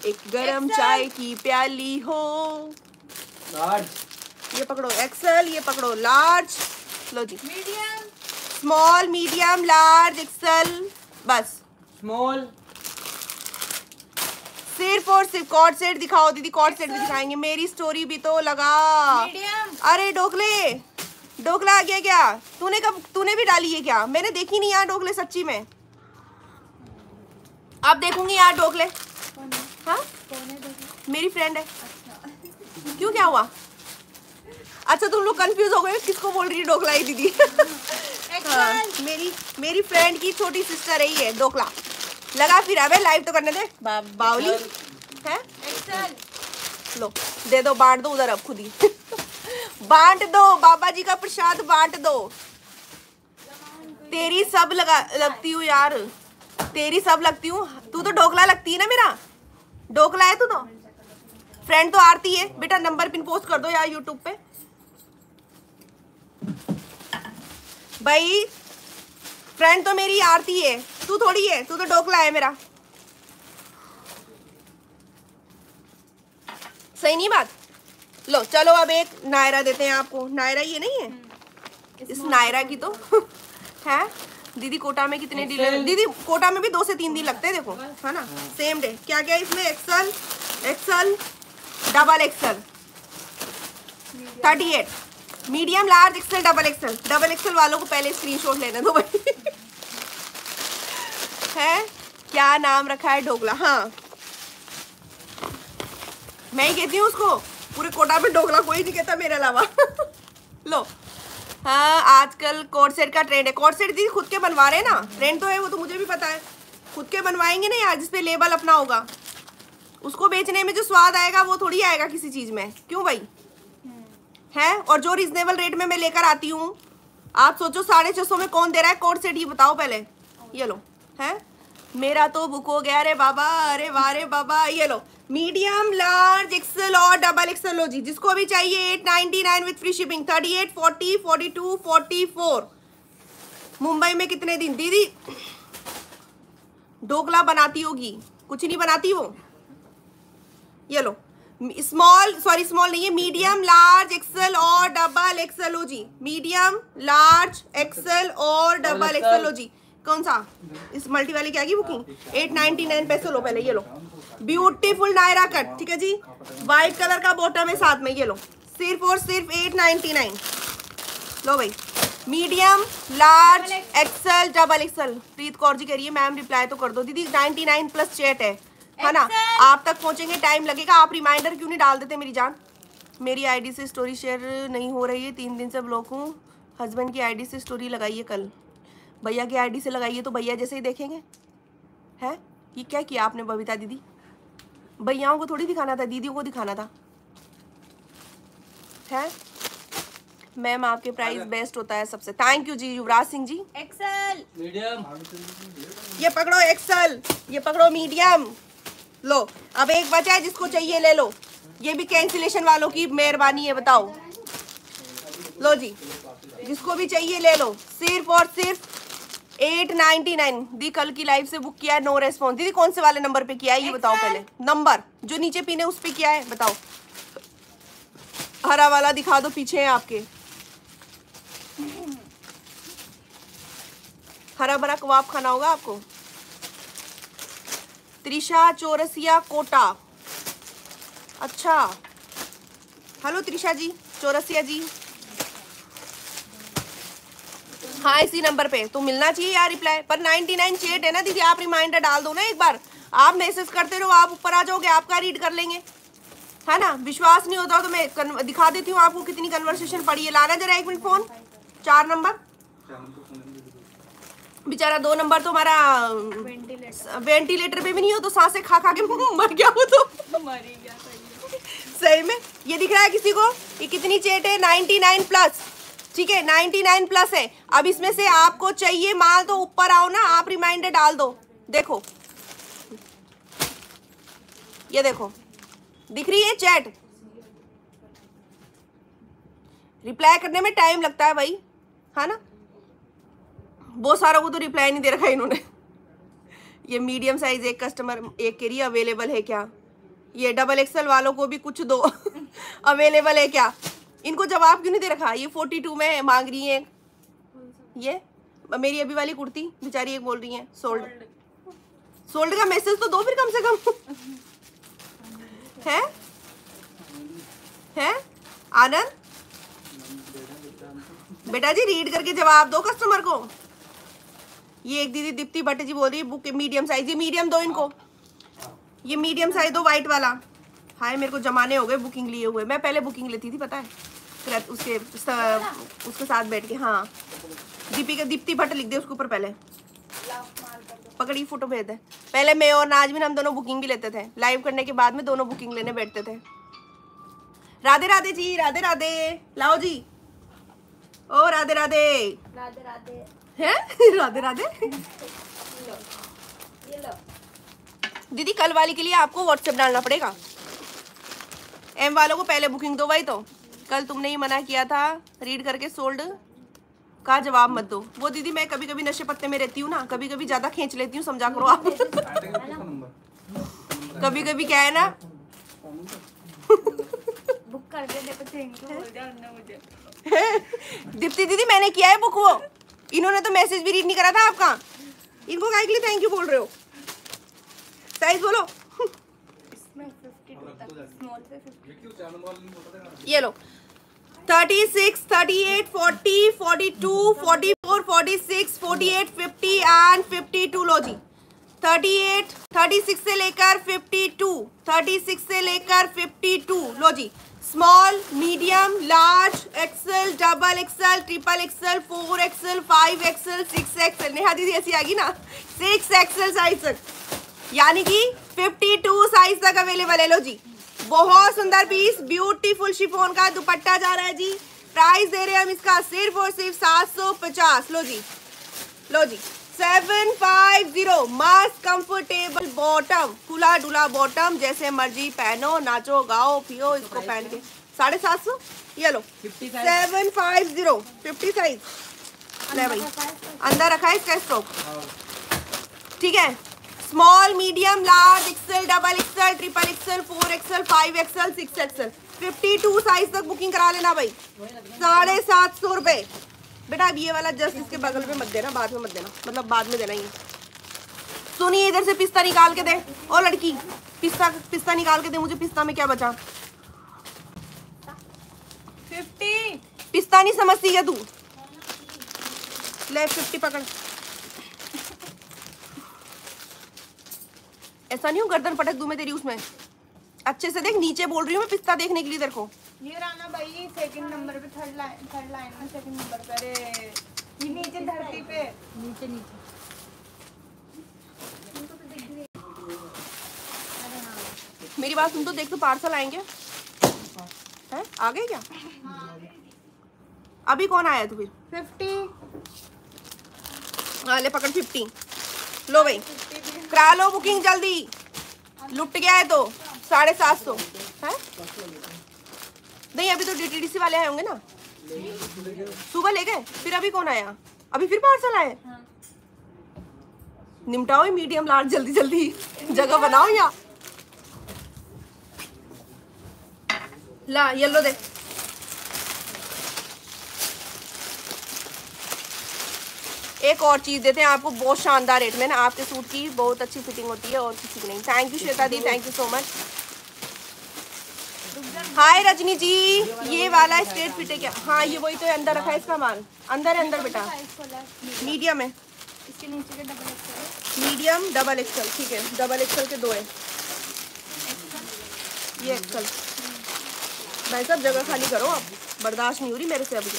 एक गरम चाय की प्याली हो। लार्ज। ये पकड़ो एक्सेल, ये पकड़ो लार्ज। लो जी, medium, small, medium, large, XL, बस स्मॉल। सिर्फ और सिर्फ कॉर्ड सेट दिखाओ दीदी, कॉर्ड सेट भी दिखाएंगे। मेरी स्टोरी भी तो लगा। मीडियम। अरे डोकले, डोकला आ गया क्या? तूने भी डाली है क्या? मैंने देखी नहीं यार डोकले सच्ची में। अब देखूंगी यार डोकले। हाँ मेरी फ्रेंड है। क्यों, क्या हुआ? अच्छा तुम लोग कंफ्यूज हो गए किसको बोल रही है डोकला है दीदी। हाँ, मेरी फ्रेंड की छोटी सिस्टर है ये डोकला। लगा फिर, अबे लाइव तो करने दे। बावली है। एक्सेल। लो दे दो, बांट दो उधर अब खुद ही। बांट दो, बाबा जी का प्रसाद बांट दो। तेरी सब लगती हूँ यार, तेरी सब लगती हूँ। तू तो डोकला लगती है ना, मेरा डोकला है तू तो। फ्रेंड तो आरती है बेटा, नंबर पिन पोस्ट कर दो यार यूट्यूब पे भाई। फ्रेंड तो मेरी आरती है, तू थोड़ी है, तू तो डोकला है मेरा। सही नहीं बात? लो चलो अब एक नायरा देते हैं आपको। नायरा ये नहीं है, इस नायरा की तो है। दीदी कोटा में कितने डीलर? दीदी कोटा में भी 2 से 3 दिन लगते हैं, देखो है ना, सेम डे। क्या क्या इसमें? XL, XL, double XL, 38, medium, large, XL, double XL. Double XL वालों को पहले स्क्रीनशॉट लेने दो भाई। है क्या नाम रखा है? डोकला। हाँ मैं ही कहती हूँ उसको, पूरे कोटा में डोकला कोई नहीं कहता मेरे अलावा। लो हाँ, आजकल कोट सेट का ट्रेंड है। कोट सेट दीदी खुद के बनवा रहे हैं ना, ट्रेंड तो है वो तो मुझे भी पता है। खुद के बनवाएंगे ना यार, जिसपे लेबल अपना होगा, उसको बेचने में जो स्वाद आएगा वो थोड़ी आएगा किसी चीज में। क्यों भाई? है। और जो रिजनेबल रेट में मैं लेकर आती हूँ, आप सोचो 650 में कौन दे रहा है कोट सेट, ये बताओ पहले। ये लो है, मेरा तो बुक हो गया रे बाबा। अरे वाह रे बाबा। ये लो मीडियम, लार्ज, एक्सेल और डबल एक्सेल। लो जी, जिसको भी चाहिए 899 विथ फ्री शिपिंग। 38, 40, 42, 44। मुंबई में कितने दिन? दीदी ढोकला बनाती होगी, कुछ नहीं बनाती वो। ये लो स्मॉल, सॉरी स्मॉल नहीं है, मीडियम, लार्ज, एक्सेल और डबल एक्सेल। लो जी, मीडियम, लार्ज, एक्सेल और डबल एक्सेल। लो जी, कौन सा? इस मल्टी वाली क्या की बुकिंग? 899 पैसे। लो पहले ये लो, ब्यूटीफुल नायरा कट, ठीक है जी। व्हाइट कलर का बॉटम है साथ में। ये लो सिर्फ और सिर्फ 899। लो भाई, medium, large, XL, double XL. Preet Kaur ji कह रही है मैम रिप्लाई तो कर दो। दीदी 99 प्लस चैट है ना, आप तक पहुंचेंगे टाइम लगेगा। आप रिमाइंडर क्यों नहीं डाल देते मेरी जान? मेरी आईडी से स्टोरी शेयर नहीं हो रही है, 3 दिन से ब्लॉक हूँ। हस्बैंड की आईडी से स्टोरी लगाइए कल। भैया की आईडी से लगाइए तो भैया जैसे ही देखेंगे। है ये क्या किया आपने बबीता दीदी? भैयाओं को थोड़ी दिखाना था, दीदियों को दिखाना था। है मैम आपके प्राइस बेस्ट होता है सबसे। Thank you ji Yuvraj Singh ji. XL, medium. ये पकड़ो एक्सेल, ये पकड़ो मीडियम। लो अब एक बचा है, जिसको चाहिए ले लो। ये भी कैंसिलेशन वालों की मेहरबानी है, बताओ। लो जी, जिसको भी चाहिए ले लो। सिर्फ और सिर्फ 899। दी कल की लाइव से बुक किया है, नो रेस्पॉन्स। दीदी कौन से वाले नंबर पे किया है ये बताओ पहले। नंबर जो नीचे पिन है उस पे किया है, बताओ। हरा वाला दिखा दो, पीछे है आपके। हरा भरा कबाब खाना होगा आपको। त्रिशा चौरसिया कोटा। अच्छा हेलो त्रिशा जी, चौरसिया जी। हाँ इसी नंबर पे तो मिलना चाहिए यार रिप्लाई। पर 99 चेट है ना दीदी, आप रिमाइंडर डाल दो ना एक बार। आप मैसेज करते रहो, आप ऊपर आ जाओगे, आपका रीड कर लेंगे, है ना। विश्वास नहीं होता तो मैं दिखा देती हूँ आपको कितनी कन्वर्सेशन पड़ी है। लाना जरा 1 मिनट फोन। 4 नंबर बेचारा, 2 नंबर तो हमारा वेंटिलेटर पे भी नहीं हो तो सांसें खा खा के मर गया हो तो मरी गया। सही में। ये दिख रहा है किसी को? ये कितनी चेट है? 99 प्लस, ठीक है 99 प्लस है। अब इसमें से आपको चाहिए माल तो ऊपर आओ ना, आप रिमाइंडर डाल दो। देखो ये देखो दिख रही है चैट। रिप्लाई करने में टाइम लगता है भाई, है ना। बहुत सारों को तो रिप्लाई नहीं दे रखा इन्होंने। ये मीडियम साइज एक कस्टमर एक के लिए अवेलेबल है क्या? ये डबल एक्सल वालों को भी कुछ दो अवेलेबल है क्या? इनको जवाब क्यों नहीं दे रखा? ये 42 में मांग रही है। ये मेरी अभी वाली कुर्ती बेचारी एक बोल रही है सोल्ड। सोल्ड का मैसेज तो दो फिर कम से कम है आनंद बेटा जी, रीड करके जवाब दो कस्टमर को। ये एक दीदी दीप्ति भट्ट जी बोल रही है बुक मीडियम साइज। ये मीडियम दो इनको, ये मीडियम साइज दो व्हाइट वाला। हाय मेरे को जमाने हो गए बुकिंग लिए हुए। मैं पहले बुकिंग लेती थी पता है, फिर उसके साथ बैठ के। हाँ दीप्ति भट्ट लिख दे उसके ऊपर पहले। पकड़ी फोटो भेज दे। पहले मैं और नाजमीन हम दोनों बुकिंग भी लेते थे। लाइव करने के बाद में दोनों बुकिंग लेने बैठते थे। राधे राधे जी, राधे राधे। लाओ जी, ओ राधे राधे। राधे राधे हैं राधे राधे। ये लो। दीदी कल वाली के लिए आपको व्हाट्सएप डालना पड़ेगा। एम वालों को पहले बुकिंग दो भाई। तो कल तुमने ही मना किया था रीड करके सोल्ड का जवाब मत दो। वो दीदी मैं कभी कभी नशे पत्ते में रहती हूँ ना, कभी कभी ज्यादा खींच लेती हूँ, समझा करो आप कभी कभी क्या है ना बुक कर दे तो थैंक यू बोल दिया उन्होंने मुझे। दीप्ति दीदी मैंने किया है बुक। वो इन्होंने तो मैसेज भी रीड नहीं करा था आपका। इनको काय के लिए थैंक यू बोल रहे हो? साइज बोलो। इसमें 52 तक स्मॉल से 50। ये लो 36, 38, 40, 42, 44, 46, 48, 50 एंड 52। लो जी 38, 36 से लेकर 52, 36 से लेकर 52। लो जी small, medium, large, XL, double XL, triple XL, 4 XL, 5 XL, 6 XL. Neha दीदी ऐसी आ गई ना 6 एक्सेल साइज तक, यानी कि 52 साइज तक अवेलेबल है। लो जी बहुत सुंदर पीस, ब्यूटीफुल शिफॉन का दुपट्टा जा रहा है जी। प्राइस दे रहे हैं हम इसका सिर्फ और सिर्फ 750। लो जी, लो जी 750। मस्त कंफर्टेबल बॉटम, खुला डुला बॉटम, जैसे मर्जी पहनो, नाचो गाओ पियो इसको पहन के। 750। ये लो 750 50 साइज। ले भाई अंदर रखा है इसका स्टॉक। ठीक है, small, medium, large, XL, double XL, triple XL, 4 XL, 5 XL, 6 XL, 52 size तक बुकिंग करा लेना भाई। 750 रुपए। बेटा अब ये वाला जस्ट इसके बगल में मत देना, बाद में मत देना, मतलब बाद में देना। ये सुनिए इधर से पिस्ता निकाल के दे। ओ लड़की पिस्ता निकाल के दे मुझे। पिस्ता में क्या बचा? 50। पिस्ता नहीं समझती क्या तू? ले 50 पकड़। ऐसा नहीं हो गर्दन पटक दूं मैं तेरी उसमें। अच्छे से देख, नीचे बोल रही हूँ मैं पिस्ता देखने के लिए तेरे को। ये राना भाई सेकंड नंबर पे, थर्ड लाइन में सेकंड नंबर पे। अरे ये नीचे धरती पे, नीचे नीचे। मेरी बात सुन तो देख, तो पार्सल आएंगे हैं? आ गए क्या? अभी कौन आया तू? फिर 50। ले पकड़ 50। लो भाई करा लो बुकिंग जल्दी, लुट गया है तो। 750 है। नहीं अभी तो DTDC वाले आए होंगे ना, सुबह ले गए। फिर अभी कौन आया? अभी फिर पार्सल आए। निपटाओ मीडियम लार्ज जल्दी जल्दी, जगह बनाओ यहाँ। ला येलो दे। एक और चीज देते हैं आपको बहुत शानदार रेट में ना, आपके सूट की बहुत अच्छी फिटिंग होती है और किसी की नहीं। थैंक यू श्वेता दी, thank you so much. Hi Rajni ji, ये वाला स्ट्रेट फिट है क्या? हाँ ये वही तो है, अंदर रखा है इसका माल। अंदर है अंदर बेटा। मीडियम है, इसके नीचे के double XL. Medium double XL. ठीक है, डबल एक्सेल के 2 है। ये एक्सेल। भाई साहब जगह खाली करो, अब बर्दाश्त नहीं हो रही मेरे से अभी।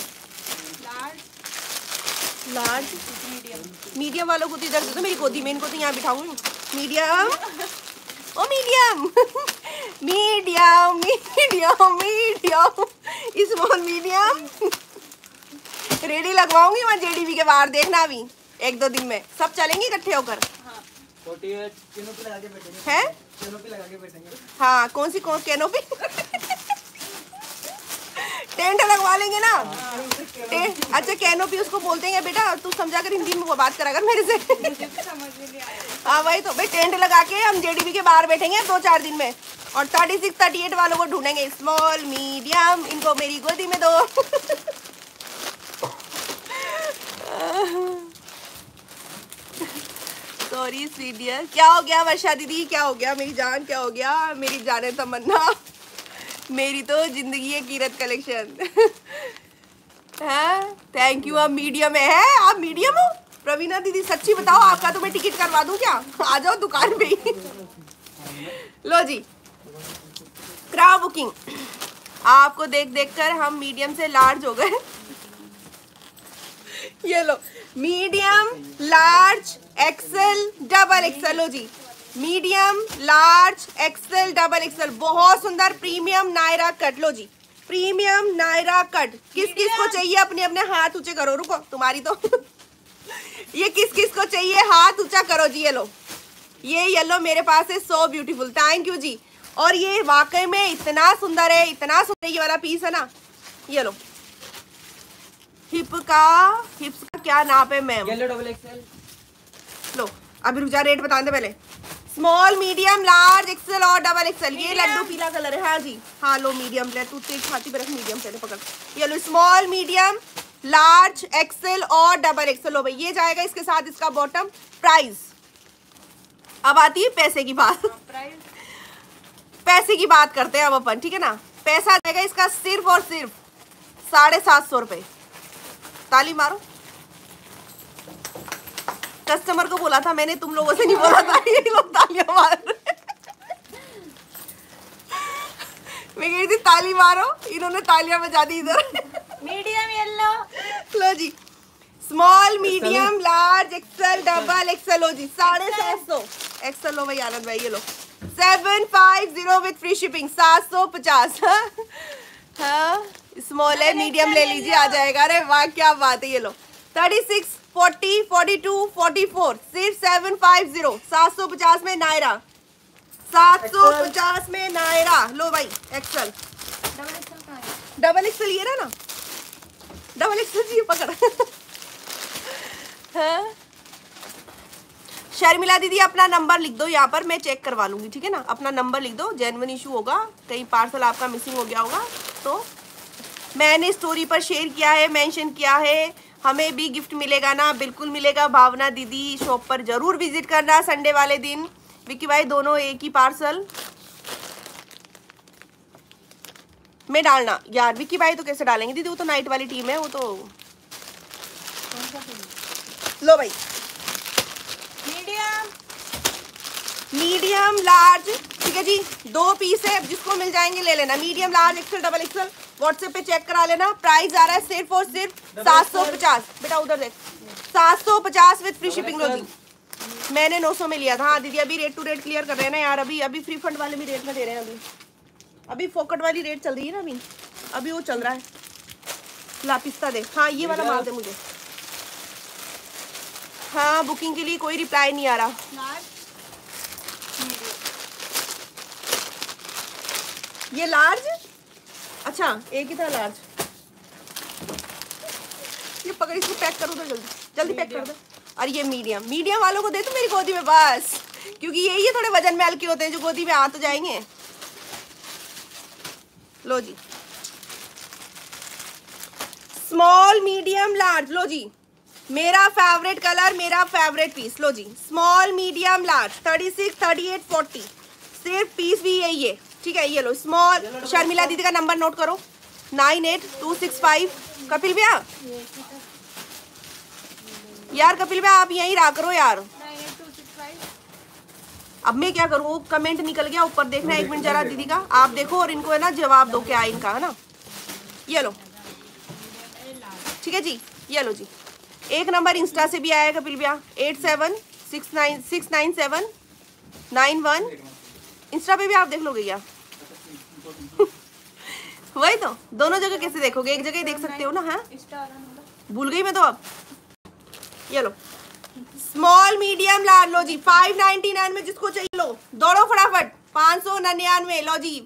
लार्ज, मीडियम वालों को तो इधर दे दो मेरी गोदी में, इनको तो यहाँ बिठाऊंगी। मीडियम, ओ medium medium medium medium, small, medium. Ready लगवाऊंगी मैं JDB के बाहर, देखना अभी 1-2 दिन में सब चलेंगे इकट्ठे होकर। 48 कैनोपी लगा के बैठेंगे। हैं? कैनोपी लगा के बैठेंगे। हाँ कौन कैनोपी? टेंट लगवा लेंगे ना। अच्छा कैनोपी उसको बोलते हैं बेटा, तू समझा कर हिंदी में वो बात करा कर मेरे से। समझ में नहीं आया। हाँ वही तो भाई, टेंट लगा के हम JDB के बाहर बैठेंगे 2-4 दिन में। और 36 38 वालों को ढूंढेंगे स्मॉल मीडियम, इनको मेरी गोदी में दो। Sorry sweet dear. क्या हो गया वर्षा दीदी, क्या हो गया मेरी जान, क्या हो गया मेरी जाने तमन्ना, मेरी तो जिंदगी है कीरत कलेक्शन। है थैंक यू। आप मीडियम है, आप मीडियम हो प्रवीणा दीदी, सच्ची बताओ आपका तो मैं टिकट करवा दूं क्या, आ जाओ दुकान पे ही। लो जी क्रा बुकिंग, आपको देख देख कर हम मीडियम से लार्ज हो गए। ये लो medium large XL double XL. लो जी medium large XL double XL, बहुत सुंदर प्रीमियम नायरा कट। लो जी प्रीमियम नायरा कट, किस किस को चाहिए अपने अपने हाथ ऊंचे करो, रुको तुम्हारी तो ये किस किस को चाहिए हाथ ऊंचा करो जी। ये लो ये येलो मेरे पास है, सो ब्यूटीफुल, थैंक यू जी। और ये वाकई में इतना सुंदर है, इतना सुंदर ये वाला पीस है ना। ये लो हिप्स का क्या नाप है मैम? Yellow double XL. लो अभी रुक जा, रेट बता दे पहले। स्मॉल मीडियम लार्ज एक्सेल और डबल एक्सेल। ये लड्डू पीला कलर है। हाँ जी हाँ लो मीडियम ले, तू तेज छाती पे रख, मीडियम पहले पकड़। ये लो स्मॉल मीडियम लार्ज एक्सेल और डबल एक्सेल। लो भाई ये जाएगा इसके साथ इसका बॉटम। प्राइस अब आती है पैसे की बात। पैसे की बात करते हैं अब अपन, ठीक है ना। पैसा जाएगा इसका सिर्फ और सिर्फ 750 रुपए। ताली मारो, कस्टमर को बोला था मैंने, तुम लोगों से नहीं बोला था। ये लोग तालियां मार रहे हैं। मैं कह रही थी ताली मारो, इन्होंने तालियां बजा दी इधर। Medium yellow. लो जी small medium large XL double XL. लो जी 750 एक्सेल। लो भाई आनंद भाई ये लो 750 विद फ्री शिपिंग 750। हाँ स्मॉल है, मीडियम ले लीजिए आ जाएगा। अरे वाह क्या बात है। ये लो 36 40 42 44 सिर्फ 750 750 में नायरा, 750 में नायरा। लो भाई एक्सेल डबल एक्सेल ये रहा ना, डबल एक्सेल जी पकड़। हाँ? शर्मिला दीदी अपना नंबर लिख दो यहाँ पर, मैं चेक करवा लूंगी, ठीक है ना। अपना नंबर लिख दो, जेन्युइन इशू होगा, कहीं पार्सल आपका मिसिंग हो गया होगा तो। मैंने स्टोरी पर शेयर किया है, मेंशन किया है, हमें भी गिफ्ट मिलेगा ना। बिल्कुल मिलेगा। भावना दीदी शॉप पर जरूर विजिट करना संडे वाले दिन। विक्की भाई दोनों एक ही पार्सल में डालना। यार विक्की भाई तो कैसे डालेंगे दीदी, वो तो नाइट वाली टीम है वो तो। लो भाई मीडियम लार्ज, ठीक है जी, 2 पीस है, जिसको मिल जाएंगे ले लेना। Medium large XL double XL WhatsApp पे चेक करा लेना। प्राइस आ रहा है सिर्फ और सिर्फ 750। बेटा उधर देख 750 विद फ्री शिपिंग। लो जी मैंने 900 में लिया था। हाँ दीदी अभी रेट टू रेट क्लियर कर रहे हैं ना यार, अभी फ्री फंड वाले भी रेट में दे रहे हैं। अभी फोकट वाली रेट चल रही है ना, अभी वो चल रहा है। ला पिस्ता दे, हाँ ये वाला माल दे मुझे। हाँ बुकिंग के लिए कोई रिप्लाई नहीं आ रहा। ये लार्ज, अच्छा एक ही था लार्ज। ये पकड़, इसको पैक करो उधर, जल्दी जल्दी पैक कर दो। और ये मीडियम, मीडियम वालों को दे दो मेरी गोदी में बस, क्योंकि ये थोड़े वजन में हल्के होते हैं जो गोदी में आ तो जाएंगे। लो जी स्मॉल मीडियम लार्ज। लो जी मेरा फेवरेट कलर, मेरा फेवरेट पीस। लो जी स्मॉल मीडियम लार्ज 36 38 40 सिर्फ पीस भी यही है, ठीक है। ये लो स्मॉल। शर्मिला दीदी का नंबर नोट करो 98265। कपिल भैया यार, कपिल भैया आप यहीं रहा करो यार। 98265। अब मैं क्या करूँ, कमेंट निकल गया ऊपर, देखना एक मिनट जरा दीदी का, आप देखो और इनको है ना जवाब दो क्या है इनका, है ना। ये लो ठीक है जी। ये लो जी एक नंबर इंस्टा से भी आया है कपिल भैया 87699791। इंस्टा पे भी आप देख लोगे क्या? वही तो, दोनों जगह कैसे देखोगे, एक जगह ही देख सकते हो ना। हाँ भूल गई मैं तो अब। ये लो स्मॉल मीडियम लार्ज। लो जी 599 में जिसको चाहिए लो, दौड़ो फटाफट। 599 लो जी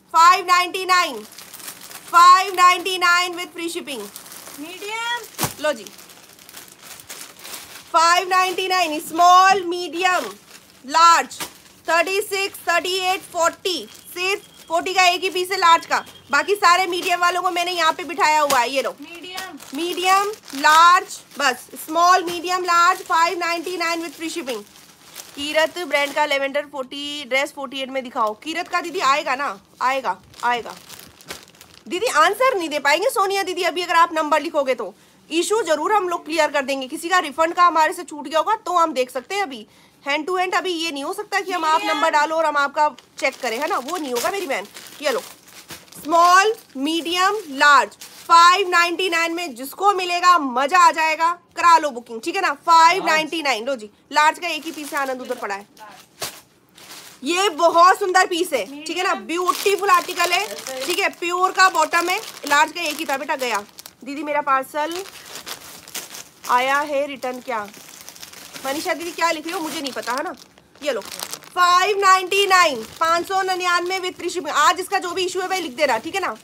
599 विथ फ्री शिपिंग। मीडियम लो जी 599 स्मॉल मीडियम लार्ज 36, 38, 40, सिर्फ 40 का एक ही पीस है लार्ज का, बाकी सारे मीडियम वालों को मैंने यहाँ पे बिठाया हुआ है। ये लो मीडियम लार्ज, बस small medium large 599 with free shipping. Keerat brand का लेवेंडर 40 ड्रेस 48 में दिखाओ। कीरत का दीदी आएगा ना, आएगा आएगा दीदी, आंसर नहीं दे पाएंगे सोनिया दीदी अभी, अगर आप नंबर लिखोगे तो इशू जरूर हम लोग क्लियर कर देंगे। किसी का रिफंड का हमारे से छूट गया होगा तो हम देख सकते हैं, अभी हैंड टू हैंड अभी ये नहीं हो सकता कि हम आप नंबर डालो और हम आपका चेक करें, है ना, वो नहीं होगा मेरी बहन। ये लो स्मॉल मीडियम लार्ज 599 में, जिसको मिलेगा मजा आ जाएगा, करा लो बुकिंग, ठीक है ना। 599 लो जी, लार्ज का एक ही पीस है, आनंद उधर पड़ा है। ये बहुत सुंदर पीस है, ठीक है ना, ब्यूटीफुल आर्टिकल है, ठीक है, प्योर का बॉटम है, लार्ज का एक ही था बेटा। गया दीदी मेरा पार्सल आया है, रिटर्न क्या? मनीषा दीदी क्या लिख रही हो मुझे नहीं पता, है ना। ये लो 599, 599 विथ फ्री शिपिंग। आज इसका जो भी इशू है भाई लिख दे रहा, ठीक है ना।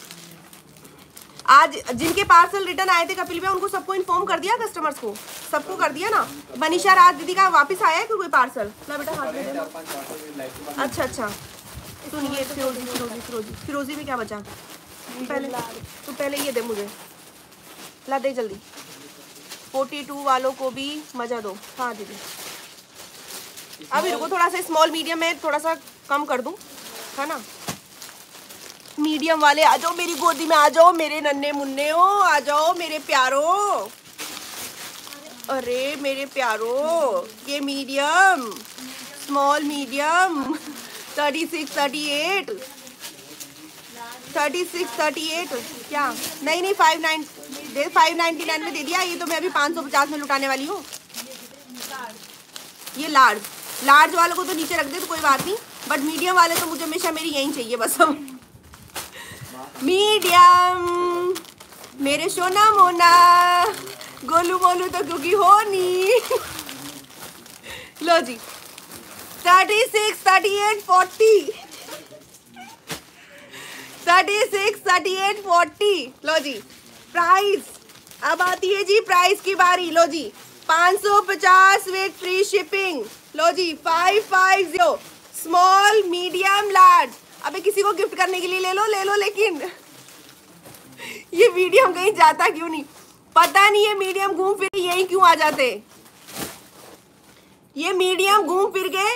आज जिनके पार्सल रिटर्न आए थे कपिल भैया, उनको सबको इन्फॉर्म कर दिया, कस्टमर्स को सबको कर दिया ना। मनीषा राज दीदी का वापस आया है कोई पार्सल? ला बेटा हाथ में दे। अच्छा अच्छा, सुनिए फिरोजी फिरोजी फिरोजी फिरोजी में क्या बचा? पहले ये दे मुझे, ला दे जल्दी। 42 वालों को भी मजा दो। हाँ दीदी अभी रुको, थोड़ा सा स्मॉल मीडियम में थोड़ा सा कम कर दूं, है ना। मीडियम वाले आ जाओ मेरी गोदी में, आ जाओ मेरे नन्हे मुन्ने हो, आ जाओ मेरे प्यारो, अरे मेरे प्यारो। ये मीडियम स्मॉल मीडियम 36, 38 36, 38 क्या? नहीं 599 में दे दिया। ये तो मैं अभी 550 में लुटाने वाली हूँ। ये लार्ज वालों को तो नीचे रख दे तो कोई बात नहीं, बट मीडियम वाले तो मुझे हमेशा मेरी यही चाहिए बस। मीडियम मेरे सोना मोना, गोलू बोलू तो क्योंकि हो नहीं। लो जी 36, 38, 40 36, 38, 40। लो जी प्राइस अब आती है जी, प्राइस की बारी। लो जी 550 विथ फ्री शिपिंग। लो जी 550 स्मॉल मीडियम लार्ज। अबे किसी को गिफ्ट करने के लिए ले लो, लेकिन ये मीडियम कहीं जाता क्यों नहीं पता नहीं। ये मीडियम घूम फिर यही क्यों आ जाते, ये मीडियम घूम फिर के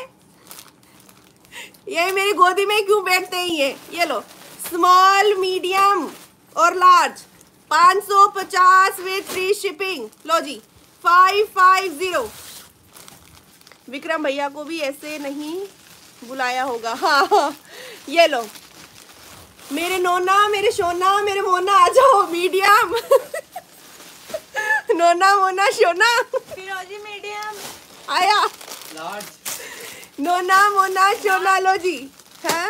यही मेरी गोदी में क्यों बैठते हैं ये लो स्मॉल मीडियम और लार्ज 550 विथ फ्री शिपिंग। लो जी 550। विक्रम भैया को भी ऐसे नहीं बुलाया होगा। हाँ ये लो मेरे नोना, मेरे सोना, मेरे मोना, आ जाओ मीडियम। नोना मोना सोना फिरोजी मीडियम आया, लार्ज नोना मोना सोना। लो जी है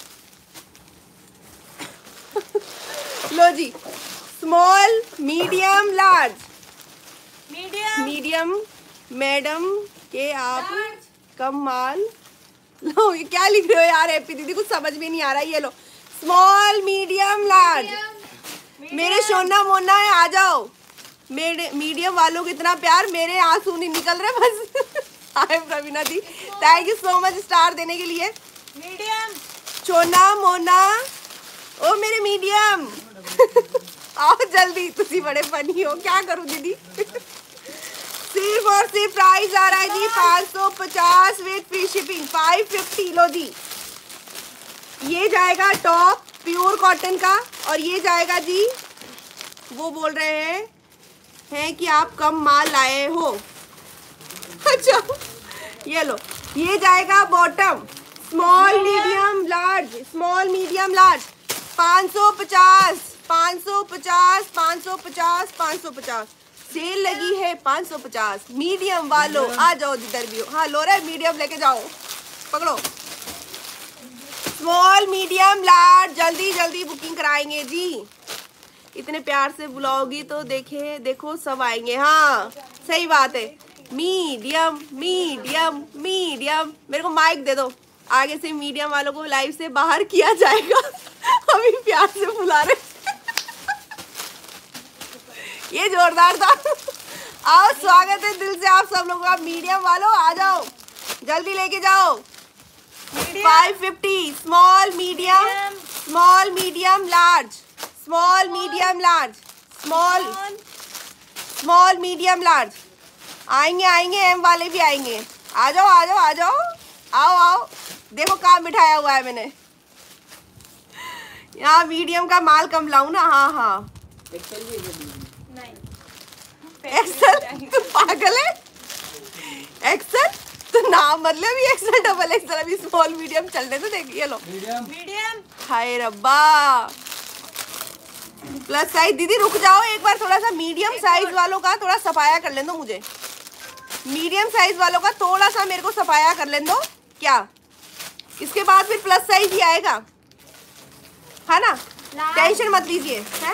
लो जी small medium large medium madam के आप कम माल। लो ये क्या लिख रहे हो यार हैप्पी दीदी, कुछ समझ में नहीं आ रहा। ये लो स्मॉल मीडियम लार्ज मेरे सोना मोना है, आ जाओ। मेरे मीडियम वालों को इतना प्यार, मेरे आंसू नहीं निकल रहे बस। हाय प्रवीणा दी, thank you so much star देने के लिए। मीडियम सोना मोना ओ मेरे मीडियम। आओ जल्दी, तुसी बड़े फनी हो, क्या करूं दीदी। सिर्फ और सिर्फ प्राइस आ रहा है जी 550 विथ फ्री शिपिंग 550। लो जी ये जाएगा टॉप प्योर कॉटन का, और ये जाएगा जी, वो बोल रहे हैं कि आप कम माल लाए हो। अच्छा ये लो ये जाएगा bottom small medium large, small medium large 550 550 550 550 sale लगी है 550। मीडियम वालों आ जाओ जिधर भी हो। हाँ लो रहे मीडियम लेके जाओ, पकड़ो। स्मॉल मीडियम लार्ज जल्दी जल्दी बुकिंग कराएंगे जी। इतने प्यार से बुलाओगी तो देखो सब आएंगे। हाँ सही बात है। मीडियम मीडियम मीडियम, मेरे को माइक दे दो। आगे से मीडियम वालों को लाइव से बाहर किया जाएगा। अभी प्यार से बुला रहे। ये जोरदार था। आओ स्वागत है दिल से आप सब लोगों का। मीडियम वालों आ जाओ, जल्दी लेके जाओ। 550 small medium large small medium large. आएंगे एम वाले भी आएंगे। आ जाओ आओ। देखो कहाँ बिठाया हुआ है मैंने। यहाँ मीडियम का माल कम लाऊं ना। हाँ एक्सेल तू पागल है। एक्सेल तो नाम मतलब ही एक्सेल डबल एक्सेल। अभी स्मॉल मीडियम चलने तो देखिए लो मीडियम। हाय रब्बा प्लस साइज। दीदी रुक जाओ एक बार, थोड़ा सा मीडियम साइज वालों का थोड़ा सफाया कर लें दो मुझे। मीडियम साइज वालों का थोड़ा सा मेरे को सफाया कर लें दो क्या। इसके बाद फिर प्लस साइज ही आएगा, है ना। टेंशन मत लीजिए। है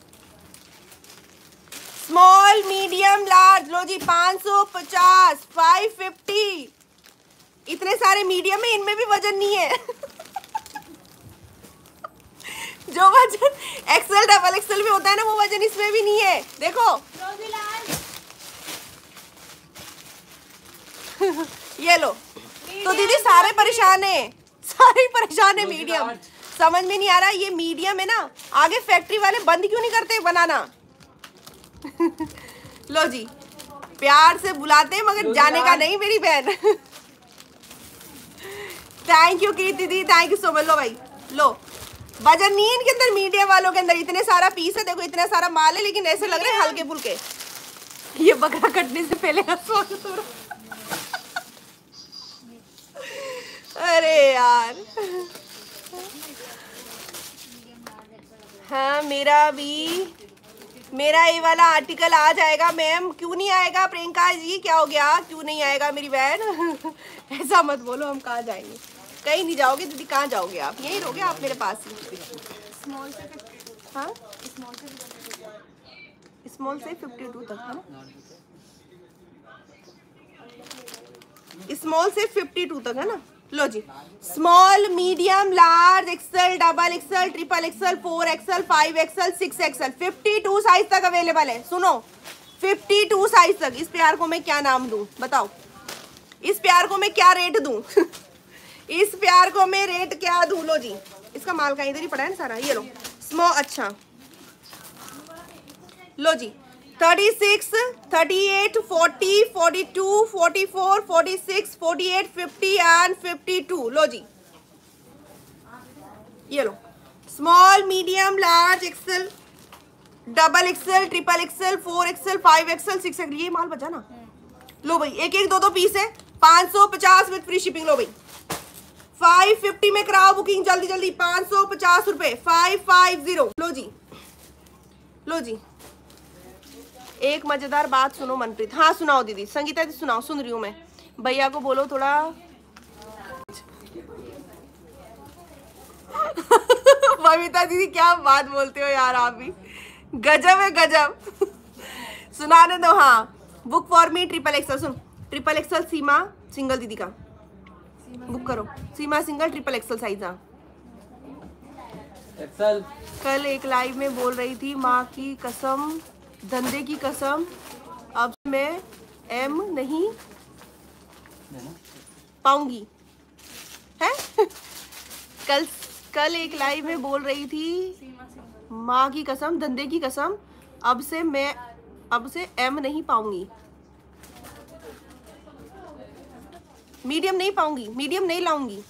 स्मॉल मीडियम लार्ज। लो जी 550 550। इतने सारे मीडियम है, इनमें भी वजन नहीं है। जो वजन एक्सेल डबल एक्सेल में होता है ना, वो वजन इसमें भी नहीं है। देखो ये लो। तो दीदी सारे परेशान है मीडियम। समझ में नहीं आ रहा ये मीडियम है ना। आगे फैक्ट्री वाले बंद क्यों नहीं करते बनाना। लो जी प्यार से बुलाते मगर जाने का नहीं मेरी बहन। थैंक यू कृति दीदी, थैंक यू सो मच। लो भाई लो, वजन नहीं है इनके अंदर। मीडियम वालों के अंदर इतने सारा पीस है, देखो इतना सारा माल है, लेकिन ऐसे लग रहे हैं हल्के फुल्के। ये बकरा कटने से पहले का स्वागत हो रहा। अरे यार हाँ मेरा ये वाला आर्टिकल आ जाएगा मैम। क्यों नहीं आएगा प्रियंका जी, क्या हो गया, क्यों नहीं आएगा मेरी बहन। ऐसा मत बोलो, हम कहाँ जाएंगे। कहीं नहीं जाओगे दीदी, कहाँ जाओगे आप, यहीं रहोगे आप मेरे पास ही। हाँ स्मॉल से 52 तक है ना। स्मॉल से 52 तक है ना। लो जी small medium large XL double XL triple XL 4 XL 5 XL 6 XL 52 size तक अवेलेबल है। सुनो 52 साइज तक। इस प्यार को मैं क्या नाम दूं बताओ। इस प्यार को मैं क्या रेट दूं। इस प्यार को मैं रेट क्या दूं। लो जी इसका माल का इधर ही पड़ा है ना सारा। ये लो स्मॉल। अच्छा लो जी 36 38 40 42 44 46 48 50 एंड 52। लो जी ये लो small medium large XL double XL triple XL 4 XL 5 XL 6 XL. ये माल बचा ना। लो भाई एक एक दो पीस है। 550 विद फ्री शिपिंग। लो भाई 550 में कराओ बुकिंग जल्दी जल्दी। 550 रुपए 550। लो जी एक मजेदार बात सुनो मनप्रीत। हाँ सुनाओ दीदी। संगीता जी सुनाओ, सुन रही हूँ मैं। भैया को बोलो थोड़ा। बबीता दीदी क्या बात बोलते हो यार, आप भी गजब है गजब। सुनाने दो। हाँ book for me triple XL. सुन ट्रिपल एक्सल सीमा सिंगल दीदी का बुक करो। Seema Singhal triple XL size. हाँ एक्सेल। कल एक लाइव में बोल रही थी माँ की कसम धंधे की कसम अब मैं एम नहीं पाऊंगी है। कल एक लाइव में बोल रही थी माँ की कसम धंधे की कसम अब से एम नहीं पाऊंगी। मीडियम नहीं पाऊंगी, मीडियम नहीं लाऊंगी।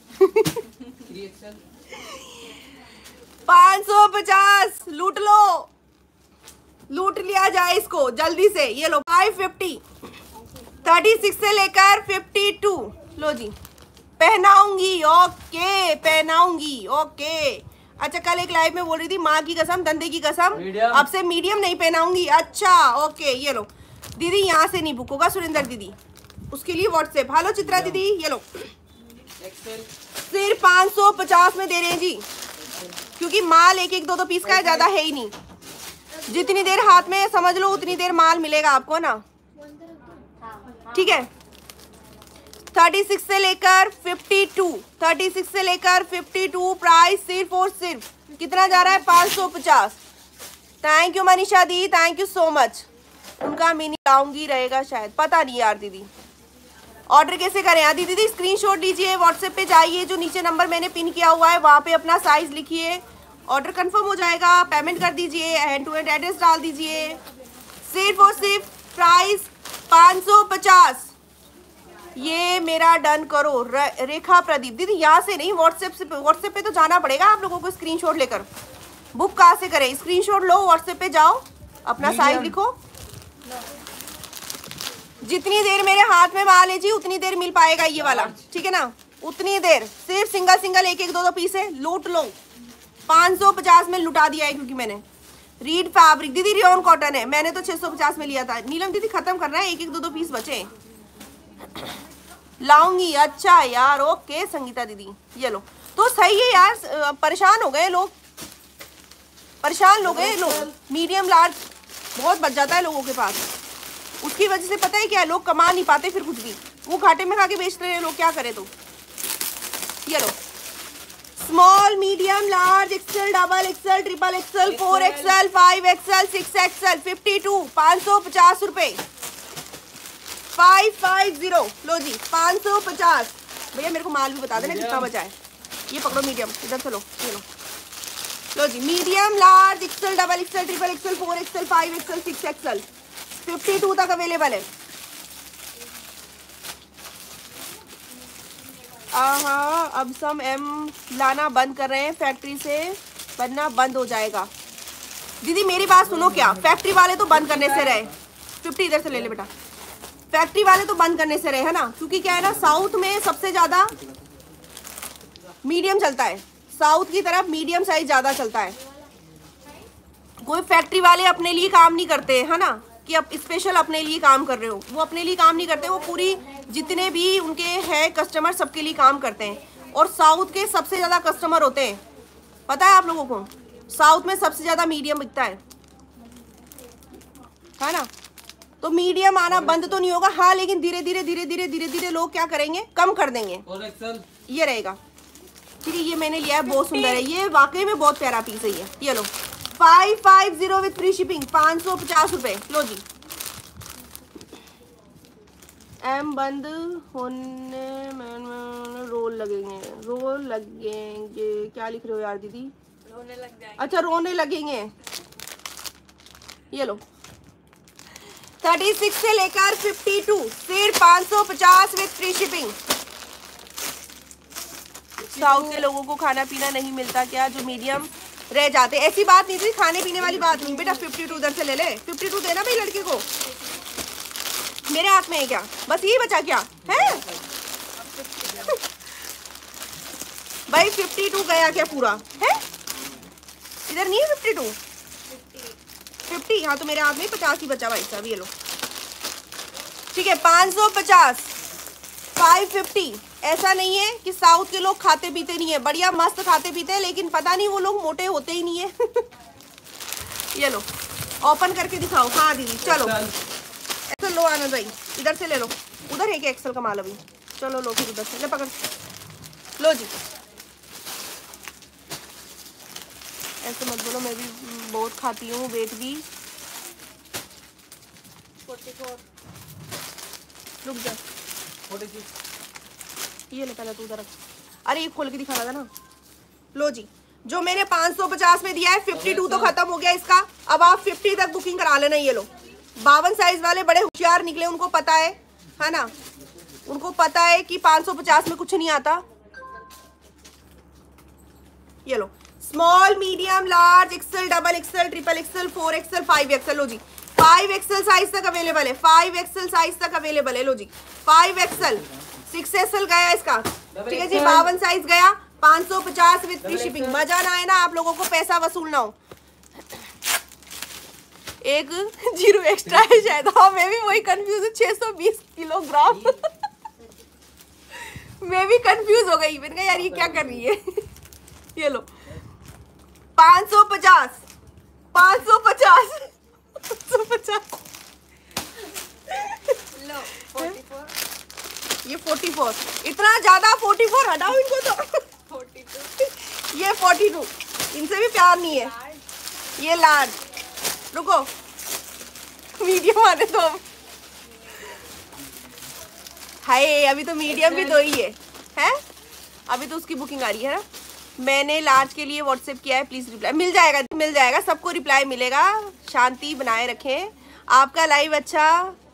550 लूट लो, लूट लिया जाए इसको जल्दी से। ये लो 550 36 से लेकर 52। लो जी पहनाऊंगी। ओके पहनाऊंगी। ओके अच्छा कल एक लाइव में बोल रही थी माँ की कसम धंधे की कसम अब से मीडियम नहीं पहनाऊंगी। अच्छा ओके ये लो दीदी यहाँ से नहीं बुक होगा सुरेंद्र दीदी, उसके लिए व्हाट्सएप। हेलो चित्रा दीदी ये लो सिर्फ 550 में दे रहे हैं जी, क्योंकि माल एक एक दो पीस का है, ज्यादा है ही नहीं। जितनी देर हाथ में समझ लो उतनी देर माल मिलेगा आपको ना। ठीक है 36 से लेकर 52 36 से लेकर 52 प्राइस सिर्फ और सिर्फ कितना जा रहा है 550। थैंक यू मनीषा दी, थैंक यू सो मच। उनका मिनी लाऊंगी रहेगा शायद, पता नहीं यार दीदी। ऑर्डर कैसे करें? आदि दीदी स्क्रीनशॉट लीजिए, व्हाट्सएप पे जाइए, जो नीचे नंबर मैंने पिन किया हुआ है वहाँ पे अपना साइज लिखिए, ऑर्डर कंफर्म हो जाएगा, पेमेंट कर दीजिए, हैंड टू हैंड एड्रेस डाल दीजिए। सिर्फ और सिर्फ प्राइस 550। ये मेरा डन करो। रेखा प्रदीप दीदी यहाँ से नहीं, व्हाट्सएप पे तो जाना पड़ेगा आप लोगों को स्क्रीनशॉट लेकर। बुक कहाँ से करें? स्क्रीनशॉट लो, व्हाट्सएप पे जाओ, अपना साइज लिखो। जितनी देर मेरे हाथ में माल है जी उतनी देर मिल पाएगा ये वाला, ठीक है ना? उतनी देर। सिर्फ सिंगल सिंगल एक एक दो दो पीस है, लूट लो। 550 में लुटा दिया है क्योंकि मैंने रीड फैब्रिक दीदी रियोन कॉटन है, मैंने तो 650 में लिया था। नीलम दीदी खत्म करना है, एक एक दो दो पीस बचे लाऊंगी। अच्छा यार, ओके संगीता दीदी, ये लो तो सही है यार। परेशान हो गए लोग, परेशान हो गए लोग। मीडियम लार्ज बहुत बच जाता है लोगों के पास, उसकी वजह से पता है क्या, लोग कमा नहीं पाते फिर कुछ भी, वो घाटे में खा के बेच रहे हैं लोग, क्या करे। तो ये लो small, medium, large, XL, double XL, triple XL, 4 XL, 5 XL, 6 XL, 52, 550 रुपए। 550 लो जी, 550। भैया मेरे को माल भी बता देना कितना बचा है। ये पकड़ो मीडियम, इधर से लो, ये लो जी। Medium, large, XL, double XL, triple XL, 4 XL, 5 XL, 6 XL, 52 तक अवेलेबल है। हाँ, अब सम एम लाना बंद कर रहे हैं फैक्ट्री से, बनना बंद हो जाएगा। दीदी मेरी बात सुनो, क्या फैक्ट्री वाले तो बंद करने से रहे। 50 इधर से ले ले बेटा। फैक्ट्री वाले तो बंद करने से रहे है ना, क्योंकि क्या है ना, साउथ में सबसे ज्यादा मीडियम चलता है, साउथ की तरफ मीडियम साइज ज्यादा चलता है। कोई फैक्ट्री वाले अपने लिए काम नहीं करते है ना, कि अब स्पेशल अपने लिए काम कर रहे हो, वो अपने लिए काम नहीं करते, वो पूरी जितने भी उनके हैं कस्टमर सबके लिए काम करते हैं। और साउथ के सबसे ज़्यादा कस्टमर होते हैं, पता है आप लोगों को, साउथ में सबसे ज़्यादा मीडियम बिकता है ना। तो मीडियम आना बंद तो नहीं होगा, हाँ, लेकिन धीरे धीरे धीरे धीरे धीरे धीरे लोग क्या करेंगे, कम कर देंगे। ये रहेगा, ठीक है। ये मैंने लिया है, बहुत सुंदर है, ये वाकई में बहुत प्यारा पीस है ये लो। 550 विद फ्री शिपिंग, 550 रुपए लो जी। एम बंद होने में रोल लगेंगे, क्या लिख रहे हो यार दीदी? रोने लग जाएंगे। अच्छा, रोने लगेंगे। ये लो 36 से लेकर 52, सिर्फ 550 विद फ्री शिपिंग। साउथ के लोगों को खाना पीना नहीं मिलता क्या, जो मीडियम रह जाते? ऐसी बात नहीं थी, खाने पीने वाली बात नहीं बेटा। 52 उधर से ले ले, 52 देना भाई लड़के को। मेरे हाथ में है क्या? बस यही बचा क्या है भाई? 52 गया क्या पूरा है? इधर नहीं है 52, 50। हाँ तो मेरे हाथ में 50 ही बचा भाई साहब, ये लो ठीक है। 550, 550। ऐसा नहीं है कि साउथ के लोग खाते पीते नहीं है, बढ़िया मस्त खाते पीते हैं, लेकिन पता नहीं वो लोग मोटे होते ही नहीं है ये लो ओपन करके दिखाओ। हाँ दीदी चलो, ऐसा लो आनंद भाई, इधर से ले लो। उधर है क्या एक्सेल का माल अभी? चलो लो फिर उधर से ले, पकड़ लो जी। ऐसे मत बोलो, मैं भी बहुत खाती हूँ, वेट भी 44। रुक जा, 46। ये ले पहले तू उधर रख। अरे ये खोल के दिखाना था ना। लो जी, जो मैंने 550 में दिया है, 52 तो खत्म हो गया इसका। अब आप 50 तक बुकिंग करा लेना। ये लो 52 साइज वाले बड़े होशियार निकले, उनको पता है ना, उनको पता है कि 550 में कुछ नहीं आता। ये लो small, medium, large, XL, double XL, triple XL, 4 XL, 5 XL. लो जी 5 एक्सेल साइज तक अवेलेबल है, 5 एक्सेल साइज तक अवेलेबल है। लो जी 5 एक्सेल, 6 एक्सेल गया इसका, ठीक है जी। 52 साइज गया, 550 विद फ्री शिपिंग। मजा ना आए ना आप लोगों को, पैसा वसूलना हो। एक 0 एक्स्ट्रा है शायद। हाँ मैं भी वही कंफ्यूज हूँ, 620 किलोग्राम मैं भी कंफ्यूज हो गई, मैंने कहा यार ये क्या कर रही है ये लो 550, 550 लो 44, ये 44, इतना ज्यादा 44 हटाओ इनको तो 42, ये 42, इनसे भी प्यार नहीं है। ये लार्ज, रुको मीडियम आने दो। हाय अभी तो मीडियम भी 2 ही है? अभी तो उसकी बुकिंग आ रही है ना। मैंने लार्ज के लिए व्हाट्सएप किया है, प्लीज रिप्लाई। मिल जाएगा सबको रिप्लाई मिलेगा। शांति बनाए रखें। आपका लाइव अच्छा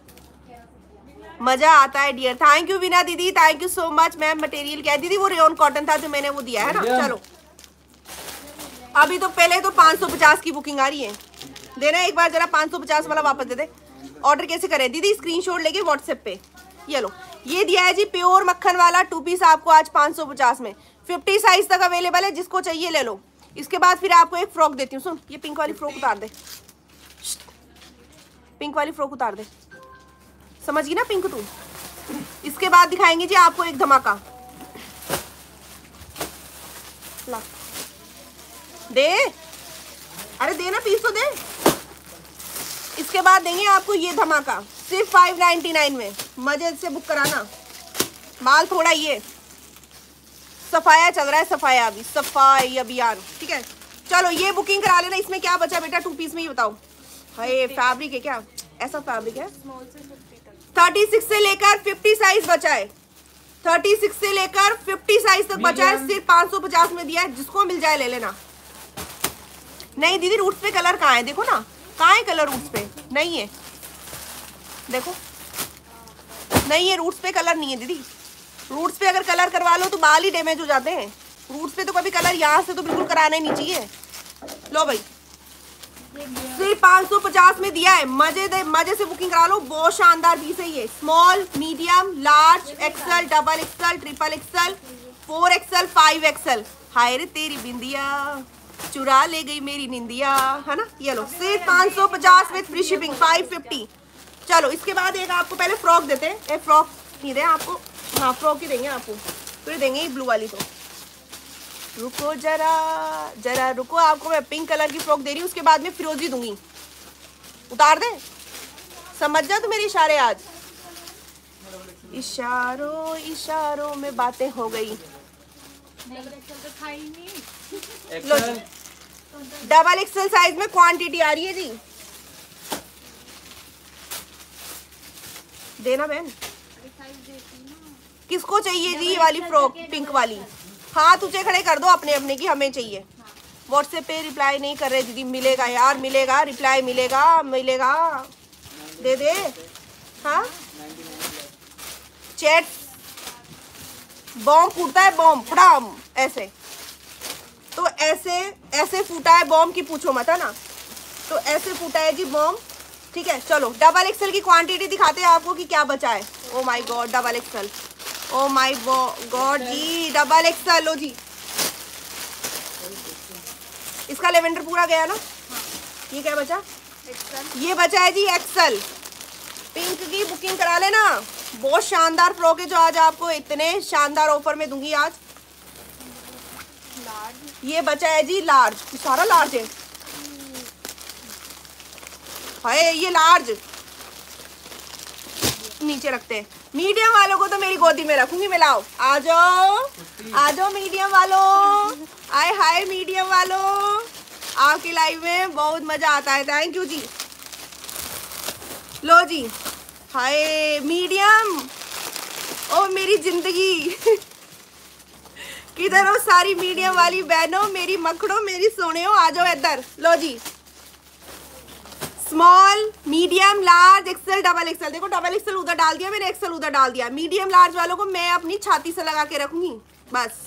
मजा आता है डियर। थैंक यू वीना दीदी, thank you so much ma'am. Material क्या है दीदी? वो रेयन कॉटन था जो मैंने वो दिया है ना। चलो अभी तो पहले तो 550 की बुकिंग आ रही है। देना एक बार जरा 550 वाला वापस दे दे। ऑर्डर कैसे करें दीदी? स्क्रीनशॉट लेके व्हाट्सएप पे। ये लो, ये दिया है जी प्योर मक्खन वाला 2 पीस आपको आज 550 में। 50 साइज तक अवेलेबल है, जिसको चाहिए ले लो। इसके बाद फिर आपको एक फ्रॉक देती हूँ। सुन, ये पिंक वाली फ्रॉक उतार दे, पिंक वाली फ्रॉक उतार दे, समझ गई ना पिंक तू। इसके बाद दिखाएंगे जी आपको एक धमाका। ला दे, अरे दे ना, पीस तो दे। इसके बाद देंगे आपको ये धमाका सिर्फ 599 में। मजे से बुक कराना। माल थोड़ा ये सफाया चल रहा है, सफाया अभी सफाई अभियान, ठीक है। चलो ये बुकिंग करा लेना। इसमें क्या बचा बेटा 2 पीस में, ये बताओ। हाय फैब्रिक है क्या? ऐसा फैब्रिक है। 36 से लेकर 50 साइज बचा है। 36 से लेकर 50 साइज तक बचा है। सिर्फ 550 में दिया है। जिसको मिल जाए ले लेना। नहीं दीदी रूट्स पे कलर कहाँ है? देखो ना, कहाँ है कलर? रूट्स पे नहीं है, देखो नहीं है। रूट्स पे कलर नहीं है दीदी। रूट्स पे अगर कलर करवा लो तो बाल ही डैमेज हो जाते हैं। रूट्स पे तो कभी कलर यहाँ से तो बिल्कुल कराना ही नहीं चाहिए। लो भाई सिर्फ 550 में दिया है। मजे से बुकिंग करा लो। बहुत शानदार पीस है ये। Small, medium, large, XL, double XL, triple XL, 4 XL, 5 XL. हाय रे तेरी बिंदिया चुरा ले गई मेरी निंदिया, है ना। ये लो सिर्फ 550 में फ्री शिपिंग 550। चलो इसके बाद एक आपको पहले फ्रॉक देते हैं। एक फ्रॉक नहीं दे आपको, हाँ फ्रॉक ही देंगे आपको। फिर देंगे ये ब्लू वाली। तो रुको जरा रुको, आपको मैं पिंक कलर की फ्रॉक दे रही हूँ। उसके बाद में फिरोजी दूंगी। उतार दे, समझ जा तू मेरे इशारे। आज इशारों में बातें हो गई। लो जी, डबल एक्सएल साइज में क्वांटिटी आ रही है जी। देना बहन। किसको चाहिए जी ये वाली फ्रॉक पिंक वाली? हाथ ऊंचे खड़े कर दो अपने की, हमें चाहिए। व्हाट्सएप पे रिप्लाई नहीं कर रहे दीदी। मिलेगा यार, मिलेगा रिप्लाई, मिलेगा दे दे। हाँ चैट बॉम्ब फूटता है, बॉम्ब फटाम ऐसे। तो ऐसे फूटा है बॉम्ब की पूछो मत, है ना। तो ऐसे फूटा है जी बॉम्ब, ठीक है। चलो डबल एक्सएल की क्वांटिटी दिखाते हैं आपको कि क्या बचा है। Oh my God double XL, oh my God जी डबल एक्सएल। लो जी इसका लेवेंडर पूरा गया ना। ये क्या बचा? ये बचा है जी एक्सएल। पिंक की बुकिंग करा लेना। बहुत शानदार फ्रॉक है जो आज आपको इतने शानदार ऑफर में दूंगी आज। ये बचा है जी लार्ज। सारा लार्ज है। हाय ये लार्ज नीचे रखते हैं। मीडियम वालों को तो मेरी गोदी में रखूंगी मैं। लाओ आ जाओ मीडियम वालों। आए हाय मीडियम वालों, आपकी लाइव में बहुत मजा आता है। थैंक यू जी। लो जी हाय मीडियम, ओ मेरी जिंदगी किधर हो सारी मीडियम वाली बहनों, मेरी मखड़ों, मेरी सोनियों, आ जाओ इधर। लो जी small, medium, large, XL, double XL. देखो डबल एक्सेल उधर डाल दिया मैंने, एक्सेल उधर डाल दिया। मीडियम लार्ज वालों को मैं अपनी छाती से लगा के रखूंगी बस।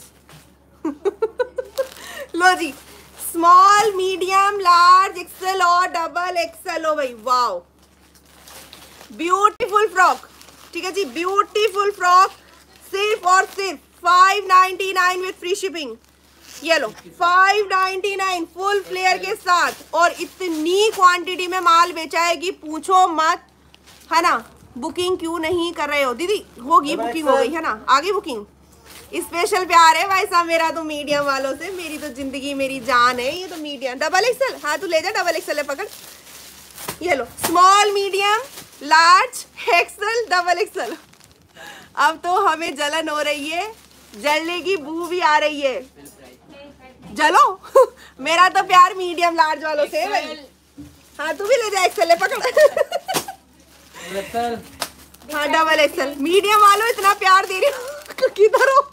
लो जी स्मॉल, मीडियम, लार्ज, एक्सेल और डबल एक्सेल। हो भाई वाओ ब्यूटीफुल फ्रॉक, ठीक है जी। ब्यूटीफुल फ्रॉक सिर्फ और सिर्फ 599 विथ फ्री शिपिंग। ये लो 599 फुल फ्लेयर के साथ, और इतनी क्वांटिटी में माल बेचा है कि पूछो मत, है ना। बुकिंग क्यों नहीं कर रहे हो दीदी? होगी बुकिंग, हो गई है ना, आगे बुकिंग। स्पेशल प्यार है भाई साहब मेरा तो मीडियम वालों से। मेरी तो जिंदगी मेरी जान है ये तो मीडियम। डबल एक्सेल, हाँ तू ले जा, डबल एक्सेल है पकड़। ये लो small, medium, large, XL, double XL. अब तो हमें जलन हो रही है, जलने की बू भी आ रही है। जलो मेरा तो प्यार मीडियम लार्ज वालों से भाई। हाँ तू भी ले जा, एक्सेल है पकड़। हाँ डबल एक्सल। मीडियम वालों इतना प्यार दे रही हो किधर हो?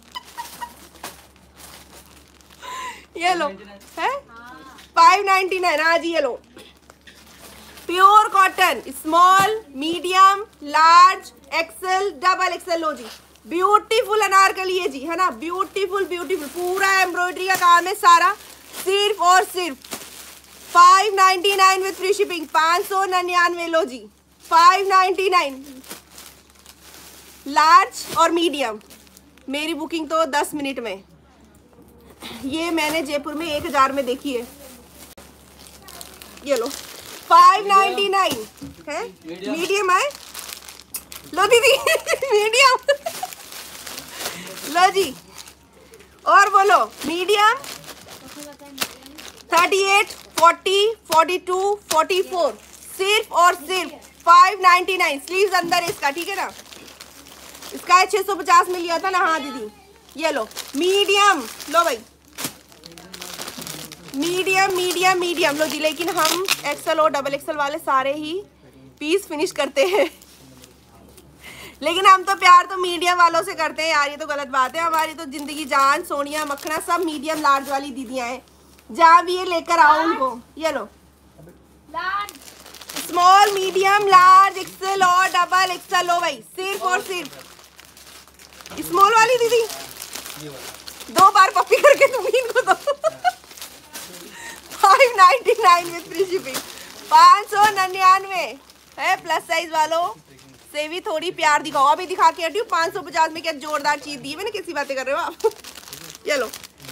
ये लो है 599। हाँ जी ये लो pure cotton small medium large XL double XL. लो जी ब्यूटीफुल अनारकली है जी, है ना, ब्यूटीफुल ब्यूटीफुल पूरा एम्ब्रॉयडरी का काम है सारा, सिर्फ और सिर्फ 599 विद फ्री शिपिंग, 599। लो जी 599 लार्ज और मीडियम। मेरी बुकिंग तो 10 मिनट में। ये मैंने जयपुर में 1000 में देखी है। ये लो 599 है, मीडियम है। लो दीदी मीडियम। लो जी और बोलो मीडियम 38 40 42 44 सिर्फ और सिर्फ 599। स्लीव्स अंदर है इसका, ठीक है ना। इसका 650 में लिया था ना। हाँ दीदी ये लो मीडियम। लो भाई मीडियम मीडियम मीडियम। लो जी लेकिन हम एक्सेल और डबल एक्सेल वाले सारे ही पीस फिनिश करते हैं लेकिन हम तो प्यार तो मीडियम वालों से करते हैं यार, ये तो गलत बात है। हमारी तो जिंदगी जान सोनिया मखना सब मीडियम लार्ज वाली दीदियां हैं, जहाँ भी ये लेकर आओ उनको। ये लो स्मॉल मीडियम लार्ज एक्सेल और डबल एक्सेल। लो भाई सिर्फ और सिर्फ स्मॉल वाली दीदी 2 बार कॉपी करके तुम इनको दो 599 विद फ्री शिपिंग, 599 है। प्लस साइज वालों से भी थोड़ी प्यार दिखाओ। अभी दिखा के हटी हूँ 550 में क्या जोरदार चीज दी है मैंने, कैसी बातें कर रहे हो आप ये लो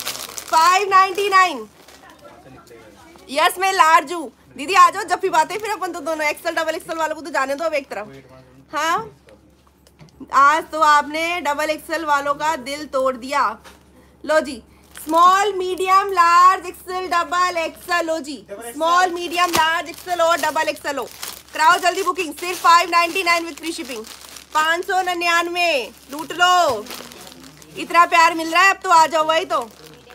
599। यस मैं लार्ज हूँ दीदी, आ जाओ जब भी बातें फिर अपन तो दोनों एक्सेल डबल एक्सेल वालों को तो जाने दो अब एक तरफ। हाँ आज तो आपने डबल एक्सेल वालों का दिल तोड़ दिया। लो जी small medium large XL double XL. लो जी स्मॉल मीडियम लार्ज एक्सेल और डबल एक्सेल। हो कराओ जल्दी बुकिंग, सिर्फ 599 विद फ्री शिपिंग, 599। लूट लो, इतना प्यार मिल रहा है अब तो आ जाओ। वही तो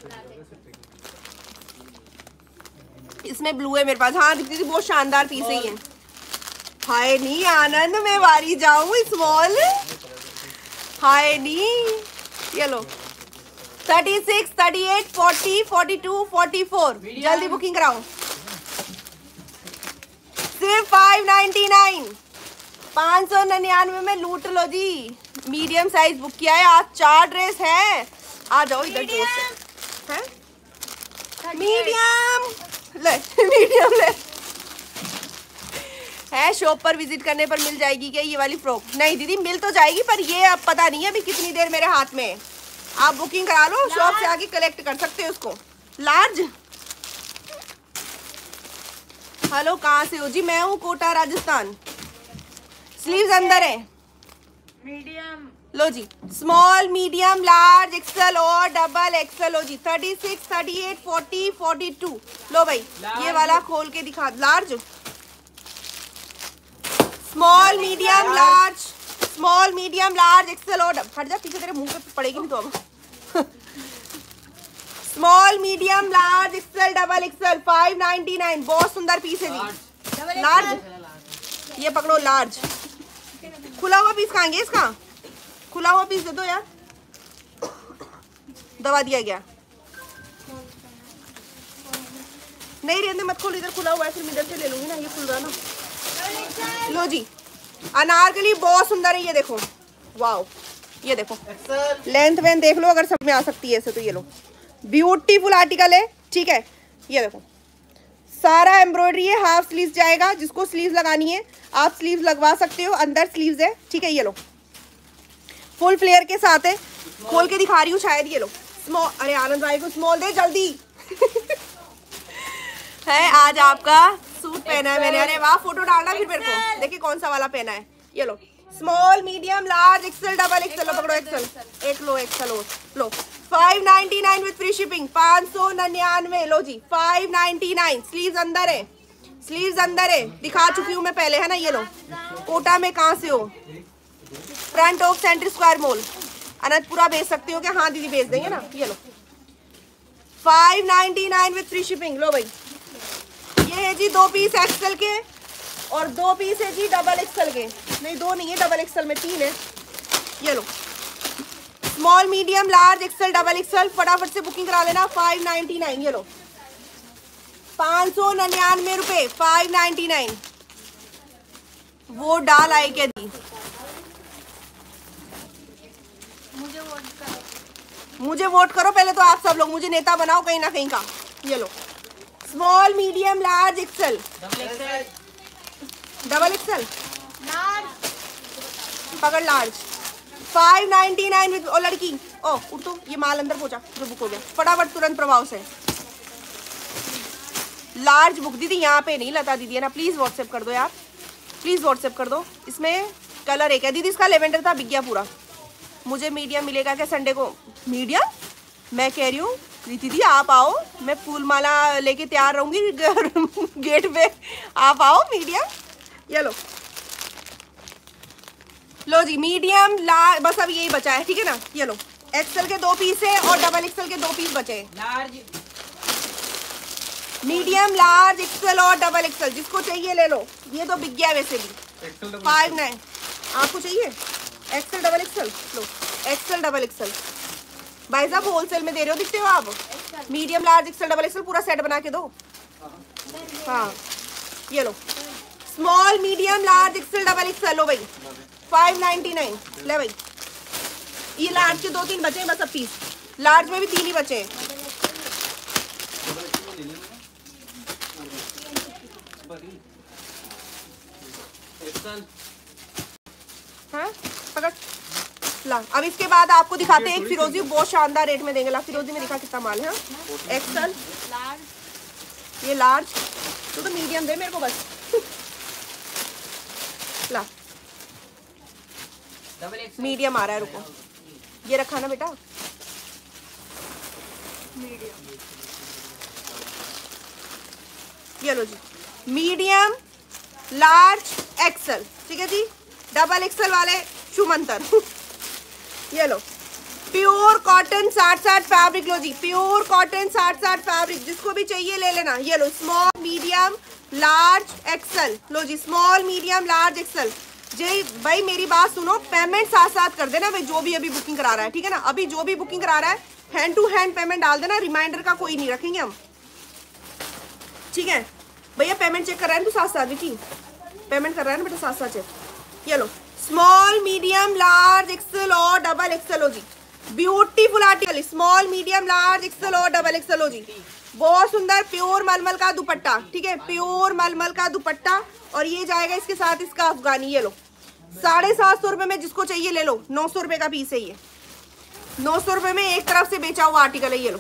इसमें ब्लू है मेरे पास। हाँ दीदी बहुत शानदार पीस है ये। हाय नी आनंद में वारी जाऊं स्मॉल। हाय नी ये लो 36 38 40 42 44 जल्दी बुकिंग कराओ, सिर्फ 599 599 में लूट लो जी। मीडियम साइज बुक किया है आज, 4 ड्रेस है। आ जाओ इधर ड्रेस है मीडियम ले मीडियम ले है। शॉप पर विजिट करने पर मिल जाएगी क्या ये वाली फ्रॉक? नहीं दीदी मिल तो जाएगी पर ये अब पता नहीं है अभी कितनी देर मेरे हाथ में है। आप बुकिंग करा लो, शॉप से आके कलेक्ट कर सकते हो उसको। लार्ज हेलो कहाँ से हो जी? मैं हूँ कोटा राजस्थान। स्लीव्स अंदर है मीडियम। लो जी स्मॉल मीडियम लार्ज एक्सेल और डबल एक्सेल। लो जी 36 38 40 42। लो भाई ये वाला खोल के दिखा। Large small medium large, small medium large XL और हट जा पीछे, तेरे मुंह पे पड़ेगी नहीं तो अब small medium large XL double XL 599। बहुत सुंदर पीस है जी। लार्ज ये पकड़ो लार्ज। खुला हुआ पीस खाएंगे इसका, खुला हुआ पीस दे दो यार। दबा दिया गया। नहीं रहने मत खोल, इधर खुला हुआ है फिर मैं इधर से ले लूंगी ना, ये खुल रहा ना। लो जी अनारकली बहुत सुंदर है, ये देखो वाओ, ये देखो लेंथ वेंथ देख लो अगर सब में आ सकती है ऐसे तो। ये लो ब्यूटीफुल आर्टिकल है, ठीक है। ये देखो सारा एम्ब्रॉयडरी है, हाफ स्लीव्स जाएगा। जिसको स्लीव्स लगानी है आप स्लीव्स लगवा सकते हो, अंदर स्लीव्स है, ठीक है। ये लो फुल फ्लेयर के साथ है, खोल के दिखा रही हूँ शायद। ये लो स्मॉल, अरे आनंद भाई को स्मॉल दे जल्दी है। आज आपका सूट पहना है मैंने, अरे वाह फोटो डालना फिर मेरे को, देखिए कौन सा वाला पहना है। ये लो small medium large XL double XL. लो पकड़ो एक्सेल, एक लो एक्सेल और लो 599 विद फ्री शिपिंग, 599। लो जी 599। स्लीव्स अंदर है, स्लीव्स अंदर है, दिखा चुकी हूँ मैं पहले, है ना। ये लो कोटा में कहाँ से हो? Front of centre square mall. Anantpura भेज सकते हो क्या? हाँ दीदी भेज देंगे ना। ये लो 599 विद फ्री शिपिंग। लो भाई ये है जी 2 पीस एक्सेल के और 2 पीस है जी डबल एक्सल के, नहीं 2 नहीं है, डबल एक्सल में 3 है। ये लो, small medium large XL double XL, फटाफट से बुकिंग करा लेना। 599, ये लो 599 रुपए, 599। वो डाल आई क्या दी, मुझे वोट करो पहले तो आप सब लोग, मुझे नेता बनाओ कहीं ना कहीं का। ये लो, small medium large XL double XL पकड़ लार्ज, 599 विद। ओ लड़की, ओ उठ तो, ये माल अंदर पहुंचा जो बुक हो गया, फटाफट तुरंत प्रभाव से। लार्ज बुक दीदी यहाँ पे नहीं, लता दीदी है ना, प्लीज व्हाट्सएप कर दो यार, प्लीज व्हाट्सएप कर दो। इसमें कलर एक है दीदी, इसका लेवेंडर था, बिक गया पूरा। मुझे मीडियम मिलेगा क्या संडे को? मीडियम मैं कह रही हूँ दीदी आप आओ, मैं फूल माला लेके तैयार रहूंगी गेट पे, आप आओ मीडियम। ये लो, लो जी मीडियम लार्ज, बस अब यही बचा है, ठीक है ना। ये लो, एक्सेल के 2 पीस है और डबल एक्सेल के 2 पीस बचे हैं। लार्ज मीडियम लार्ज एक्सेल और डबल एक्सेल, जिसको चाहिए ले लो। ये तो बिक गया वैसे भी। 59 आपको चाहिए एक्सेल डबल एक्सेल, लो एक्सेल डबल एक्सेल। भाई साहब होलसेल में दे रहे हो, दिखते हो आप। Medium large XL double XL पूरा सेट बना के दो। हाँ ये लो, small medium large XL double XL, लो भाई 599। ले भाई, ये लार्ज के 2-3 बचे हैं बस अब पीस, लार्ज में भी 3 ही बचे हैं। हाँ पकड़ ला। अब इसके बाद आपको दिखाते हैं एक फिरोजी, बहुत शानदार रेट में देंगे। ला फिरोजी में दिखा कितना माल है। हाँ एक्सेल ये लार्ज, तो मीडियम दे मेरे को बस। ला मीडियम आ रहा है, रुको ये रखा ना बेटा, ये लो जी मीडियम लार्ज एक्सेल, ठीक है जी। डबल एक्सेल वाले शुमंतर ये लो, प्योर कॉटन 60-60 फैब्रिक, लो जी प्योर कॉटन 60-60 फैब्रिक, जिसको भी चाहिए ले लेना। ये लो स्मॉल मीडियम लार्ज एक्सेल, लो जी स्मॉल मीडियम लार्ज एक्सेल। जी भाई मेरी बात सुनो, पेमेंट साथ साथ कर देना भाई, जो भी अभी बुकिंग करा रहा है, ठीक है ना। अभी जो भी बुकिंग करा रहा है हैंड टू हैंड पेमेंट डाल देना, रिमाइंडर का कोई नहीं रखेंगे हम, ठीक है भैया। पेमेंट चेक कर रहा है तो साथ साथ भी पेमेंट कर रहा है ना बेटा, साथ साथ चेक। ये लो स्मॉल मीडियम लार्ज एक्सेल और डबल एक्सेल, हो जी beautiful article, small medium large XL और डबल एक्सेल, हो जी बहुत सुंदर प्योर मलमल का दुपट्टा, ठीक है प्योर मलमल का दुपट्टा। और ये जाएगा इसके साथ इसका अफगानी। ये लो 750 रुपए में, जिसको चाहिए ले लो। 900 रुपए का पीस है ये, 900 रुपए में एक तरफ से बेचा हुआ आर्टिकल है। ये लो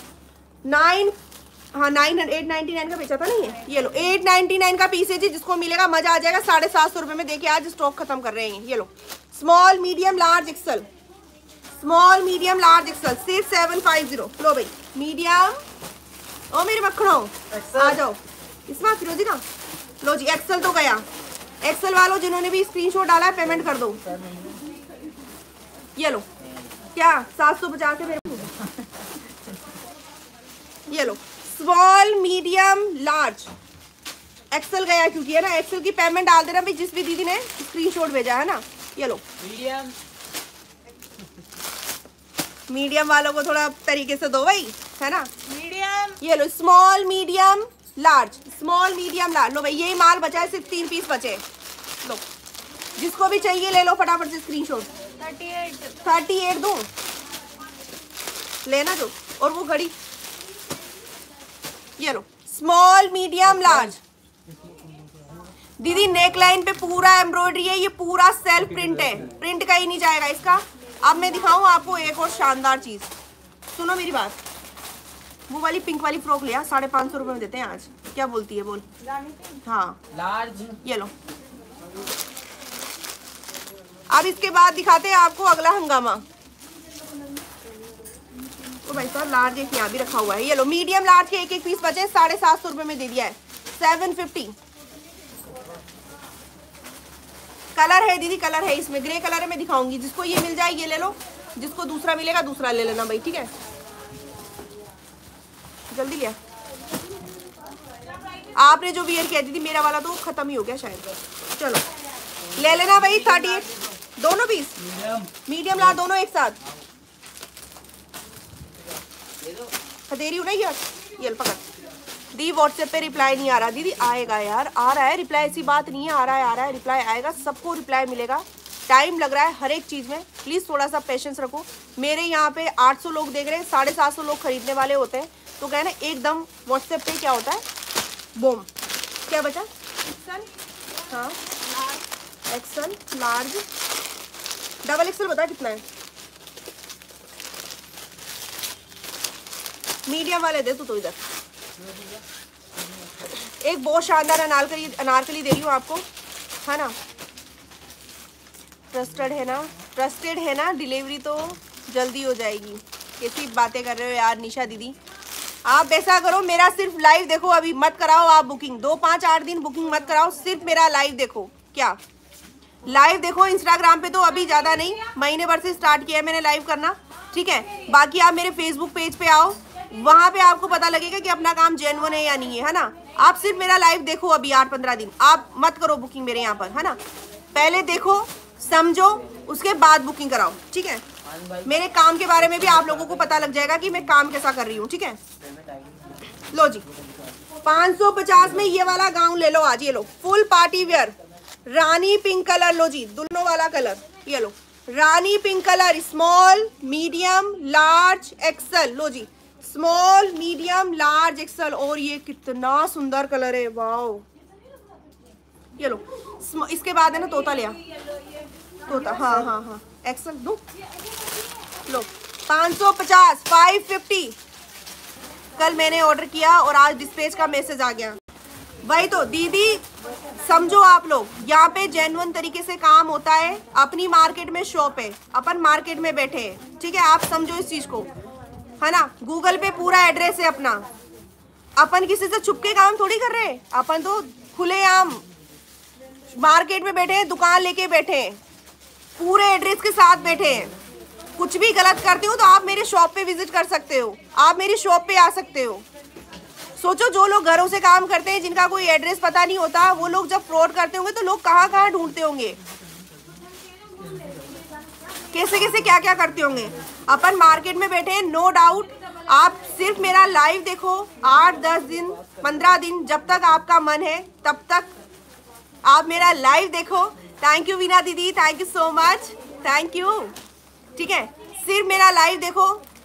899 का बेचा था ना ये लो 899 का पीस है जी, जिसको मिलेगा मजा आ जाएगा। 750 रुपए में देखिए, आज स्टॉक खत्म कर रहे हैं। ये लो small medium large XL, small medium large XL सिर्फ 750। लो भाई मीडियम, ओ मेरे मक्खनों आ जाओ इसमें फिरोजी का। लो जी एक्सेल तो गया, एक्सेल वालों जिन्होंने भी स्क्रीनशॉट डाला है पेमेंट कर दो। ये लो क्या 750 है मेरे। ये लो स्मॉल मीडियम लार्ज एक्सेल गया, क्योंकि है ना एक्सेल की पेमेंट डाल देना भाई, जिस भी दीदी ने स्क्रीनशॉट भेजा है ना। ये लो मीडियम, मीडियम वालों को थोड़ा तरीके से दो भाई, है ना मीडियम। ये लो small medium large, small medium large. लो भाई यही माल बचा है, सिर्फ 3 पीस बचे। लो जिसको भी चाहिए ले लो फटाफट से स्क्रीनशॉट। 38 दूं लेना जो, और वो घड़ी। ये लो स्मॉल मीडियम लार्ज। दीदी नेक लाइन पे पूरा एम्ब्रॉयडरी है, ये पूरा सेल्फ प्रिंट है, प्रिंट का ही नहीं जाएगा इसका। अब मैं दिखाऊं आपको एक और शानदार चीज, सुनो मेरी बात। वो वाली पिंक वाली फ्रॉक लिया, 550 रुपए में देते हैं आज, क्या बोलती है बोल। हाँ लार्ज। ये लो अब इसके बाद दिखाते हैं आपको अगला हंगामा। तो भाई साहब लार्ज एक यहाँ भी रखा हुआ है। ये लो मीडियम लार्ज के एक पीस बचे, 750 रुपए में दे दिया है, 750। कलर है दीदी, कलर है इसमें, ग्रे कलर है, मैं दिखाऊंगी। जिसको ये मिल जाए ये ले लो, जिसको दूसरा मिलेगा दूसरा ले लेना भाई, ठीक है जल्दी लिया। आपने जो वियर किया दीदी, मेरा वाला तो खत्म ही हो गया शायद। चलो ले लेना भाई 38 दोनों पीस, मीडियम लार्ज दोनों एक साथ दे रही हूँ ना यार। ये पकड़ दी। व्हाट्सएप पे रिप्लाई नहीं आ रहा दीदी, आएगा यार, आ रहा है रिप्लाई, ऐसी बात नहीं है, आ रहा है रिप्लाई आएगा, सबको रिप्लाई मिलेगा। टाइम लग रहा है हर एक चीज़ में, प्लीज़ थोड़ा सा पेशेंस रखो। मेरे यहाँ पे 800 लोग देख रहे हैं, 750 लोग खरीदने वाले होते हैं, तो क्या है ना एकदम व्हाट्सएप पे क्या होता है बूम। क्या बचा? एक्सल, हाँ एक्सल लार्ज डबल एक्सल बता कितना है? मीडियम वाले दे तो इधर। एक बहुत शानदार अनारकली दे रही हूँ आपको, है ना। ट्रस्टेड है ना, डिलीवरी तो जल्दी हो जाएगी। कैसी बातें कर रहे हो यार निशा दीदी। आप ऐसा करो, मेरा सिर्फ लाइव देखो, अभी मत कराओ आप बुकिंग, 2 5 8 दिन बुकिंग मत कराओ, सिर्फ मेरा लाइव देखो। क्या लाइव देखो इंस्टाग्राम पे, तो अभी ज़्यादा नहीं, महीने भर से स्टार्ट किया है मैंने लाइव करना, ठीक है। बाकी आप मेरे फेसबुक पेज पे आओ, वहाँ पे आपको पता लगेगा कि अपना काम जेन्युइन है या नहीं है ना। आप सिर्फ मेरा लाइव देखो अभी 8-15 दिन, आप मत करो बुकिंग मेरे यहाँ पर, है ना। पहले देखो समझो, उसके बाद बुकिंग कराओ, ठीक है। मेरे काम के बारे में भी आप लोगों को पता लग जाएगा कि मैं काम कैसा कर रही हूँ, ठीक है। लो जी 550 में ये वाला गाउन ले लो आज, ये लो full party wear rani pink colour, लो जी दोनों वाला कलर, ये लो rani pink colour, small medium large XL, लो जी स्मॉल मीडियम लार्ज एक्सल। और ये कितना सुंदर कलर है, वाओ। ये लो इसके बाद है ना तोता लिया, तोता, हाँ एक्सल दो, लो 550 550। कल मैंने ऑर्डर किया और आज डिस्पैच का मैसेज आ गया। वही तो दीदी समझो आप लोग, यहाँ पे जेन्युइन तरीके से काम होता है। अपनी मार्केट में शॉप है, अपन मार्केट में बैठे हैं, ठीक है। आप समझो इस चीज को, है ना। गूगल पे पूरा एड्रेस है अपना, अपन किसी से छुप के काम थोड़ी कर रहे हैं, अपन तो खुलेआम मार्केट में बैठे हैं, दुकान लेके बैठे हैं, पूरे एड्रेस के साथ बैठे हैं। कुछ भी गलत करते हो तो आप मेरे शॉप पे विजिट कर सकते हो, आप मेरी शॉप पे आ सकते हो। सोचो जो लोग घरों से काम करते हैं, जिनका कोई एड्रेस पता नहीं होता, वो लोग जब फ्रॉड करते होंगे तो लोग कहाँ कहाँ ढूंढते होंगे, कैसे कैसे क्या क्या करते होंगे। अपन मार्केट में बैठे हैं, नो डाउट। आप सिर्फ मेरा लाइव देखो, 8-10 दिन 15 दिन, जब तक आपका मन है तब तक आप मेरा लाइव देखो। थैंक यू वीना दीदी, thank you so much, thank you, ठीक है। सिर्फ मेरा लाइव देखो,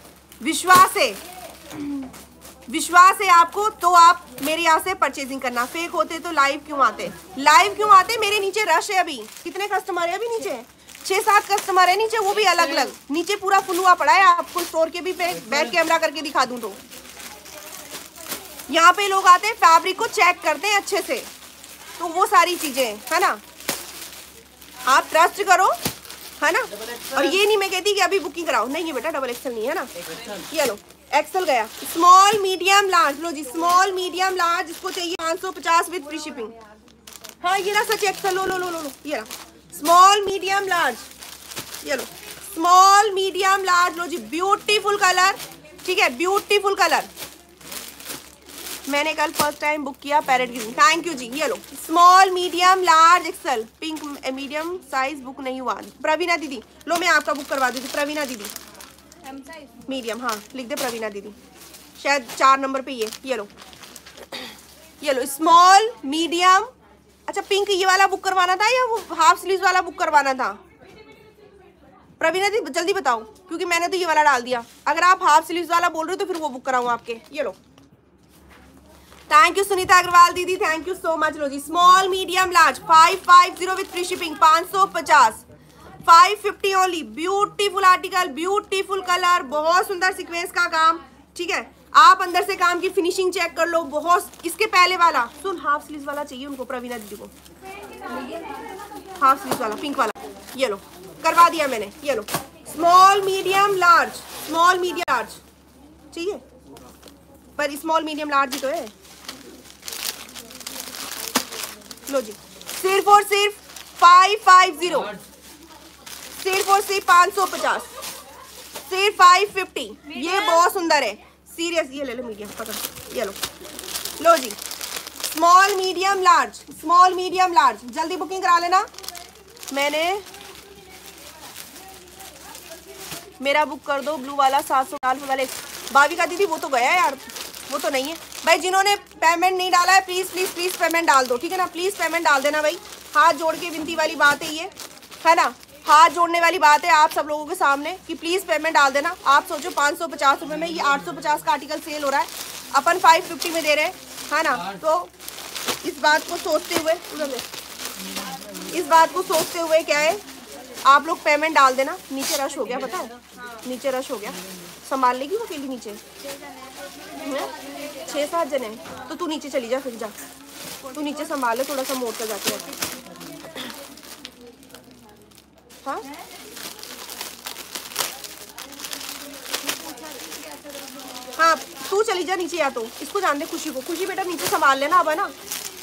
विश्वास है आपको तो आप मेरे यहाँ से परचेजिंग करना। फेक होते तो लाइव क्यों आते? मेरे नीचे रश है, अभी कितने कस्टमर है? अभी नीचे 6-7 कस्टमर है नीचे, वो भी अलग अलग, नीचे पूरा फुलुआ पड़ा है। आपको स्टोर के भी बैक कैमरा करके दिखा दूं तो यहाँ पे लोग आते हैं, फैब्रिक को चेक करते हैं अच्छे से, तो वो सारी चीजें है ना। आप ट्रस्ट करो, है ना। और ये नहीं मैं कहती कि अभी बुकिंग कराओ, नहीं है बेटा, डबल एक्सल नहीं है ना। ये लो एक्सल गया, स्मॉल मीडियम लार्ज, लो जी स्मॉल मीडियम लार्ज, इसको चाहिए 550 विद फ्री शिपिंग। हाँ ये रहा सच एक्सल, लो लो लो लो लो, ये रहा स्मॉल मीडियम लार्ज, ये लो स्मॉल मीडियम लार्ज, लो जी ब्यूटीफुल कलर, ठीक है, ब्यूटीफुल कलर। मैंने कल फर्स्ट टाइम बुक किया पैरेट ग्रीन, थैंक यू जी। ये लो small medium large XL, pink medium size book नहीं हुआ। प्रवीणा दीदी लो, मैं आपका बुक करवा दीदी। प्रवीणा दीदी मीडियम, हाँ लिख दे प्रवीणा दीदी, शायद 4 नंबर पे। ये लो स्मॉल मीडियम। अच्छा पिंक ये वाला बुक करवाना था या वो हाफ स्लीव्स वाला बुक करवाना था? प्रवीणा दीदी जल्दी बताओ, क्योंकि मैंने तो ये वाला डाल दिया। अगर आप हाफ स्लीव्स वाला बोल रहे हो तो फिर वो बुक कराऊँ आपके। ये लो, थैंक यू सुनीता अग्रवाल दीदी, थैंक यू सो मच। लो जी small medium large 550 with free shipping, 550 550 only. Beautiful article, beautiful colour, बहुत सुंदर सीक्वेंस का काम, ठीक है। आप अंदर से काम की फिनिशिंग चेक कर लो, बहुत। इसके पहले वाला सुन, हाफ स्लीव्स वाला चाहिए उनको, प्रवीणा दीदी को हाफ स्लीव्स वाला पिंक वाला, ये लो करवा दिया मैंने। ये लो small medium large, small medium large चाहिए, पर स्मॉल मीडियम लार्ज ही तो है। लो जी सिर्फ और सिर्फ 550, सिर्फ और सिर्फ 550, सिर्फ 550। ये बहुत सुंदर है, सीरियस। ये ले लो मीडियम, पकड़, ये लो जी small medium large, small medium large, जल्दी बुकिंग करा लेना। मैंने मेरा बुक कर दो ब्लू वाला 700 वाले। भाविका दीदी वो तो गया है यार, वो तो नहीं है भाई। जिन्होंने पेमेंट नहीं डाला है प्लीज प्लीज प्लीज पेमेंट डाल दो, ठीक है ना। प्लीज पेमेंट डाल देना भाई, हाथ जोड़ के विनती वाली बात है ये, है ना। हाथ जोड़ने वाली बात है आप सब लोगों के सामने कि प्लीज पेमेंट डाल देना। आप सोचो 550 रुपये में ये 850 का आर्टिकल सेल हो रहा है, अपन 550 में दे रहे हैं, है ना। तो इस बात को सोचते हुए, इस बात को सोचते हुए क्या है, आप लोग पेमेंट डाल देना। नीचे रश हो गया, पता है नीचे रश हो गया। संभाल लेगी वो अकेली नीचे? 6-7 जने, तो तू नीचे चली जा, फिर जा तू नीचे संभाल ले, थोड़ा सा मोड़ कर जाके। हाँ हाँ तू चली जा नीचे, या तो इसको जान दे खुशी को। खुशी बेटा नीचे संभाल लेना अब, है ना।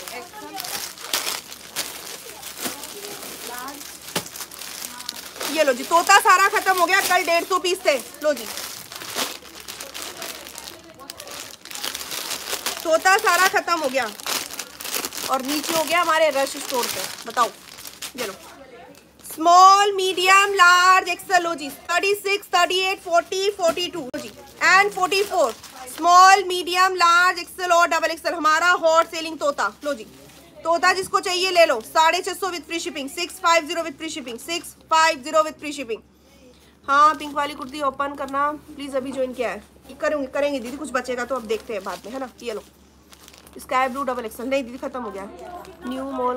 ये लो जी, तोता सारा खत्म हो गया, कल 150 पीस थे। लो जी, तोता सारा खत्म हो गया और नीचे हो गया हमारे रश स्टोर पे। बताओ, ये लो स्मॉल मीडियम लार्ज एक्सेल। लो जी 36, 38, 40, 42 जी and 44। Small medium large XL और डबल एक्सेल, हमारा हॉट सेलिंग तोता। लो जी, तोता जिसको चाहिए ले लो, 650 with free shipping, 650 with free shipping, 650 with free shipping. हाँ पिंक वाली कुर्ती ओपन करना प्लीज, अभी ज्वाइन किया है। करेंगे दीदी, कुछ बचेगा तो अब देखते हैं बाद में, है ना। ये लो स्काई ब्लू डबल एक्सेल। नहीं दीदी खत्म हो गया। न्यू माल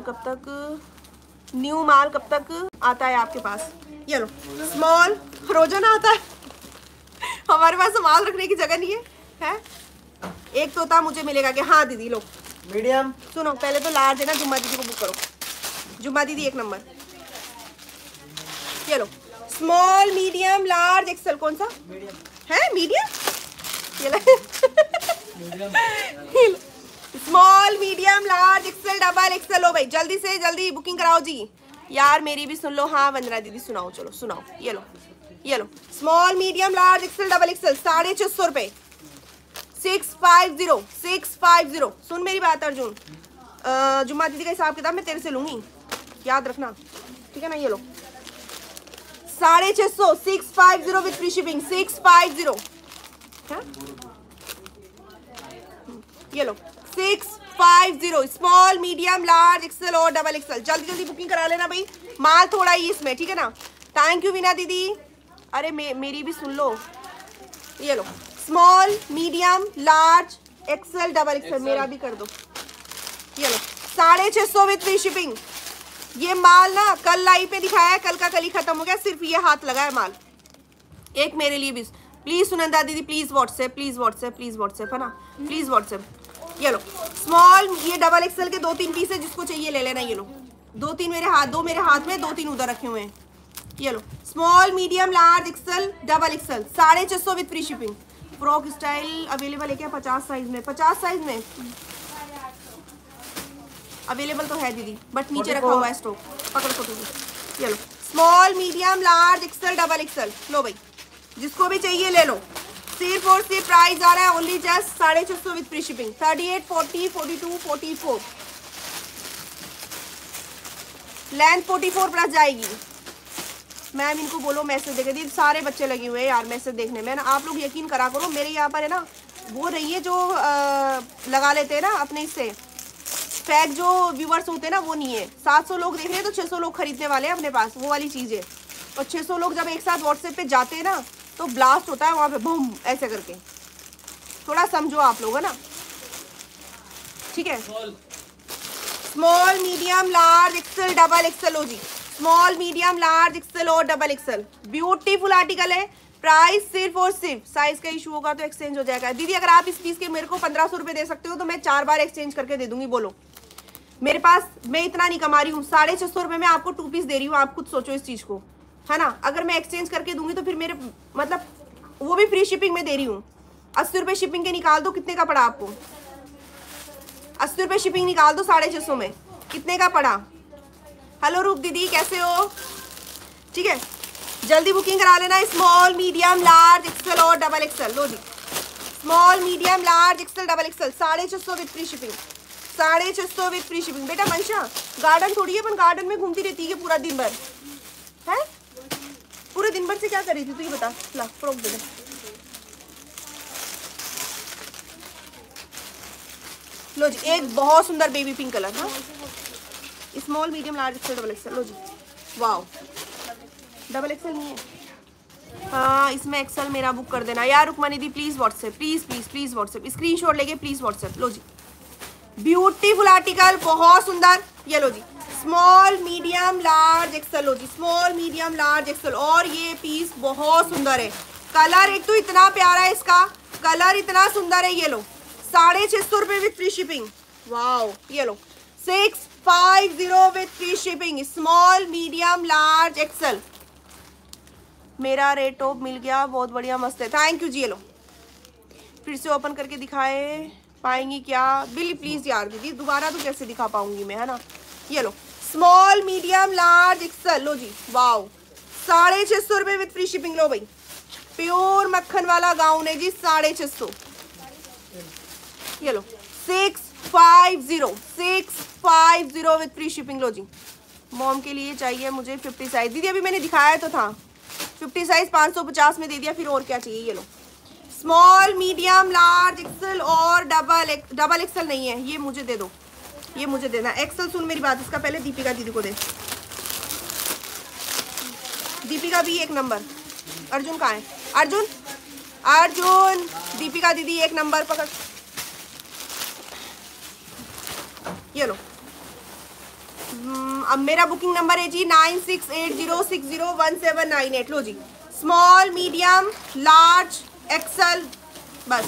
कब तक आता है आपके पास? ये लो स्मॉल रोजाना आता है हमारे पास माल रखने की जगह नहीं है। एक तोता मुझे मिलेगा कि हाँ दीदी लो मीडियम। सुनो पहले तो लार्ज है ना, जुम्मा दीदी को बुक करो। जुम्मा दीदी 1 नंबर। ये लो स्मॉल मीडियम लार्ज एक्सेल। कौन सा है मीडियम? ये small medium large XL double XL. लो भाई जल्दी से जल्दी बुकिंग कराओ जी। यार मेरी भी सुन लो। हाँ वंदना दीदी सुनाओ, चलो सुनाओ। ये लो small medium large XL double XL, 650 रुपये, 650। सुन मेरी बात अर्जुन, जुम्मा दीदी का हिसाब किताब मैं तेरे से लूंगी, याद रखना, ठीक है ना। ये लो 650, 650 विद फ्री शिपिंग, 650। ये लो 650 स्मॉल मीडियम लार्ज एक्सेल और डबल एक्सेल। जल्दी जल्दी बुकिंग करा लेना भाई, माल थोड़ा ही इसमें, ठीक है ना। थैंक यू वीना दीदी। अरे मेरी भी सुन लो। ये लो small medium large XL double XL, मेरा भी कर दो। ये लो 650 विद फ्री शिपिंग। ये माल ना कल लाइव पे दिखाया है, कल का कल ही खत्म हो गया, सिर्फ ये हाथ लगा है माल। एक मेरे लिए भी प्लीज सुनंदा दीदी, प्लीज व्हाट्सएप, है ना, प्लीज व्हाट्सएप। ये लो स्मॉल, ये डबल एक्सेल के 2-3 पीस है, जिसको चाहिए ले लेना। ये लो 2-3 मेरे हाथ, 2 मेरे हाथ में, 2-3 उधर रखे हुए हैं। ये लो small medium large XL double XL, 650 with free shipping. Frock style available है क्या? 50 साइज में, 50 साइज में अवेलेबल तो है दीदी, बट नीचे रखा हुआ है स्टॉक। पकड़ फोटो। ये लो small medium large XL double XL. लो भाई जिसको भी चाहिए ले लो। सिर्फ और सिर्फ प्राइस आ रहा है only just 650 with free shipping, 38, 40, 42, 44। Length 44 plus जाएगी। मैम इनको बोलो मैसेज देखे दी, सारे बच्चे लगे हुए हैं यार मैसेज देखने में ना। आप लोग यकीन करा करो, मेरे यहाँ पर है ना वो रही है जो लगा लेते हैं ना अपने इससे फैक, जो व्यूवर्स होते हैं ना वो नहीं है। 700 लोग देख रहे हैं तो 600 लोग खरीदने वाले हैं अपने पास, वो वाली चीज़ है। और 600 लोग जब एक साथ व्हाट्सएप पे जाते हैं ना तो ब्लास्ट होता है वहाँ पे, बूम ऐसे करके। थोड़ा समझो आप लोग, है ना, ठीक है। Small medium large XL double XL. हो जी स्मॉल मीडियम लार्ज एक्सेल और डबल एक्सेल, ब्यूटीफुल आर्टिकल है। प्राइस सिर्फ और सिर्फ, साइज का इशू होगा तो एक्सचेंज हो जाएगा। दीदी अगर आप इस पीस के मेरे को 1500 रुपये दे सकते हो तो मैं 4 बार एक्सचेंज करके दे दूंगी। बोलो मेरे पास, मैं इतना नहीं कमा रही हूँ, 650 रुपये में आपको 2 पीस दे रही हूँ। आप खुद सोचो इस चीज़ को, है ना। अगर मैं एक्सचेंज करके दूंगी तो फिर मेरे मतलब वो भी फ्री शिपिंग में दे रही हूँ। 80 रुपये शिपिंग के निकाल दो, कितने का पड़ा आपको? 80 रुपये शिपिंग निकाल दो 650 में, कितने का पड़ा? हेलो रूप दीदी कैसे हो? ठीक है जल्दी बुकिंग करा लेना। स्मॉल मीडियम लार्ज एक्सेल और डबल एक्सेल। लो जी small medium large XL double XL, 650 with free shipping, 650 with free shipping. बेटा मंशा गार्डन थोड़ी है, अपन गार्डन में घूमती रहती है पूरा दिन भर, है पूरे दिन भर से क्या कर रही थी तू ये बता। ला फ्रॉक दे दे। लो जी एक बहुत सुंदर बेबी पिंक कलर। हाँ small medium large XL double XL. लो जी वाओ, डबल एक्सेल नहीं है। हाँ इसमें एक्सेल मेरा बुक कर देना यार। रुकमनी दी please WhatsApp, please please please WhatsApp, screenshot लेके प्लीज व्हाट्सएप। लो जी ब्यूटीफुल आर्टिकल, बहुत सुंदर। ये लो जी स्मॉल मीडियम लार्ज एक्सेल। लो जी स्मॉल मीडियम लार्ज एक्सेल। और ये पीस बहुत सुंदर है। कलर एक तो इतना प्यारा है, इसका कलर इतना सुंदर है। ये लो 650 रुपये विथ फ्री शिपिंग। वाओ ये लो 650 with free shipping, small medium large XL. मेरा रेड टॉप मिल गया, बहुत बढ़िया मस्त है, थैंक यू जी। ये लो फिर से ओपन करके दिखाए पाएंगी क्या? बिल्ली प्लीज यार दीदी, दोबारा तो कैसे दिखा पाऊंगी मैं, है ना। ये लो स्मॉल मीडियम लार्ज एक्सेल। लो जी वाओ 650 रुपये विथ फ्री शिपिंग। लो भाई प्योर मक्खन वाला गाउन है जी 650। ये लो 650 विथ फ्री शिपिंग। लो जी मॉम के लिए चाहिए मुझे 50 साइज। दीदी अभी मैंने दिखाया तो था 50 साइज 550 में दे दिया, फिर और क्या चाहिए। ये लो स्मॉल मीडियम लार्ज एक्सेल और डबल एक्सेल नहीं है, ये मुझे दे दो, ये मुझे देना। एक्सेल सुन मेरी बात, इसका पहले दीपिका दीदी को दे। दीपिका भी एक नंबर। अर्जुन कहाँ है? अर्जुन अर्जुन दीपिका दीदी एक नंबर पकड़। ये लो अब मेरा बुकिंग नंबर है जी 9680601798। लो जी स्मॉल मीडियम लार्ज एक्सेल बस।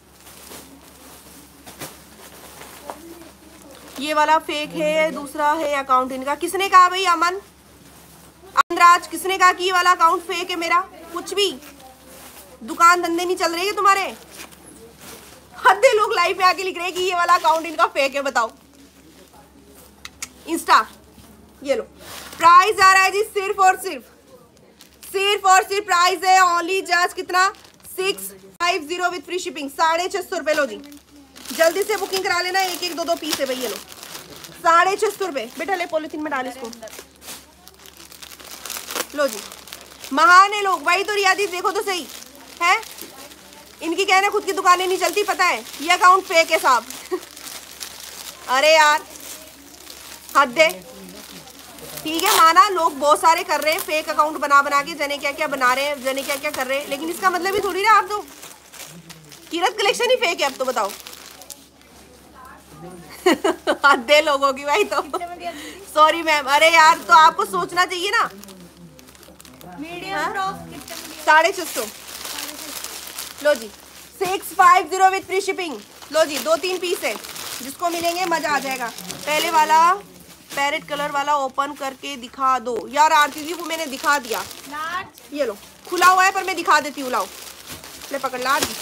ये वाला फेक है, दूसरा है अकाउंट इनका। किसने कहा भाई? अमन राज किसने कहा कि ये वाला अकाउंट फेक है मेरा? कुछ भी दुकान धंधे नहीं चल रहे हैं तुम्हारे? हद्दे लोग लाइव में आके लिख रहे हैं कि ये वाला अकाउंट इनका फेक है, बताओ। इंस्टा ये लो प्राइस आ रहा है जी सिर्फ और सिर्फ प्राइस है ओनली जस्ट कितना 650 विथ फ्री शिपिंग 650 रुपए। लो जी जल्दी से बुकिंग करा लेना, एक एक दो दो पीस है भैया। लो 650 रुपए। बेटा ले पॉलिथीन में डाल इसको। लो जी महान है लोग, वही तो रियादी देखो तो सही है। इनकी कहने खुद की दुकानें नहीं चलती, पता है ये अकाउंट फेक है साहब। अरे यार हद है। ठीक है माना, लोग बहुत सारे कर रहे हैं फेक अकाउंट बना के, जने क्या क्या बना रहे हैं, जने क्या क्या कर रहे हैं, लेकिन इसका मतलब ही थोड़ी ना आप तो कीरत कलेक्शन ही फेक है अब तो, बताओ। हद है लोगों की भाई। तो सॉरी मैम। अरे यार तो आपको सोचना चाहिए ना। Medium frock 650। लो जी 650 विथ फ्री शिपिंग। लो जी 2-3 पीस है, जिसको मिलेंगे मजा आ जाएगा। पहले वाला पैरेट कलर वाला ओपन करके दिखा दो यार आरती जी, वो मैंने दिखा दिया। लार्ज ये लो खुला हुआ है पर मैं दिखा देती हूँ। लाओ ले पकड़।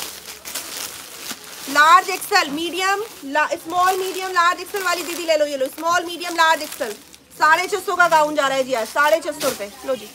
Large XL medium small medium large XL वाली दीदी ले लो। ये लो स्मॉल मीडियम लार्ज एक्सेल 650 का गाउन जा रहा है जी आज 650 रुपये। लो जी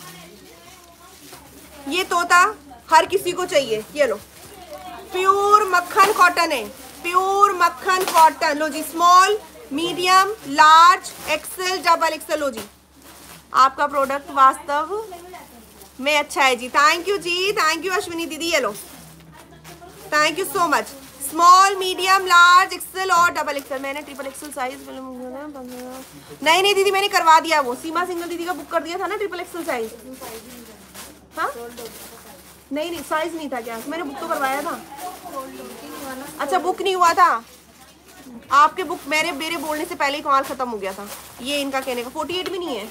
ये तोता हर किसी को चाहिए। ये लो प्योर मक्खन कॉटन है, प्योर मक्खन कॉटन। लो जी small medium large XL double XL. लो जी आपका प्रोडक्ट वास्तव में अच्छा है जी। थैंक यू जी, थैंक यू अश्विनी दीदी। ये लो thank you so much. Small medium large XL और डबल एक्सेल। मैंने ट्रिपल एक्सेल साइज नहीं दीदी मैंने करवा दिया, वो सीमा सिंगल दीदी का बुक कर दिया था ना ट्रिपल एक्सेल साइज। हाँ नहीं साइज नहीं था क्या? मैंने बुक तो करवाया था। अच्छा बुक नहीं हुआ था आपके बुक, मेरे बोलने से पहले ही कमाल खत्म हो गया था। ये इनका कहने का 48 भी नहीं है,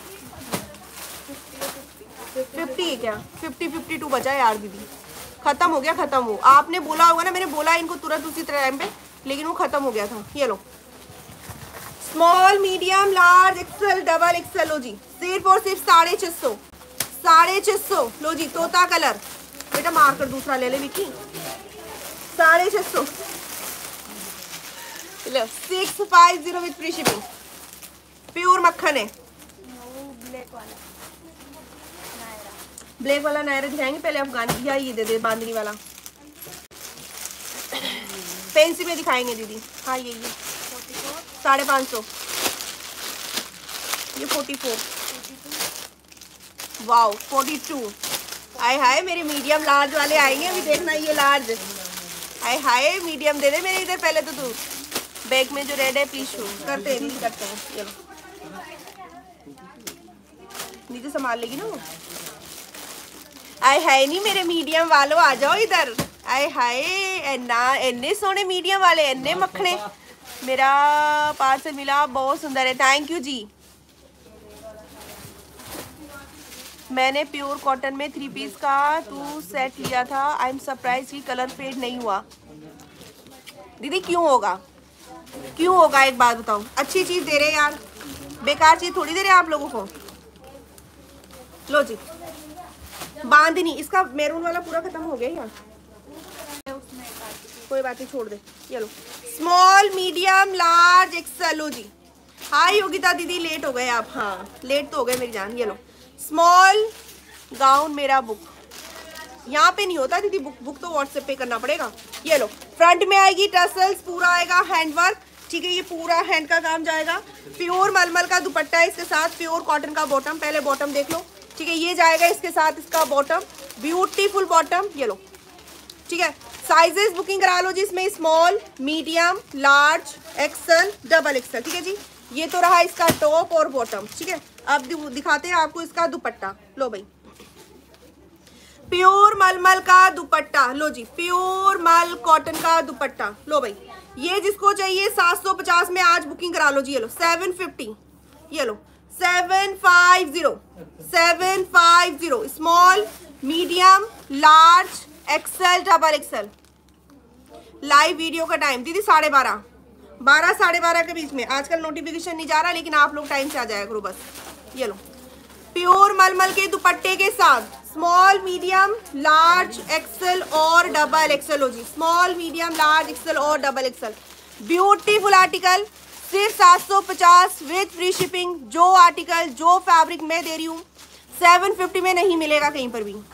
50 है क्या? 52 बचा यार दीदी, खत्म हो गया। खत्म हो आपने बोला होगा ना, मैंने बोला इनको तुरंत उसी टाइम पे, लेकिन वो खत्म हो गया था। ये लो small medium large XL double XL. लो जी सिर्फ और सिर्फ 650। लो जी तोता कलर। बेटा मार कर दूसरा ले ले Vicky. 650 650 with free shipping. Pure मक्खन है। ब्लैक वाला नायरा दिखाएंगे पहले अफगानी, या ये दे दे बांधनी वाला। फैंसी में दिखाएंगे दीदी। हाँ ये 550। ये 44। वाओ 42। हाय हाय मेरे मीडियम लार्ज वाले आएंगे अभी, देखना ये लार्ज। हाय हाय मीडियम दे दे मेरे इधर पहले तो तू। बैग में जो रेड है प्लीज शो करते हैं, नहीं करते हैं। चलो नीचे संभाल लेगी ना वो। आय हाय नहीं मेरे मीडियम वालों आ जाओ इधर। आय हाय एन्ना एन्ने सोने मीडियम वाले, एन्ने मखने। मेरा पार्सल मिला, बहुत सुंदर है, थैंक यू जी। मैंने प्योर कॉटन में 3 पीस का 2 सेट लिया था। आई एम सरप्राइज कि कलर फेड नहीं हुआ। दीदी क्यों होगा, क्यों होगा एक बात बताओ। अच्छी चीज दे रहे यार, बेकार चीज थोड़ी दे रहे आप लोगों को। लो जी बांधनी, इसका मैरून वाला पूरा खत्म हो गया यार, कोई बात नहीं छोड़ दे। ये लो स्मॉल मीडियम लार्ज एक्सेल। लो जी हाय योगिता दीदी, लेट हो गए आप। हाँ लेट तो हो गए मेरी जान। ये लो स्मॉल गाउन मेरा बुक। यहाँ पे नहीं होता दीदी बुक, बुक तो व्हाट्सएप पे करना पड़ेगा। ये लो फ्रंट में आएगी टसल्स, पूरा आएगा हैंडवर्क, ठीक है। ये पूरा हैंड का काम जाएगा। प्योर मलमल का दुपट्टा है इसके साथ, प्योर कॉटन का बॉटम। पहले बॉटम देख लो, ठीक है। ये जाएगा इसके साथ इसका बॉटम, ब्यूटीफुल बॉटम। ये लो ठीक है। साइजेस बुकिंग करा लो जी इसमें, small medium large XL double XL, ठीक है जी। ये तो रहा इसका टॉप और बॉटम, ठीक है। अब दिखाते हैं आपको इसका दुपट्टा। लो भाई प्योर मलमल का दुपट्टा। लो जी प्योर मल कॉटन का दुपट्टा। लो भाई ये जिसको चाहिए 750 में आज बुकिंग करा लो जी। ये लो 750। ये लो 750 750 small medium large XL double XL. Live video का टाइम दीदी 12:30, 12 साढ़े 12 के बीच में। आजकल नोटिफिकेशन नहीं जा रहा, लेकिन आप लोग टाइम से आ जाया करो बस। ये लो प्योर मलमल के दुपट्टे के साथ स्मॉल मीडियम लार्ज एक्सेल और डबल एक्सेल। हो जी स्मॉल मीडियम लार्ज एक्सेल और डबल एक्सेल। ब्यूटीफुल आर्टिकल, सिर्फ 750 विथ फ्री शिपिंग। जो आर्टिकल जो फैब्रिक मैं दे रही हूँ 750 में नहीं मिलेगा कहीं पर भी,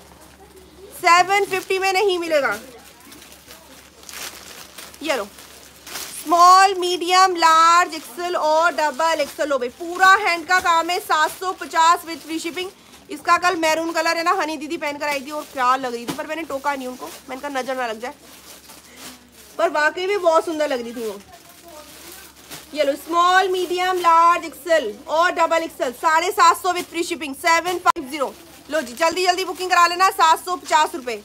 750 में नहीं मिलेगा। ये लो स्मॉल मीडियम लार्ज एक्सेल और डबल एक्सेल। लो भाई पूरा हैंड का काम है, 750 विथ फ्री शिपिंग। इसका कल मैरून कलर है ना, हनी दीदी पहन कर आई थी और क्या लग रही थी, पर मैंने टोका नहीं उनको, मैंने कहा नजर ना लग जाए, पर वाकई में बहुत सुंदर लग रही थी वो। ये लो स्मॉल मीडियम लार्ज एक्सेल और double XL 750 with free shipping 750। लो जी जल्दी जल्दी बुकिंग करा लेना, 750 रुपए।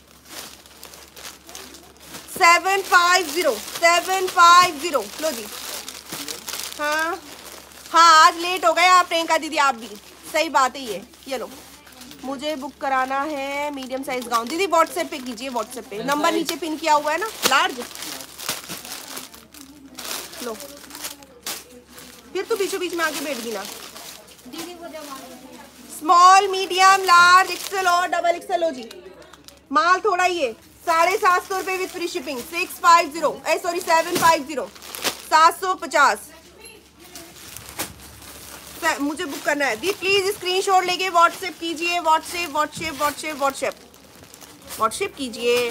750 750। लो जी हाँ हाँ आज लेट हो गए आप प्रियंका दीदी, आप भी सही बात है ये लो मुझे बुक कराना है मीडियम साइज गाउन। दीदी व्हाट्सएप पे कीजिए, व्हाट्सएप पे नंबर नीचे पिन किया हुआ है ना, लार्ज। लो फिर तो बीचों बीच में आके बैठ गई ना। स्मॉल मीडियम लार्ज एक्सेल और डबल एक्सेल। लो जी माल थोड़ा ही है, 750 रुपए विथ फ्री शिपिंग 750 750। मुझे बुक करना है दी, प्लीज स्क्रीनशॉट लेके व्हाट्सएप कीजिए, व्हाट्सएप कीजिए।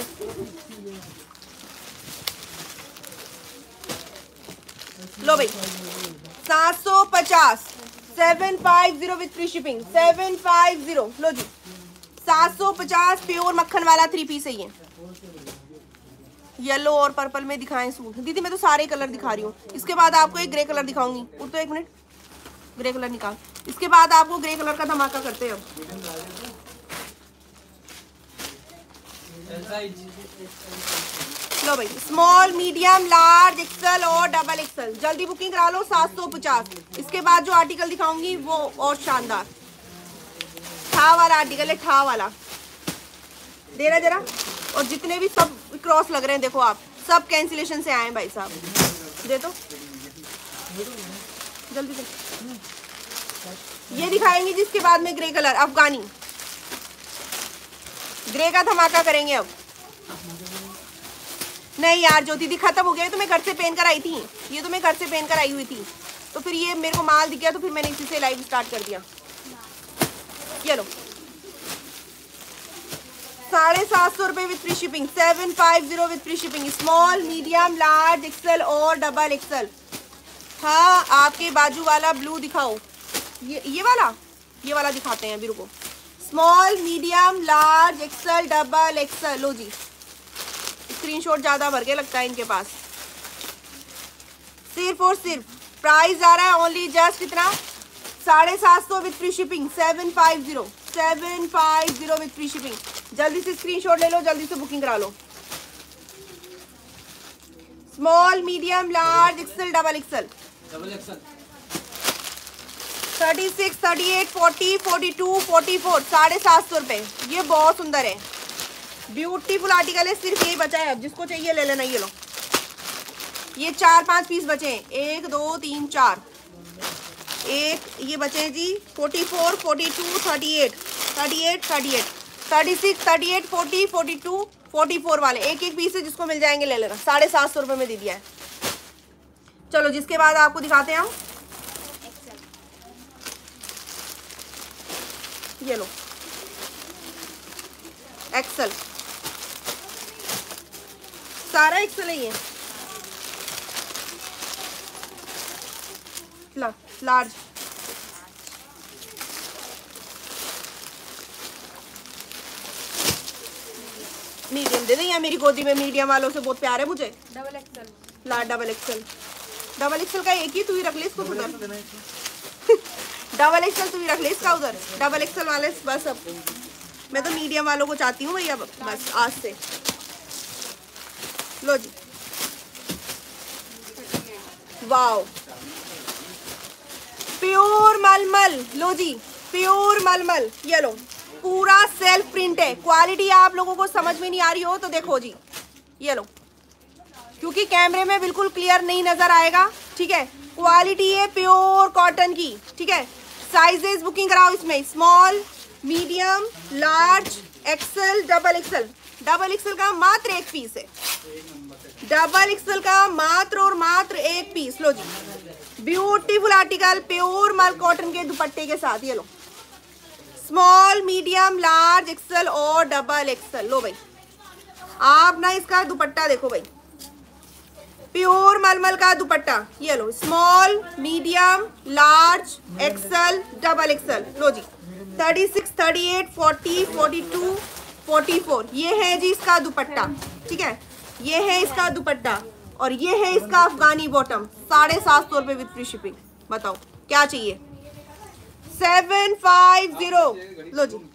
लो भाई 750 750 विथ फ्री शिपिंग 750। लो जी 750 प्योर मक्खन वाला 3 पीस है ये। येलो और पर्पल में दिखाएं सूट। दीदी मैं तो सारे कलर दिखा रही हूँ, इसके बाद आपको एक ग्रे कलर दिखाऊंगी। उठ तो 1 मिनट, ग्रे कलर निकाल, इसके बाद आपको ग्रे कलर का धमाका करते हैं। लो भाई स्मॉल मीडियम लार्ज एक्सेल और डबल एक्सेल जल्दी बुकिंग करा लो 750। इसके बाद जो आर्टिकल दिखाऊंगी वो और शानदार ठा वाला आर्टिकल है, ठा वाला देना जरा। और जितने भी सब क्रॉस लग रहे हैं देखो आप, सब कैंसिलेशन से आए हैं भाई साहब, दे तो जल्दी से। ये दिखाएंगे जिसके बाद में ग्रे कलर अफगानी, ग्रे का धमाका करेंगे अब। नहीं यार जो दीदी खत्म हो गया, तो मैं घर से पहन कर आई थी, ये तो मैं घर से पहन कर आई हुई थी, तो फिर ये मेरे को माल दिख गया, तो फिर मैंने इसी से लाइव स्टार्ट कर दिया। ये लो 750 रुपए with free shipping 750 with free shipping. Small medium large XL और डबल एक्सेल हाँ आपके बाजू वाला ब्लू दिखाओ, ये वाला दिखाते हैं अभी, रुको। Small, medium, large, XL, double XL. लो जी, स्क्रीनशॉट ज्यादा भर के लगता है इनके पास। सिर्फ और सिर्फ प्राइस आ रहा है ओनली जस्ट कितना, 750 with free shipping, 750 with free shipping. जल्दी से स्क्रीनशॉट ले लो, जल्दी से बुकिंग करा लो। Small, medium, large, XL, double XL, 36, 38, 40, 42, 44, 750 रुपए। ये बहुत सुंदर है, ब्यूटीफुल आर्टिकल है। सिर्फ यही बचा है, अब जिसको चाहिए ले लेना। ये लो, ये 4-5 पीस बचे हैं, 1 2 3 4, एक ये बचे हैं जी। 44, 42, 38, 38, 38, 36, 38, 40, 42, 44 वाले एक एक पीस है, जिसको मिल जाएंगे ले लेना। 750 रुपये में दे दिया है। चलो जिसके बाद आपको दिखाते हैं हम, ये लो एक्सल, सारा एक्सल है ये। लार्ज, मीडियम दे दें, मेरी गोदी में मीडियम वालों से बहुत प्यार है मुझे। Double XL, double XL, double XL का एक ही तू ही रख ले इसको उधर। डबल एक्सल तू ही रख ले इसका उधर, डबल एक्सल वाले बस। अब मैं तो मीडियम वालों को चाहती हूँ भैया बस आज से। लो जी, वाओ, प्योर मलमल। लो जी, प्योर मलमल। ये लो, पूरा सेल्फ प्रिंट है। क्वालिटी आप लोगों को समझ में नहीं आ रही हो तो देखो जी, ये लो, क्योंकि कैमरे में बिल्कुल क्लियर नहीं नजर आएगा, ठीक है। क्वालिटी है प्योर कॉटन की, ठीक है। साइजेस बुकिंग कराओ इसमें, small, medium, large, XL, double XL. Double XL का मात्र एक पीस है, डबल एक्सल का मात्र और मात्र एक पीस। लो जी, ब्यूटीफुल आर्टिकल, प्योर मल कॉटन के दुपट्टे के साथ। ये लो, स्मॉल, मीडियम, लार्ज, एक्सल और डबल एक्सल। लो भाई, आप ना इसका दुपट्टा देखो भाई, प्योर मलमल का दुपट्टा। ये लो, small, medium, large, XL, double XL. लो जी, 36, 38, 40, 42, 44, ये है जी इसका दुपट्टा, ठीक है। ये है इसका दुपट्टा और ये है इसका अफगानी बॉटम। 750 रुपये विद फ्री शिपिंग। बताओ क्या चाहिए। 750। लो जी,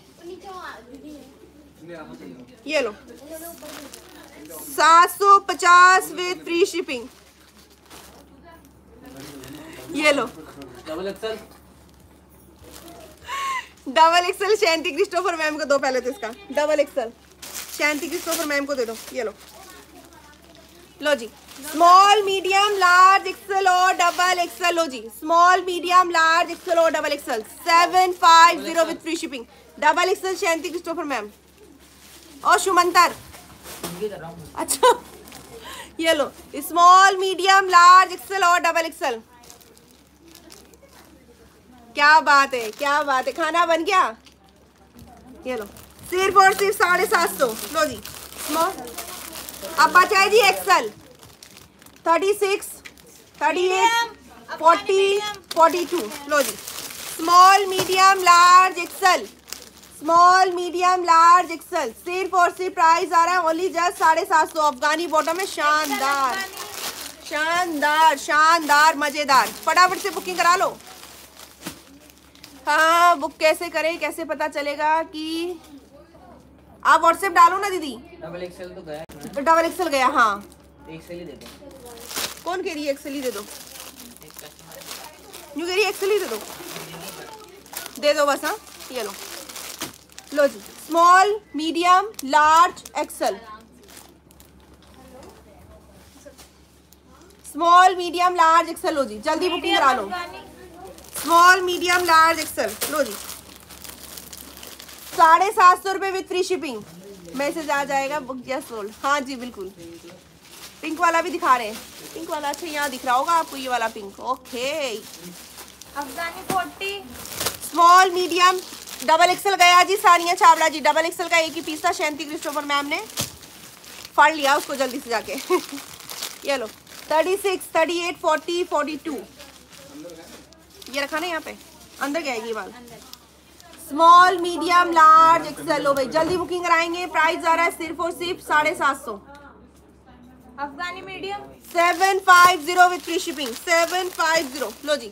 ये लो, 750 विद फ्री शिपिंग। ये लो, double XL, double XL Shanti Christopher ma'am को दो पहले तो। इसका double XL Shanti Christopher ma'am को दे दो। ये लो, लो जी, स्मॉल, मीडियम, लार्ज, एक्सल और डबल एक्सल। लो जी, स्मॉल, मीडियम, लार्ज, एक्सल और double XL. 750 with free shipping. Double XL Shanti Christopher ma'am और शुमंतर। अच्छा, ये लो, स्मॉल, मीडियम, लार्ज, एक्सल और डबल एक्सल। क्या बात है, क्या बात है। खाना बन गया। ये लो, सिर्फ और सिर्फ 750। लो जी, स्मॉल, अब बचा है जी एक्सल। 36, 38, 40, 42। लो जी, small, medium, large, XL, small, medium, large, XL. सिर्फ और सिर्फ प्राइस आ रहा है ओनली जस्ट 750। अफगानी बॉटम में शानदार शानदार शानदार मजेदार। फटाफट से बुकिंग करा लो। हाँ, बुक कैसे करें, कैसे पता चलेगा कि आप व्हाट्सएप डालो ना दीदी। डबल एक्सल तो गया, डबल एक्सल गया। हाँ, एक्सल ही दे दो। कौन कह रही है एक्सल ही दे दो? न्यू कह रही है एक्सल ही दे दो बस। हाँ, ये लो, लो जी, small, medium, large, XL. Small, medium, large, XL. लो जी, जल्दी बुकिंग करा लो। Small, medium, large, XL. लो जी, 750 रुपये विद फ्री शिपिंग। मैसेज आ जाएगा बुक जस्ट सोल्ड। हाँ जी बिल्कुल। पिंक वाला भी दिखा रहे हैं। पिंक वाला अच्छा यहाँ दिख रहा होगा आपको, ये वाला pink. Okay, Afghani 40, small, medium, double XL गया जी। सानिया चावला जी, डबल एक्सल का एक ही पीस था। शांति क्रिस्टोफर मैम ने फाड़ लिया उसको जल्दी से जाके। ये लो, 36, 38, 40, 42। ये रखा ना यहाँ पे, अंदर गया ये माल। Small, medium, large, XL. लो भाई जल्दी बुकिंग कराएंगे। प्राइस आ रहा है सिर्फ और सिर्फ 750। Afghani medium 750 with free shipping. 750। लो जी।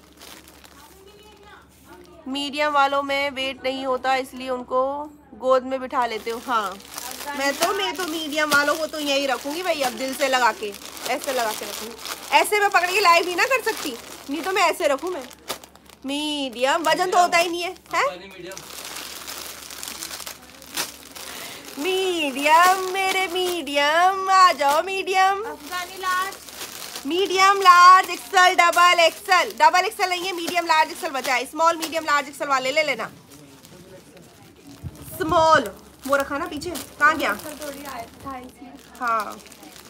मीडियम वालों में वेट नहीं होता इसलिए उनको गोद में बिठा लेते हो। हाँ मैं तो मीडियम वालों को तो यही रखूंगी भाई, अब दिल से लगा के, ऐसे लगा के रखूंगी। ऐसे मैं पकड़ के लाइव नहीं ना कर सकती, नहीं तो मैं ऐसे रखूं। मैं मीडियम वजन तो होता ही नहीं है, मीडियम मेरे मीडियम आ जाओ। Medium, Afghani large, medium, large, XL, double XL. Double XL नहीं है, मीडियम लार्ज एक्सल बचा है। स्मॉल, मीडियम, लार्ज एक्सल वाले ले लेना। स्मॉल वो रखा ना पीछे, कहाँ गया? थोड़ी आया था इसमें। हाँ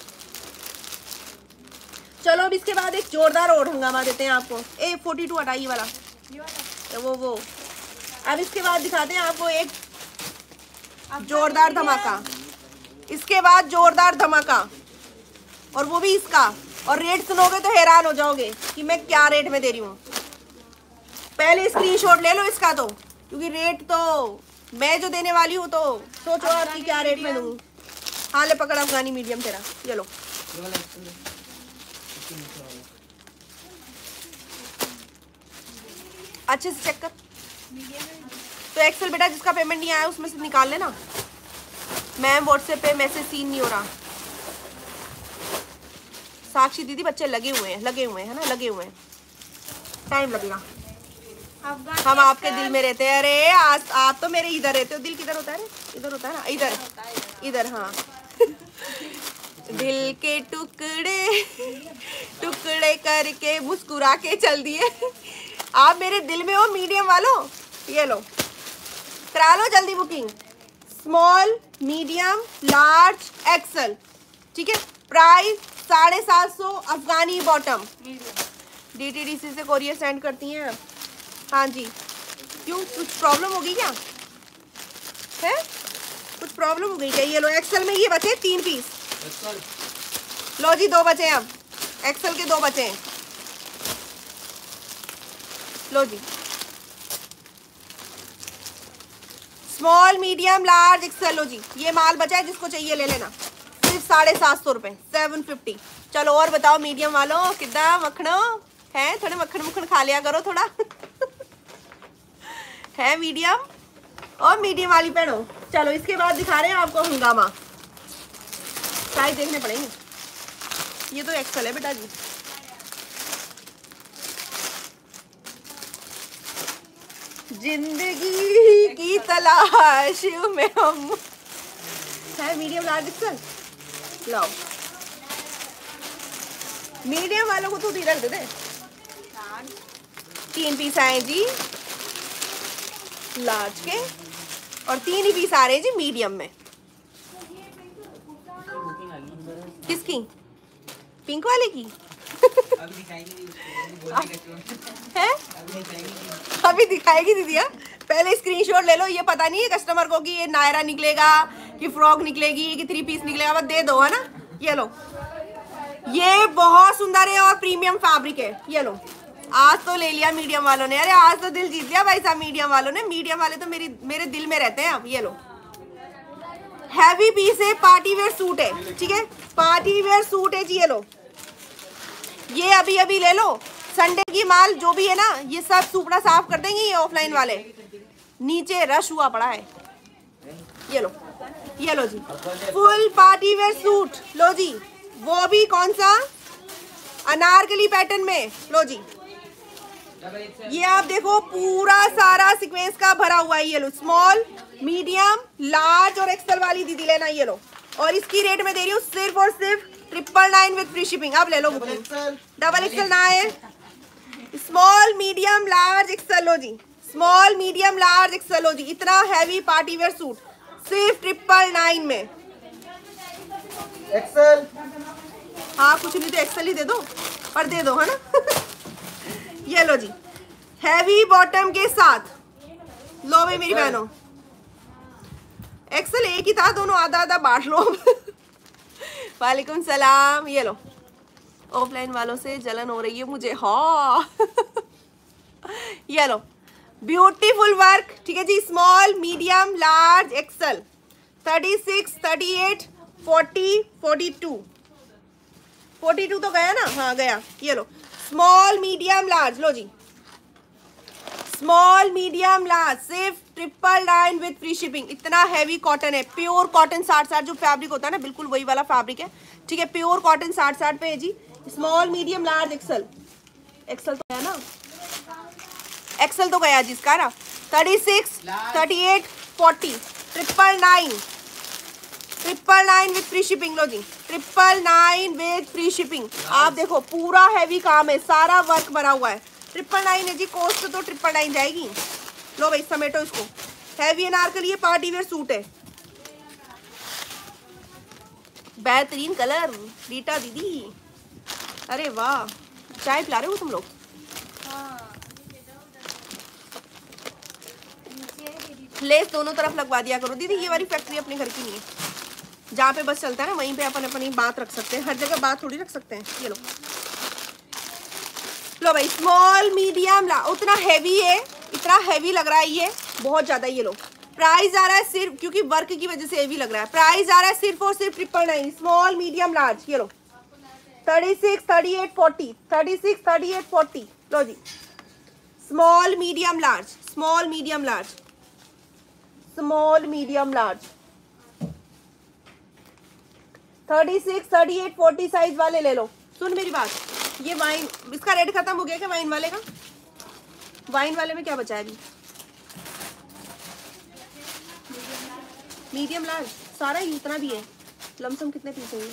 चलो अब इसके बाद एक जोरदार और हंगामा देते हैं आपको। 42 हटाइए वाला, ये वाला तो वो अब इसके बाद दिखाते हैं आपको एक जोरदार धमाका। इसके बाद जोरदार धमाका, और वो भी इसका। और रेट सुनोगे तो हैरान हो जाओगे कि मैं क्या रेट में दे रही हूँ। पहले स्क्रीनशॉट ले लो इसका, तो क्योंकि रेट तो मैं जो देने वाली हूँ, तो सोचो आपकी क्या रेट में दूँ। हाँ ले पकड़ अफगानी मीडियम तेरा, ये लो। अच्छे से चेक कर। तो एक्सेल बेटा जिसका पेमेंट नहीं आया उसमें से निकाल लेना। मैम व्हाट्सएप पे मैसेज सीन नहीं हो रहा। साक्षी दीदी बच्चे लगे हुए हैं है ना, लगे हुए हैं, टाइम लगेगा। हम आपके दिल में रहते हैं। अरे आज आप तो मेरे इधर रहते हो। दिल किधर होता है रे? इधर होता है ना, इधर इधर। हाँ दिल के टुकड़े टुकड़े करके मुस्कुरा के चल दिए। आप मेरे दिल में हो मीडियम वालों। ये लो करा लो जल्दी booking. Small, medium, large, XL. ठीक है, प्राइस 750 अफगानी बॉटम। DTDC से कोरियर सेंड करती हैं। हाँ जी, क्यों कुछ प्रॉब्लम होगी क्या? है कुछ प्रॉब्लम हो गई क्या? ये लो एक्सेल में ये बचे 3 पीस। लो जी 2 बचे हैं अब, एक्सेल के 2 बचे हैं। लो जी स्मॉल, मीडियम, लार्ज, एक्सेल। लो जी ये माल बचा है, जिसको चाहिए ले लेना। सिर्फ 750 रुपये, 750। चलो और बताओ मीडियम वालों कितना मक्खनो है? थोड़े मक्खन खा लिया करो थोड़ा। है मीडियम और मीडियम वाली पहनो। चलो इसके बाद दिखा रहे हैं आपको हंगामा। साइज देखने पड़ेंगे। ये तो एक्सेल है बेटा जी। जिंदगी की तलाश में हम। है मीडियम, लार्ज, एक्सेल। लाओ मीडियम वालों को तो रख दे। 3 पीस आए जी लार्ज के, और 3 ही पीस आ रहे हैं जी मीडियम में। किसकी? पिंक वाले की? है अभी दिखाएगी दीदी। पहले स्क्रीनशॉट ले लो। ये पता नहीं है कस्टमर को कि ये नायरा निकलेगा, कि फ्रॉक निकलेगी, कि 3 पीस निकलेगा। बस दे दो, है ना। ये लो, ये बहुत सुंदर है और प्रीमियम फैब्रिक है। ये लो, आज तो ले लिया मीडियम वालों ने। अरे आज तो दिल जीत लिया भाई साहब मीडियम वालों ने। मीडियम वाले तो मेरे दिल में रहते हैं अब। ये लो हैवी पीस है, पार्टी वेयर सूट है। ठीक है, पार्टी वेयर सूट है जी। ये लो, ये अभी ले लो। संडे की माल जो भी है ना, ये सब सुपड़ा साफ कर देंगे ये ऑफलाइन वाले। नीचे रश हुआ पड़ा है। ये लो जी फुल पार्टी वेयर सूट। लो जी वो भी कौन सा? अनारकली पैटर्न में। लो जी ये आप देखो पूरा सारा सीक्वेंस का भरा हुआ है। ये लो स्मॉल, मीडियम, लार्ज और एक्सेल वाली दीदी लेना। ये लो, और इसकी रेट में दे रही हूँ सिर्फ और सिर्फ 999 विद फ्री शिपिंग। अब ले लो बुकिंग। डबल एक्सेल ना है। Small, medium, large, XL. लो जी स्मॉल, मीडियम, लार्ज, एक्सेल। लो जी इतना हैवी पार्टी वेयर सूट सिर्फ 999 में। एक्सेल। हाँ कुछ नहीं तो एक्सेल ही दे दो, पर दे दो, है ना। ये लो जी हैवी बॉटम के साथ। लो भाई मेरी बहनों, एक्सेल एक ही था, दोनों आधा आधा बांट लो। वालेकुम सलाम। ये लो ऑफलाइन वालों से जलन हो रही है मुझे। हाँ ये लो ब्यूटीफुल वर्क, ठीक है जी। स्मॉल, मीडियम, लार्ज, एक्सल, 36, 38, 40, 42, 42 तो गया ना, हाँ गया। ये लो स्मॉल, मीडियम, लार्ज, लो जी स्मॉल, मीडियम, लार्ज, सिर्फ 999 विद फ्री शिपिंग। इतना हैवी कॉटन है, प्योर कॉटन 60 जो फैब्रिक होता है ना, बिल्कुल वही वाला फैब्रिक है, ठीक है। प्योर कॉटन 60 पे है जी। Small, medium, large, XL, XL तो गया ना, एक्सल तो गया जिसका ना। 36, 38, 40, 999, 999 विद फ्री शिपिंग। लो जी 999 विद फ्री शिपिंग। आप देखो पूरा हैवी काम है, सारा वर्क बना हुआ है। 999 है जी, कॉस्ट तो 999 जाएगी। लो भाई समेटो इसको। हैवी अनारकली, ये पार्टी वेयर सूट है, बेहतरीन कलर। रीटा दीदी अरे वाह, चाय पिला रहे हो तुम लोग? लेस दोनों तरफ लगवा दिया करो दीदी, ये वाली फैक्ट्री अपने घर की नहीं है। जहाँ पे बस चलता है ना वहीं पे अपन अपनी बात रख सकते हैं, हर जगह बात थोड़ी रख सकते हैं। ये लो लो भाई स्मॉल, मीडियम, उतना हैवी है, इतना हैवी लग रहा है ये बहुत ज्यादा। ये लो प्राइस आ रहा है सिर्फ, क्योंकि वर्क की वजह से हैवी लग रहा है, प्राइस आ रहा है सिर्फ और सिर्फ 999। स्मॉल, मीडियम, लार्ज, ये लो 36, 38, 40, 36, 38, 40। लो जी small, medium, large, small, medium, large, small, medium, large, 36, 38, 40 size वाले ले लो। सुन मेरी बात, ये वाइन, इसका रेट खत्म हो गया क्या वाइन वाले का? वाइन वाले में क्या बचा है अभी? मीडियम, लार्ज सारा ही उतना भी है। लमसम कितने पीस होंगे?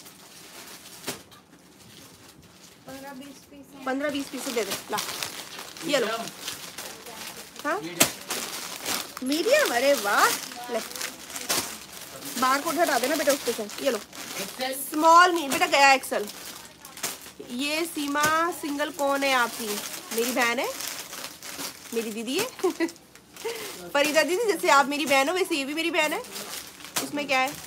15-20 पीस दे दे ला। ये लो हाँ मीडियम, अरे वाह, ले बार कोड हटा देना बेटा उसके साथ। ये लो स्मॉल, बेटा गया एक्सल। ये सीमा सिंगल कौन है आपकी? मेरी बहन है, मेरी दीदी है फरीदा दीदी, जैसे आप मेरी बहन हो वैसे ये भी मेरी बहन है, उसमें क्या है।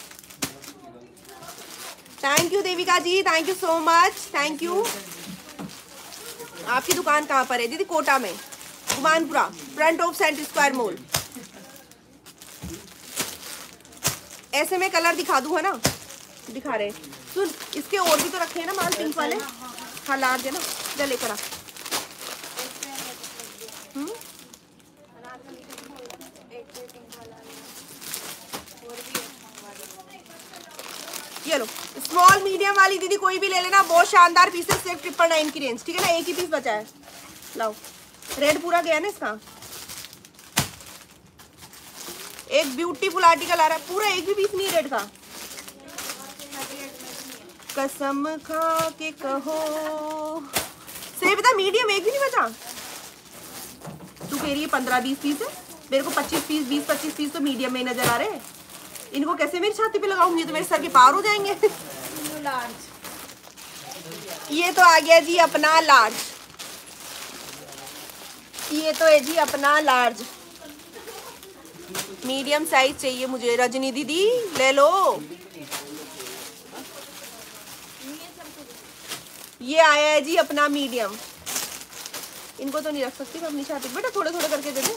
थैंक यू देविका जी, thank you so much, thank you. आपकी दुकान कहाँ पर है दीदी? कोटा में, Gumanpura, front of centre square mall. ऐसे में कलर दिखा दूँ है ना, दिखा रहे। सुन इसके और भी तो रखे हैं ना माल, पिंक वाले। हाँ लार्ज है ना, जा लेकर आ। ये लो स्मॉल, मीडियम वाली दीदी कोई भी ले लेना, बहुत शानदार पीसेस, सिर्फ 999 की रेंज, ठीक है ना। एक ही पीस बचा है, लाओ। रेड पूरा गया ना इसका। एक ब्यूटीफुल आर्टिकल आ रहा है, पूरा एक भी पीस नहीं रेड का। कसम खा के कहो से बता, मीडियम एक भी नहीं बचा। तू कह रही है 15-20 पीस है, मेरे को 25 पीस, 20-25 पीस तो मीडियम में नजर आ रहे हैं। इनको कैसे मेरी छाती पे लगाऊंगी, तो मेरे सर के पार हो जाएंगे। ये तो आ गया जी अपना लार्ज, ये तो है जी अपना लार्ज। मीडियम साइज चाहिए मुझे, रजनी दीदी ले लो। ये आया है जी अपना मीडियम। इनको तो नहीं रख सकती मैं अपनी छाती, बेटा थोड़े थोड़े करके दे दे।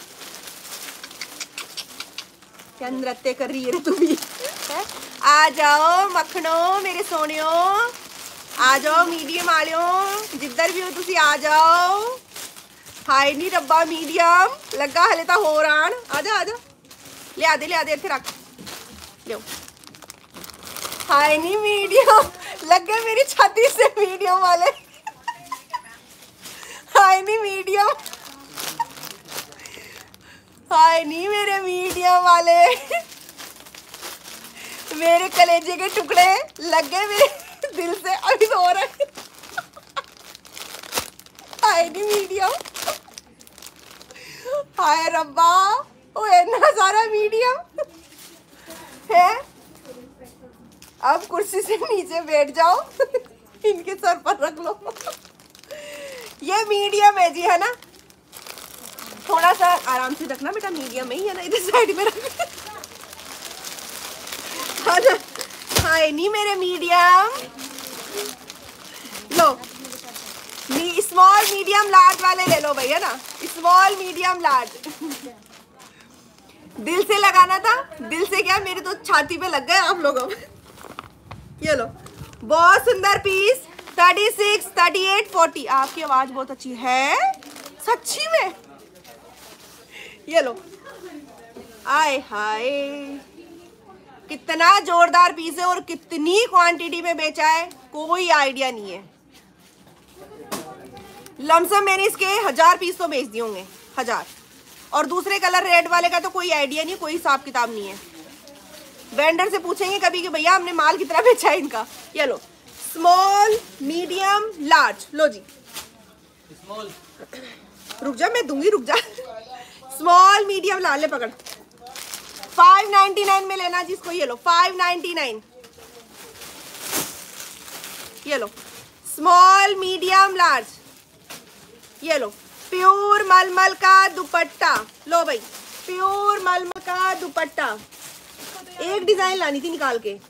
क्या नृत्य कर रही है रे तू भी? आ जाओ मखनो मेरे सोनियो, आ जाओ मीडियम आलियो, जिधर भी हो तुसी आ जाओ। हाय नी रब्बा मीडियम लगा हले तो हो रान, आजा आजा ले आदे इत्थे रख लियो। हाय नी मीडियम लग गए मेरी छाती से मीडियम वाले। हाय नी मीडियम, हाय नी मेरे मीडियम वाले, मेरे कलेजे के टुकड़े लग गए मेरे दिल से, अभी तो हो रहा है। हाय नी मीडियम, हाय रब्बा, ओ इतना सारा मीडियम है। अब कुर्सी से नीचे बैठ जाओ, इनके सर पर रख लो। ये मीडियम है जी, है ना। थोड़ा सा आराम से रखना बेटा, मीडियम ही है ना, इधर साइड में रख। हाँ नहीं मेरे मीडियम, लो, स्मॉल मीडियम लार्ज वाले ले लो भाई, है ना, स्मॉल मीडियम लार्ज। दिल से लगाना था, दिल से क्या, मेरे तो छाती पे लग गए आप लोगों में। ये लो, बहुत सुंदर पीस, 36, 38, 40। आपकी आवाज बहुत अच्छी है सच्ची में। ये लो, आए हाय कितना जोरदार पीस है और कितनी क्वांटिटी में बेचा है कोई आइडिया नहीं है। लमसम मैंने इसके 1000 पीस तो बेच दिए होंगे, 1000। और दूसरे कलर रेड वाले का तो कोई आइडिया नहीं, कोई हिसाब किताब नहीं है। वेंडर से पूछेंगे कभी कि भैया हमने माल कितना बेचा है इनका। ये लो, स्मॉल मीडियम लार्ज, लो जी स्मॉल, रुक जा मैं दूंगी, रुक जा। स्मॉल मीडियम लार्ज ले पकड़, 599 में लेना जिसको। ये लो 599, ये लो स्मॉल मीडियम लार्ज। ये लो प्योर मलमल का दुपट्टा, लो भाई प्योर मलमल का दुपट्टा। एक डिजाइन लानी थी निकाल के,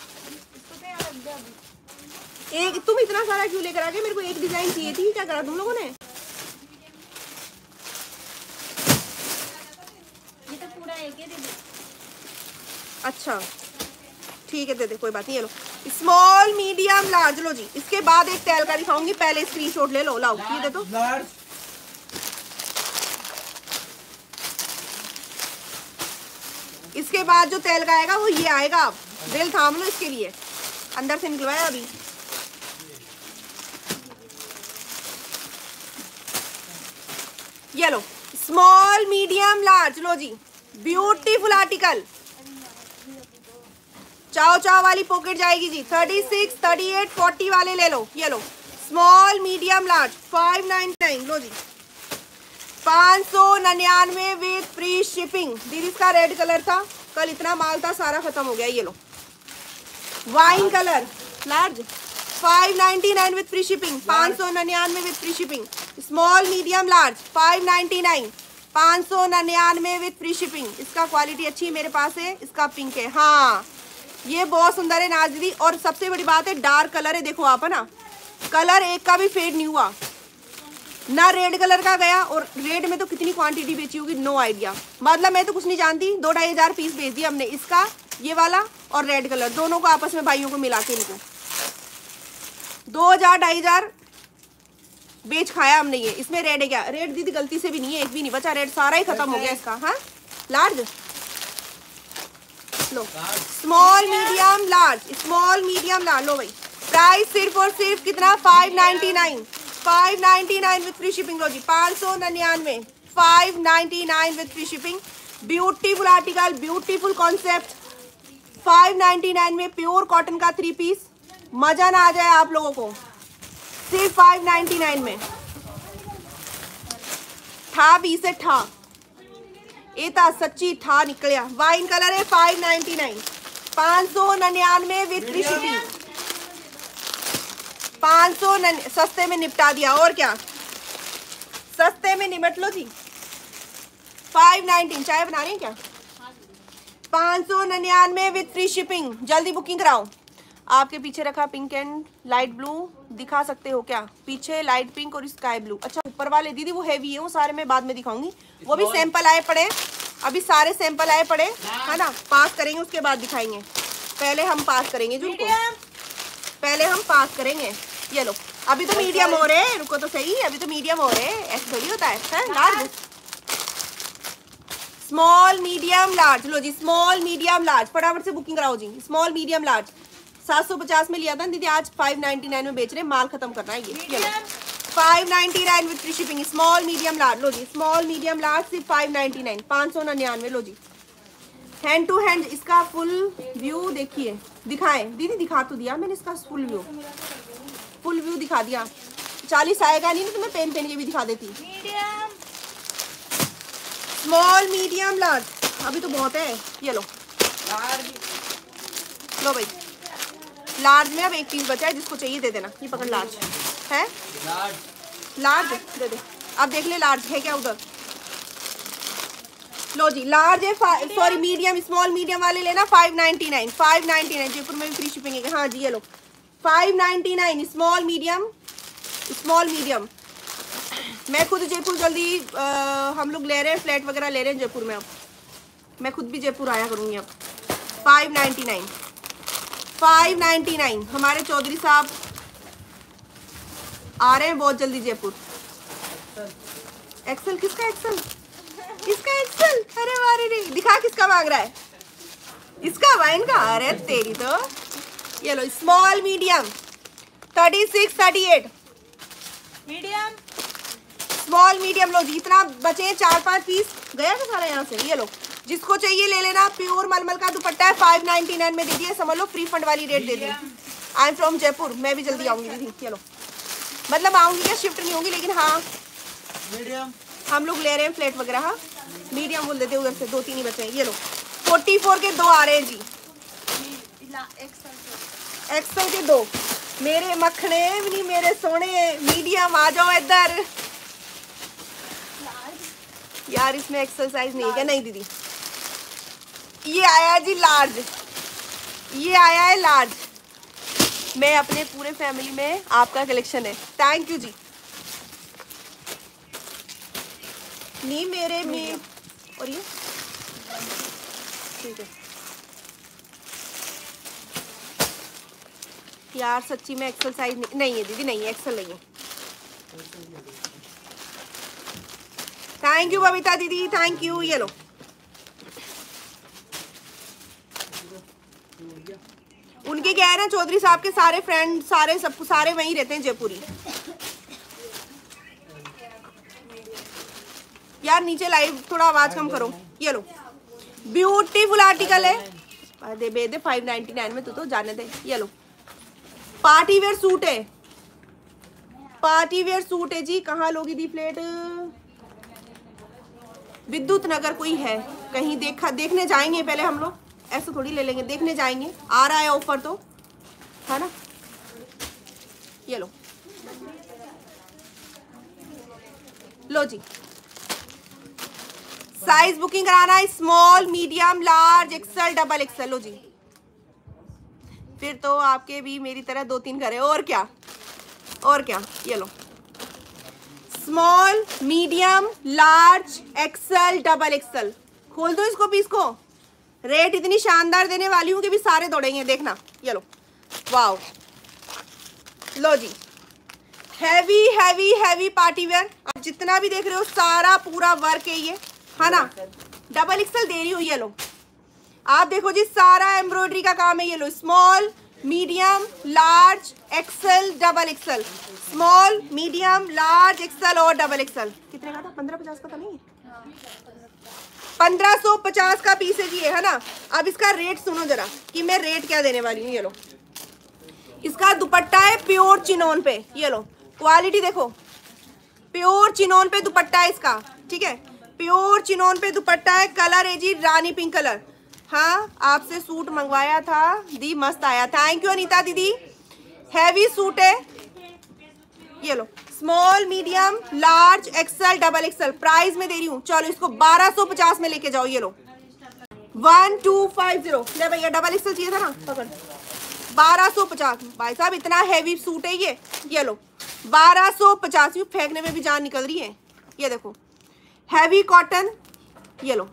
एक तुम इतना सारा क्यों लेकर आ गए, मेरे को एक डिजाइन चाहिए थी, क्या करा तुम लोगों ने। ये तो पूरा एक ही दे दे। अच्छा ठीक है दे दे, कोई बात नहीं। ये लो स्मॉल मीडियम लार्ज, लो जी। इसके बाद एक टैल का दिखाऊंगी, पहले स्क्रीनशॉट ले लो, लाओ ये दे दो। इसके बाद जो तेल का आएगा वो ये आएगा। आप दिल थाम लो इसके लिए, अंदर से निकलवाया अभी। ये लो स्मॉल मीडियम लार्ज, लो जी ब्यूटीफुल आर्टिकल। चाओ चाओ वाली पॉकेट जाएगी जी, 36, 38, 40 वाले ले लो। ये लो स्मॉल मीडियम लार्ज 599, लो जी 599 विद फ्री शिपिंग। दीदी इसका रेड कलर था, कल इतना माल था सारा खत्म हो गया। ये लो wine colour large 599 with free shipping, 599 with free shipping. Small medium large 599, 599 with free shipping. इसका क्वालिटी अच्छी है, मेरे पास है, इसका पिंक है। हाँ ये बहुत सुंदर है नाज दीदी, और सबसे बड़ी बात है डार्क कलर है, देखो आप है ना, कलर एक का भी फेड नहीं हुआ ना, रेड कलर का गया। और रेड में तो कितनी क्वांटिटी बेची होगी, नो आइडिया। मतलब मैं तो कुछ नहीं जानती, 2-2.5 हज़ार पीस बेच दिया हमने, इसका ये वाला और रेड कलर दोनों को आपस में भाइयों को मिला के इनको 2,000-2.5 हज़ार बेच खाया हमने ये। इसमें रेड है क्या, रेड दीदी गलती से भी नहीं है, एक भी नहीं बचा, रेड सारा ही खत्म हो गया इसका। हाँ लार्ज लो, small medium large, small medium large, लो भाई। प्राइस सिर्फ और सिर्फ कितना, 599, 599 विद फ्री शिपिंग। लो जी 599, 599 with free shipping. Beautiful article, beautiful concept. 599 में प्योर कॉटन का 3 पीस, मजा ना आ जाए आप लोगों को, सिर्फ 599 में। ठा पीस है, ठा एता सच्ची ठा निकलिया। वाइन कलर है 599, 599 विद फ्री शिपिंग। 500 सस्ते में निपटा दिया, और क्या सस्ते में निपट लो जी। 519 चाय बना रही हैं क्या, 599 विद फ्री शिपिंग। जल्दी बुकिंग कराओ। आपके पीछे रखा पिंक एंड लाइट ब्लू, दिखा सकते हो क्या, पीछे लाइट पिंक और स्काई ब्लू। अच्छा ऊपर वाले दीदी वो हैवी है, वो सारे मैं बाद में दिखाऊंगी, वो भी सैंपल आए पड़े, अभी सारे सैंपल आए पड़े है ना, पास करेंगे उसके बाद दिखाएंगे। पहले हम पास करेंगे जिनको, पहले हम पास करेंगे। ये लो अभी तो मीडियम हो रहे हैं, रुको तो सही, अभी तो मीडियम हो रहे हैं, ऐसे थोड़ी होता है लार्ज। स्मॉल मीडियम लार्ज, लो जी स्मॉल मीडियम लार्ज, फटाफट से बुकिंग कराओ जी। स्मॉल मीडियम लार्ज 750 में लिया था दीदी, आज 599 में बेच रहे हैं, माल खत्म करना है ये। 599 with free shipping. Small medium large, लो जी स्मॉल मीडियम लार्ज सिर्फ 599, 599, लो जी। हैंड टू हैंड इसका फुल व्यू देखिए, दिखाएं दीदी, दिखा तो दिया मैंने इसका फुल व्यू, फुल व्यू दिखा दिया। 40 आएगा नहीं तो मैं पेन पेन के भी दिखा देती। स्मॉल मीडियम लार्ज अभी तो बहुत है। ये लो लो भाई, लार्ज में अब एक पीस बचा है, जिसको चाहिए दे देना। ये पकड़, लार्ज है, लार्ज दे दे। अब देख ले लार्ज है क्या उधर, लो जी लार्ज है, सॉरी मीडियम, स्मॉल मीडियम वाले लेना 599, 599 जयपुर में भी फ्री शिपिंग है। हाँ जी ये लो 599 स्मॉल मीडियम स्मॉल मीडियम। मैं खुद जयपुर जल्दी हम लोग ले रहे हैं, फ्लैट वगैरह ले रहे हैं जयपुर में। अब मैं खुद भी जयपुर आया करूँगी। अब 599 हमारे चौधरी साहब आ रहे हैं बहुत जल्दी जयपुर। एक्सेल किसका? एक्सेल इसका एक्सेल। अरे वारे रे, दिखा किसका मांग रहा है? इसका वाइन का। अरे तेरी तो। ये लो small medium 36 38 medium small medium. लो जी, इतना बचे 4-5 पीस। गया था सारा यहाँ से। ये लो, जिसको चाहिए ले लेना। प्योर मलमल का दुपट्टा है, 599 में दे दिए। समझ लो फ्री फंड वाली रेट दे दी। I am from Jaipur. मैं भी जल्दी आऊंगी दीदी। चलो मतलब आऊंगी क्या, शिफ्ट नहीं होंगी, लेकिन हाँ मीडियम हम लोग ले रहे हैं फ्लैट वगैरह। हाँ मीडियम बोल देते उधर से। 2-3 ही बचे हैं। ये लो 44 के 2 आ रहे हैं जी। एक्सल के 2। मेरे मखने नहीं, मेरे सोने। मीडियम आ जाओ इधर। यार इसमें एक्सल साइज नहीं है क्या? नहीं दीदी, ये आया जी लार्ज। ये आया है लार्ज। मैं अपने पूरे फैमिली में आपका कलेक्शन है। थैंक यू जी। नहीं मेरे में। और ये ठीक है यार, सच्ची में एक्सल साइज नहीं है दीदी। नहीं है, एक्सल नहीं है। थैंक यू बबीता दीदी, थैंक यू। ये लो उनके क्या है ना, चौधरी साहब के सारे फ्रेंड सारे वहीं रहते हैं जयपुरी। यार नीचे लाइव थोड़ा आवाज कम करो। ये लो ब्यूटीफुल आर्टिकल है। दे बे दे 599 में। तो जाने दे। ये लो पार्टी वेयर सूट है। पार्टी वेयर सूट है जी। कहाँ लोगी दी फ्लेट? विद्युत नगर कोई है कहीं? देखने जाएंगे पहले हम लोग। ऐसे थोड़ी ले लेंगे, देखने जाएंगे। आ रहा है ऑफर तो, है ना। ये लो जी, साइज बुकिंग कराना है। Small medium large XL double XL. लो जी, फिर तो आपके भी मेरी तरह 2-3 घर है। और क्या, और क्या। ये लो small medium large XL double XL. खोल दो इसको पीस को। रेट इतनी शानदार देने वाली हूँ कि भी सारे दौड़ेंगे, देखना। ये लो वाओ। लो जी, heavy heavy heavy party wear. आप जितना भी देख रहे हो सारा पूरा वर्क है ये, है ना। डबल एक्सेल दे रही हूँ। ये लो आप देखो जी, सारा एम्ब्रॉयडरी का काम है। ये लो small medium large XL double XL. Small medium large XL और डबल एक्सेल। कितने का था? 1550 का था। नहीं 1550 का पीस है जी, है ना। अब इसका रेट सुनो जरा कि मैं रेट क्या देने वाली हूँ। ये लो, इसका दुपट्टा है प्योर चिनोन पे। ये लो क्वालिटी देखो, प्योर चिनोन पे दुपट्टा है इसका। ठीक है, प्योर चिनोन पे दुपट्टा है। कलर है जी रानी पिंक कलर। हाँ आपसे सूट मंगवाया था दी, मस्त आया। थैंक यू अनीता दीदी। हैवी सूट है। ये लो small medium large XL double XL. Price में दे रही हूँ, चलो इसको 1250 में लेके जाओ। ये लो 1250। ले भैया डबल एक्सेल चाहिए था ना, पकड़। 1250 भाई साहब, इतना हैवी सूट है ये। ये लो 1250। यूँ फेंकने में भी जान निकल रही है। ये देखो हैवी कॉटन। ये लो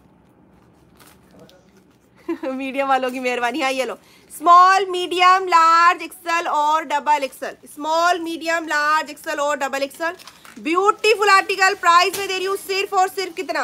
मीडियम वालों की मेहरबानी। हाँ ये लो स्मॉल मीडियम लार्ज एक्सेल और double XL. Small medium large XL और double XL. Beautiful article. Price में दे रही हूँ सिर्फ और सिर्फ कितना?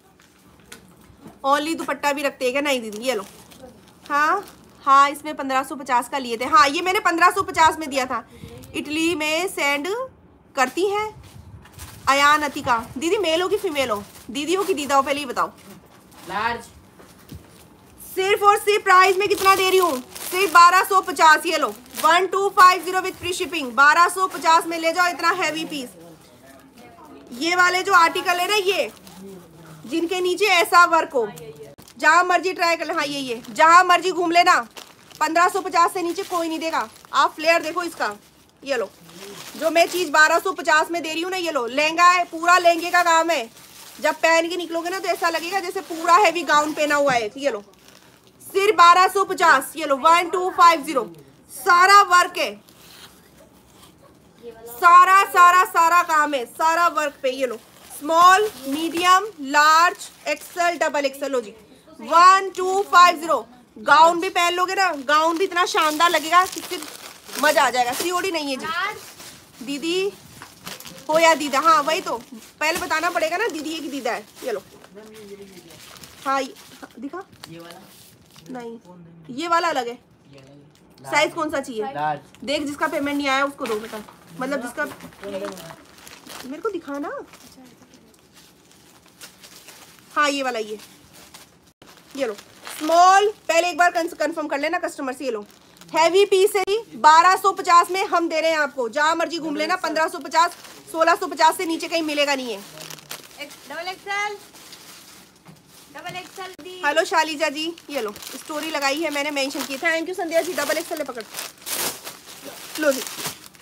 ओनली दुपट्टा भी रखते हैं क्या? नहीं दीदी। ये लो हाँ हाँ, इसमें 1550 का लिए थे। हाँ ये मैंने 1550 में दिया था। इटली में सेंड करती हैं अयान अतिका। दीदी मेल हो कि फीमेल हो? दीदी हो कि दीदा हो? पहले ही बताओ। लार्ज। सिर्फ और सिर्फ प्राइस में कितना दे रही हूँ? सिर्फ 1250। ये लो 1250 विथ फ्री शिपिंग। 1250 में ले जाओ इतना हैवी पीस। ये वाले जो आर्टिकल है ना, ये जिनके नीचे ऐसा वर्क हो, जहां मर्जी ट्राई कर ले। हाँ ये जहां मर्जी घूम लेना। 1550 से नीचे कोई नहीं देगा। आप फ्लेयर देखो इसका। ये लो जो मैं चीज 1250 में दे रही हूँ ना, ये लो लहंगा है, पूरा लहंगे का काम है। जब पहन के निकलोगे ना तो ऐसा लगेगा जैसे पूरा हैवी गाउन पहना हुआ है। ये लो सिर्फ 1250। ये लो 1250। सारा वर्क है, सारा सारा सारा काम है, सारा वर्क पे। ये लो small medium large XL double XL. लो जी 1250। गाउन भी पहन लोगे ना, गाउन भी इतना शानदार लगेगा, किसी मजा आ जाएगा। सीओडी नहीं है जी दीदी हो या दीदा, हाँ वही तो पहले बताना पड़ेगा ना, दीदी है कि दीदा है। ये लो हाँ दिखा, ये वाला नहीं ये वाला अलग है। साइज कौन सा चाहिए देख, जिसका पेमेंट नहीं आया उसको दो बेटा, मतलब जिसका मेरे को दिखाना। हाँ ये वाला, ये लो स्मॉल, पहले एक बार कंफर्म कर लेना कस्टमर से। ये लो हैवी पीस है, 1250 में हम दे रहे हैं आपको, जहां मर्जी घूम लेना। 1550 1650 से नीचे कहीं मिलेगा नहीं है। डबल एक्सेल दी। हेलो शालिजा जी, ये लो स्टोरी लगाई है मैंने, मेंशन की। Thank you Sandhya ji. Double XL पकड़ लो जी।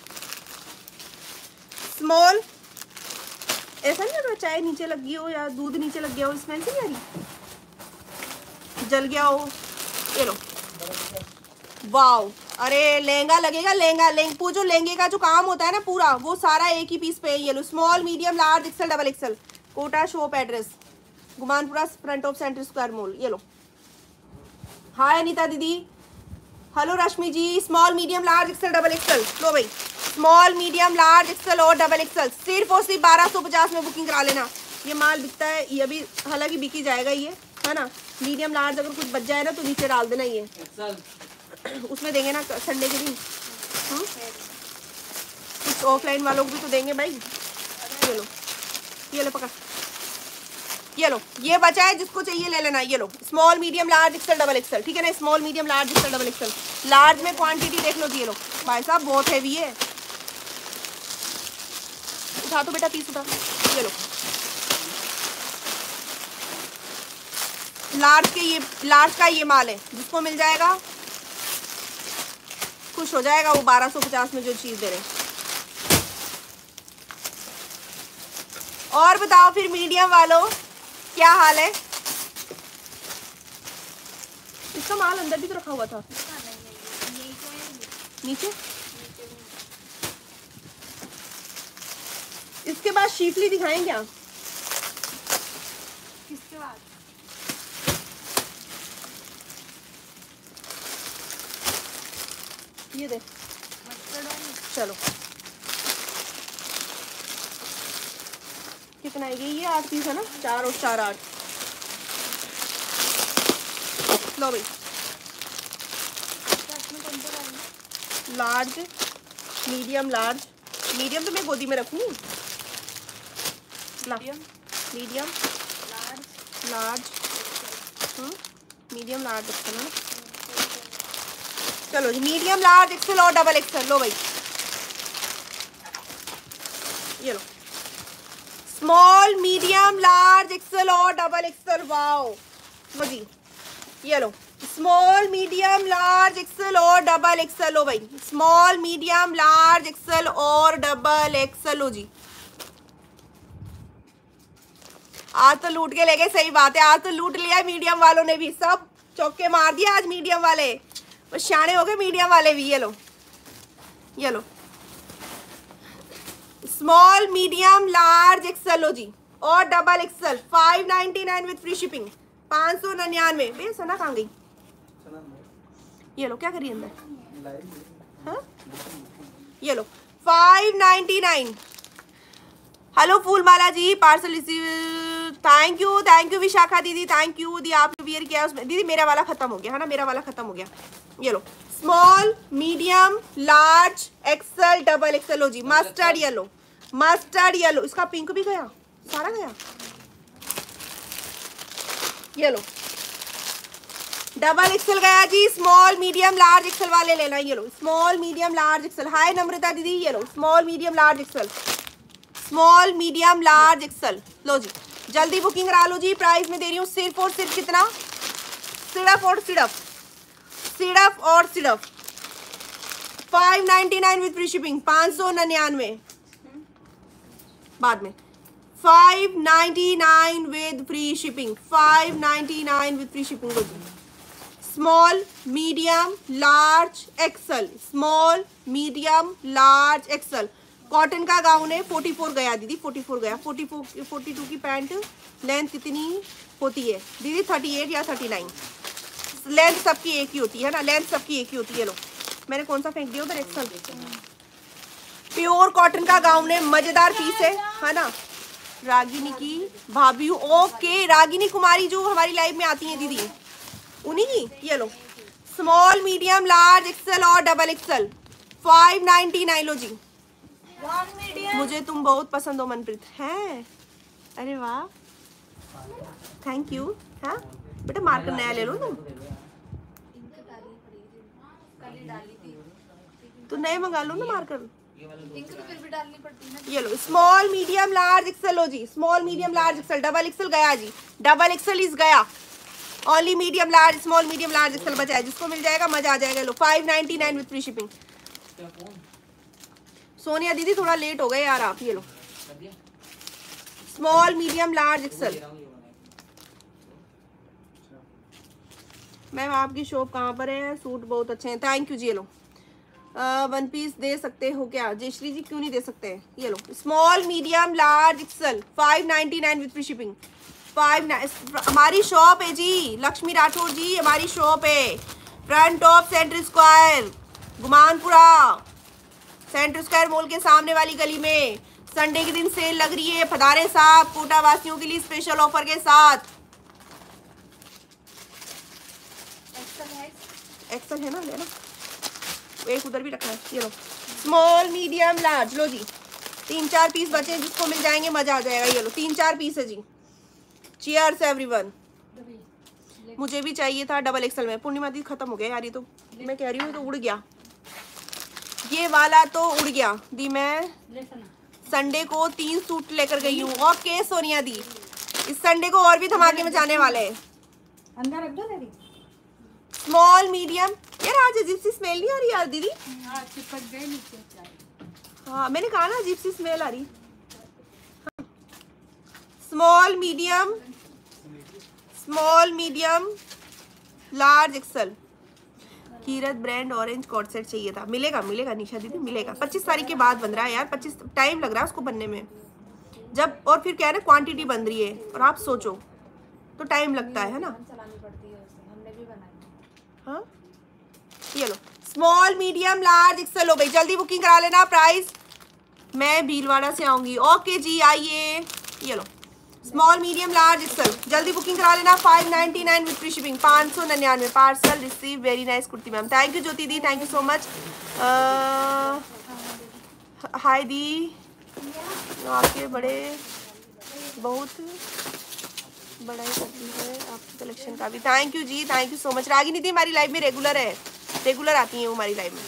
स्मॉल, ऐसा नहीं लग रहा चाय नीचे लग गई हो या दूध नीचे लग गया हो, स्मेल से नहीं आ रही, जल गया हो। ये लो वाओ, अरे लहंगा लगेगा, लहंगा पूछो, लहंगे का जो काम होता है ना पूरा, वो सारा एक ही पीस पे है। ये लो small medium large XL double XL. Kota shop address Gumanpura front of centre square mall. ये लो हाय अनीता दीदी, hello Rashmi ji. Small medium large XL double XL. लो भाई स्मॉल मीडियम लार्ज एक्सेल और डबल एक्सेल, सिर्फ और सिर्फ 1250 में बुकिंग करा लेना। ये माल बिकता है, ये भी हालांकि बिकी जाएगा ये, है ना। मीडियम लार्ज अगर कुछ बच जाए ना तो नीचे डाल देना, ये उसमें देंगे ना संडे के दिन। कुछ ऑफलाइन वालों को भी तो देंगे भाई। ये लो पकड़, ये लो ये बचा है, जिसको चाहिए ले लेना। ये लो small medium large XL double XL, ठीक है ना। Small medium large XL double XL. Large में क्वांटिटी देख लो। ये लो भाई साहब बहुत हैवी है, उठा तो बेटा पीस उठा। ये लो लार्ज का ये माल है, जिसको मिल जाएगा खुश हो जाएगा, वो 1250 में जो चीज दे रहे। और बताओ फिर मीडियम वालों क्या हाल है। इसका माल अंदर भी तो रखा हुआ था नीचे। इसके बाद शीफली दिखाएं क्या? किसके बाद? ये देख, चलो कितना है ये 8 पीस है ना, 4 और 4 8। लो भाई लार्ज मीडियम लार्ज, मीडियम तो मैं गोदी में रखूँ। Medium large medium large XL है ना। चलो जी मीडियम लार्ज एक्सेल और डबल एक्सेल। लो भाई ये लो स्मॉल मीडियम लार्ज एक्सेल और डबल एक्सेल। वाओ लो जी, ये लो स्मॉल मीडियम लार्ज एक्सेल और डबल एक्सेल। लो भाई स्मॉल मीडियम लार्ज एक्सेल और डबल एक्सेल। लो जी आज तो लूट के ले गए, सही बात है, आज तो लूट लिया मीडियम वालों ने भी, सब चौके मार दिया आज मीडियम वाले, बस शाणे हो गए मीडियम वाले भी। ये लो स्मॉल मीडियम लार्ज एक्सेल। लो जी और double XL 599 with free shipping, 599। बे सना कहाँ गई? ये लो क्या करिए अंदर, हाँ ये लो 599। Hello Phoolmala ji, parcel receive, thank you Vishakha दीदी, थैंक यू दी, आपने वियर किया उसमें। दीदी मेरा वाला खत्म हो गया है ना, मेरा वाला खत्म हो गया। ये लो small medium large XL double XL. लो जी मस्टर्ड येलो, इसका पिंक भी गया, सारा गया। ये लो डबल एक्सेल गया जी, स्मॉल मीडियम लार्ज एक्सेल वाले लेना। ये लो small medium large XL. Hi Namrata दीदी, ये लो small medium large XL, small medium large XL. लो जी जल्दी बुकिंग करा लो जी, प्राइस में दे रही हूँ सिर्फ और सिर्फ कितना, सिर्फ 599 विद फ्री शिपिंग, 599 बाद में 599 with free shipping, 599 with free shipping. लो जी small medium large XL, small medium large XL cotton का गाउन है, 44 गया दीदी, 44 गया। 42 की पैंट, लेंथ कितनी होती है दीदी? 38 या 39। लेंथ सबकी एक ही होती है ना, लेंथ सबकी एक ही होती है। लो मैंने कौन सा फेंक दिया उधर, एक्सल। प्योर कॉटन का गाउन है, मजेदार पीस है ना। रागिनी की भाभी, ओके रागिनी कुमारी जो हमारी लाइव में आती हैं दीदी, उन्हीं की। ये लो स्मॉल मीडियम लार्ज एक्सेल और डबल एक्सेल 599। लो जी, मुझे तुम बहुत पसंद हो मनप्रीत है। अरे वाह, थैंक यू। हाँ बेटा मार्कर नया ले लो तुम, तो नए मंगा लो ना मार्कर। ये लो स्मॉल मीडियम लार्ज एक्सेल। लो जी small medium large XL, double XL गया जी, डबल एक्सेल इज गया। Only medium large, small medium large XL बचा है, जिसको मिल जाएगा मजा आ जाएगा। लो 599 विद फ्री शिपिंग। सोनिया दीदी थोड़ा लेट हो गए यार आप। ये लो small medium large XL. Ma'am आपकी शॉप कहाँ पर है? सूट बहुत अच्छे हैं, थैंक यू जी। ये लो 1 पीस दे सकते हो क्या जयश्री जी? क्यों नहीं दे सकते हैं। ये लो small medium large XL 599 with free shipping. हमारी शॉप है जी, लक्ष्मी राठौर जी हमारी शॉप है, front of central square, Gumanpura central square mall के सामने वाली गली में। संडे के दिन सेल लग रही है, पधारे साहब कोटा वासियों के लिए स्पेशल ऑफर के साथ। एक्सेल है ना, लेना, एक उधर भी रखा है। ये लो स्मॉल मीडियम लार्ज। लो जी 3-4 पीस बचे हैं, जिसको मिल जाएंगे मजा आ जाएगा। ये लो 3-4 पीस है जी। Cheers everyone. मुझे भी चाहिए था डबल एक्सेल में। पूर्णिमा दी खत्म हो गया यार, ये तो मैं कह रही हूँ तो उड़ गया, ये वाला तो उड़ गया दी। मैं संडे को 3 सूट लेकर गई हूँ। ओके सोनिया दी, इस संडे को और भी धमाके मचाने वाले हैं। अंदर रख दो दीदी। Small medium. यार आज अजीब सी स्मेल नहीं आ रही यार दीदी? चिपक गए नीचे। हाँ मैंने कहा ना अजीब सी स्मेल आ रही। Small medium large XL. Keerat brand orange cord set चाहिए था। मिलेगा मिलेगा निशा दीदी, मिलेगा। 25 तारीख के बाद बन रहा है यार, 25 टाइम लग रहा है उसको बनने में। जब और फिर क्या है ना, क्वांटिटी बन रही है और आप सोचो तो टाइम लगता है ना। हाँ ये लो स्मॉल मीडियम लार्ज एक्सेल। हो भाई जल्दी बुकिंग करा लेना। प्राइस मैं भीलवाड़ा से आऊंगी। ओके जी आइए। ये लो स्मॉल मीडियम लार्ज एक्सेल, जल्दी बुकिंग करा लेना। 599 with free shipping, 599। Parcel receive. Very nice kurti ma'am, thank you Jyoti दी, thank you so much. Hi दी, आपके बड़े बहुत बड़ा ही करती है आपकी कलेक्शन का भी, थैंक यू जी, thank you so much. Ragini दी हमारी लाइव में रेगुलर है, रेगुलर आती हैं वो हमारी लाइव में।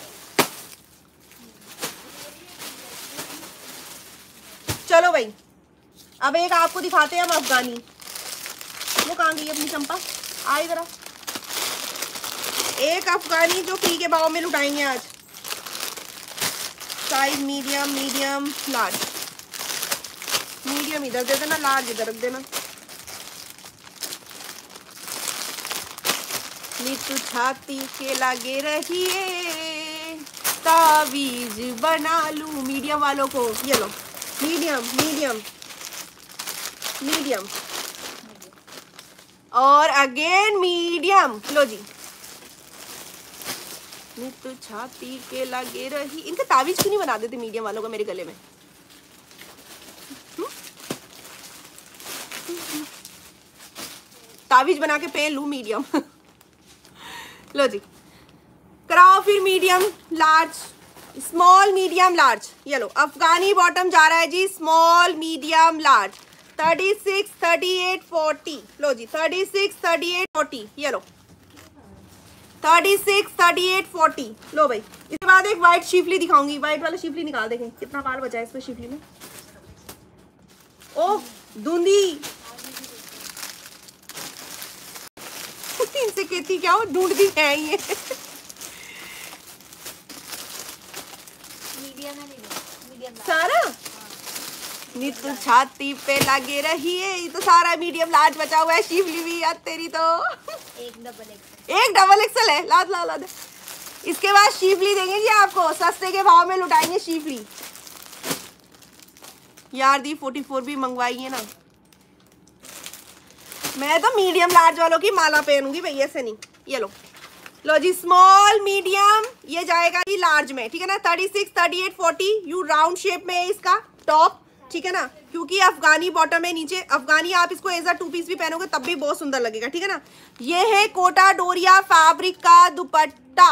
चलो भाई अब एक आपको दिखाते हैं हम अफगानी। वो कहाँ गई अपनी चंपा? आई जरा। एक अफगानी जो फ्री के भाव में लुटाएंगे आज। Size medium, medium large. Medium इधर दे देना, लार्ज इधर रख देना। मिट्टू छाती के लागे रहिए, तावीज बना लूं। मीडियम वालों को ये लो, मीडियम मीडियम मीडियम और अगेन मीडियम। लो जी मिट्टू छाती के लागे रही। इनका तावीज क्यों नहीं बना देते मीडियम वालों का मेरे गले में? तावीज बना के पहन लूं मीडियम। लो जी कराओ फिर medium large, small medium large. ये लो अफगानी बॉटम जा रहा है जी, स्मॉल मीडियम लार्ज 36, 38, 40। लो जी 36, 38, 40। ये लो 36, 38, 40। लो भाई इसके बाद एक व्हाइट शिफली दिखाऊंगी। व्हाइट वाला शिफली निकाल, देखें कितना बाल बचा है इसमें शिफली में। ओह धुंधी इनसे कहती क्या हो, ढूंढती है ये। सारा नित्तु छाती पे लगे रही है, ये तो सारा मीडियम लार्ज बचा हुआ है। शिफली भी यार तेरी तो एक डबल एक्सल है। लाद ला लाद। इसके बाद शिफली देंगे जी आपको, सस्ते के भाव में लुटाएंगे शिफली। यार दी 44 भी मंगवाई है ना, मैं तो मीडियम लार्ज वालों की माला पहनूंगी भैया, ऐसे नहीं। ये लो जी स्मॉल मीडियम, ये जाएगा जी लार्ज में, ठीक है ना। 36, 38, 40 यू राउंड शेप में है इसका टॉप, ठीक है ना, क्योंकि अफगानी बॉटम है नीचे। अफगानी आप इसको एज अ 2 पीस भी पहनोगे तब भी बहुत सुंदर लगेगा, ठीक है ना। ये है कोटा डोरिया फैब्रिक का दुपट्टा,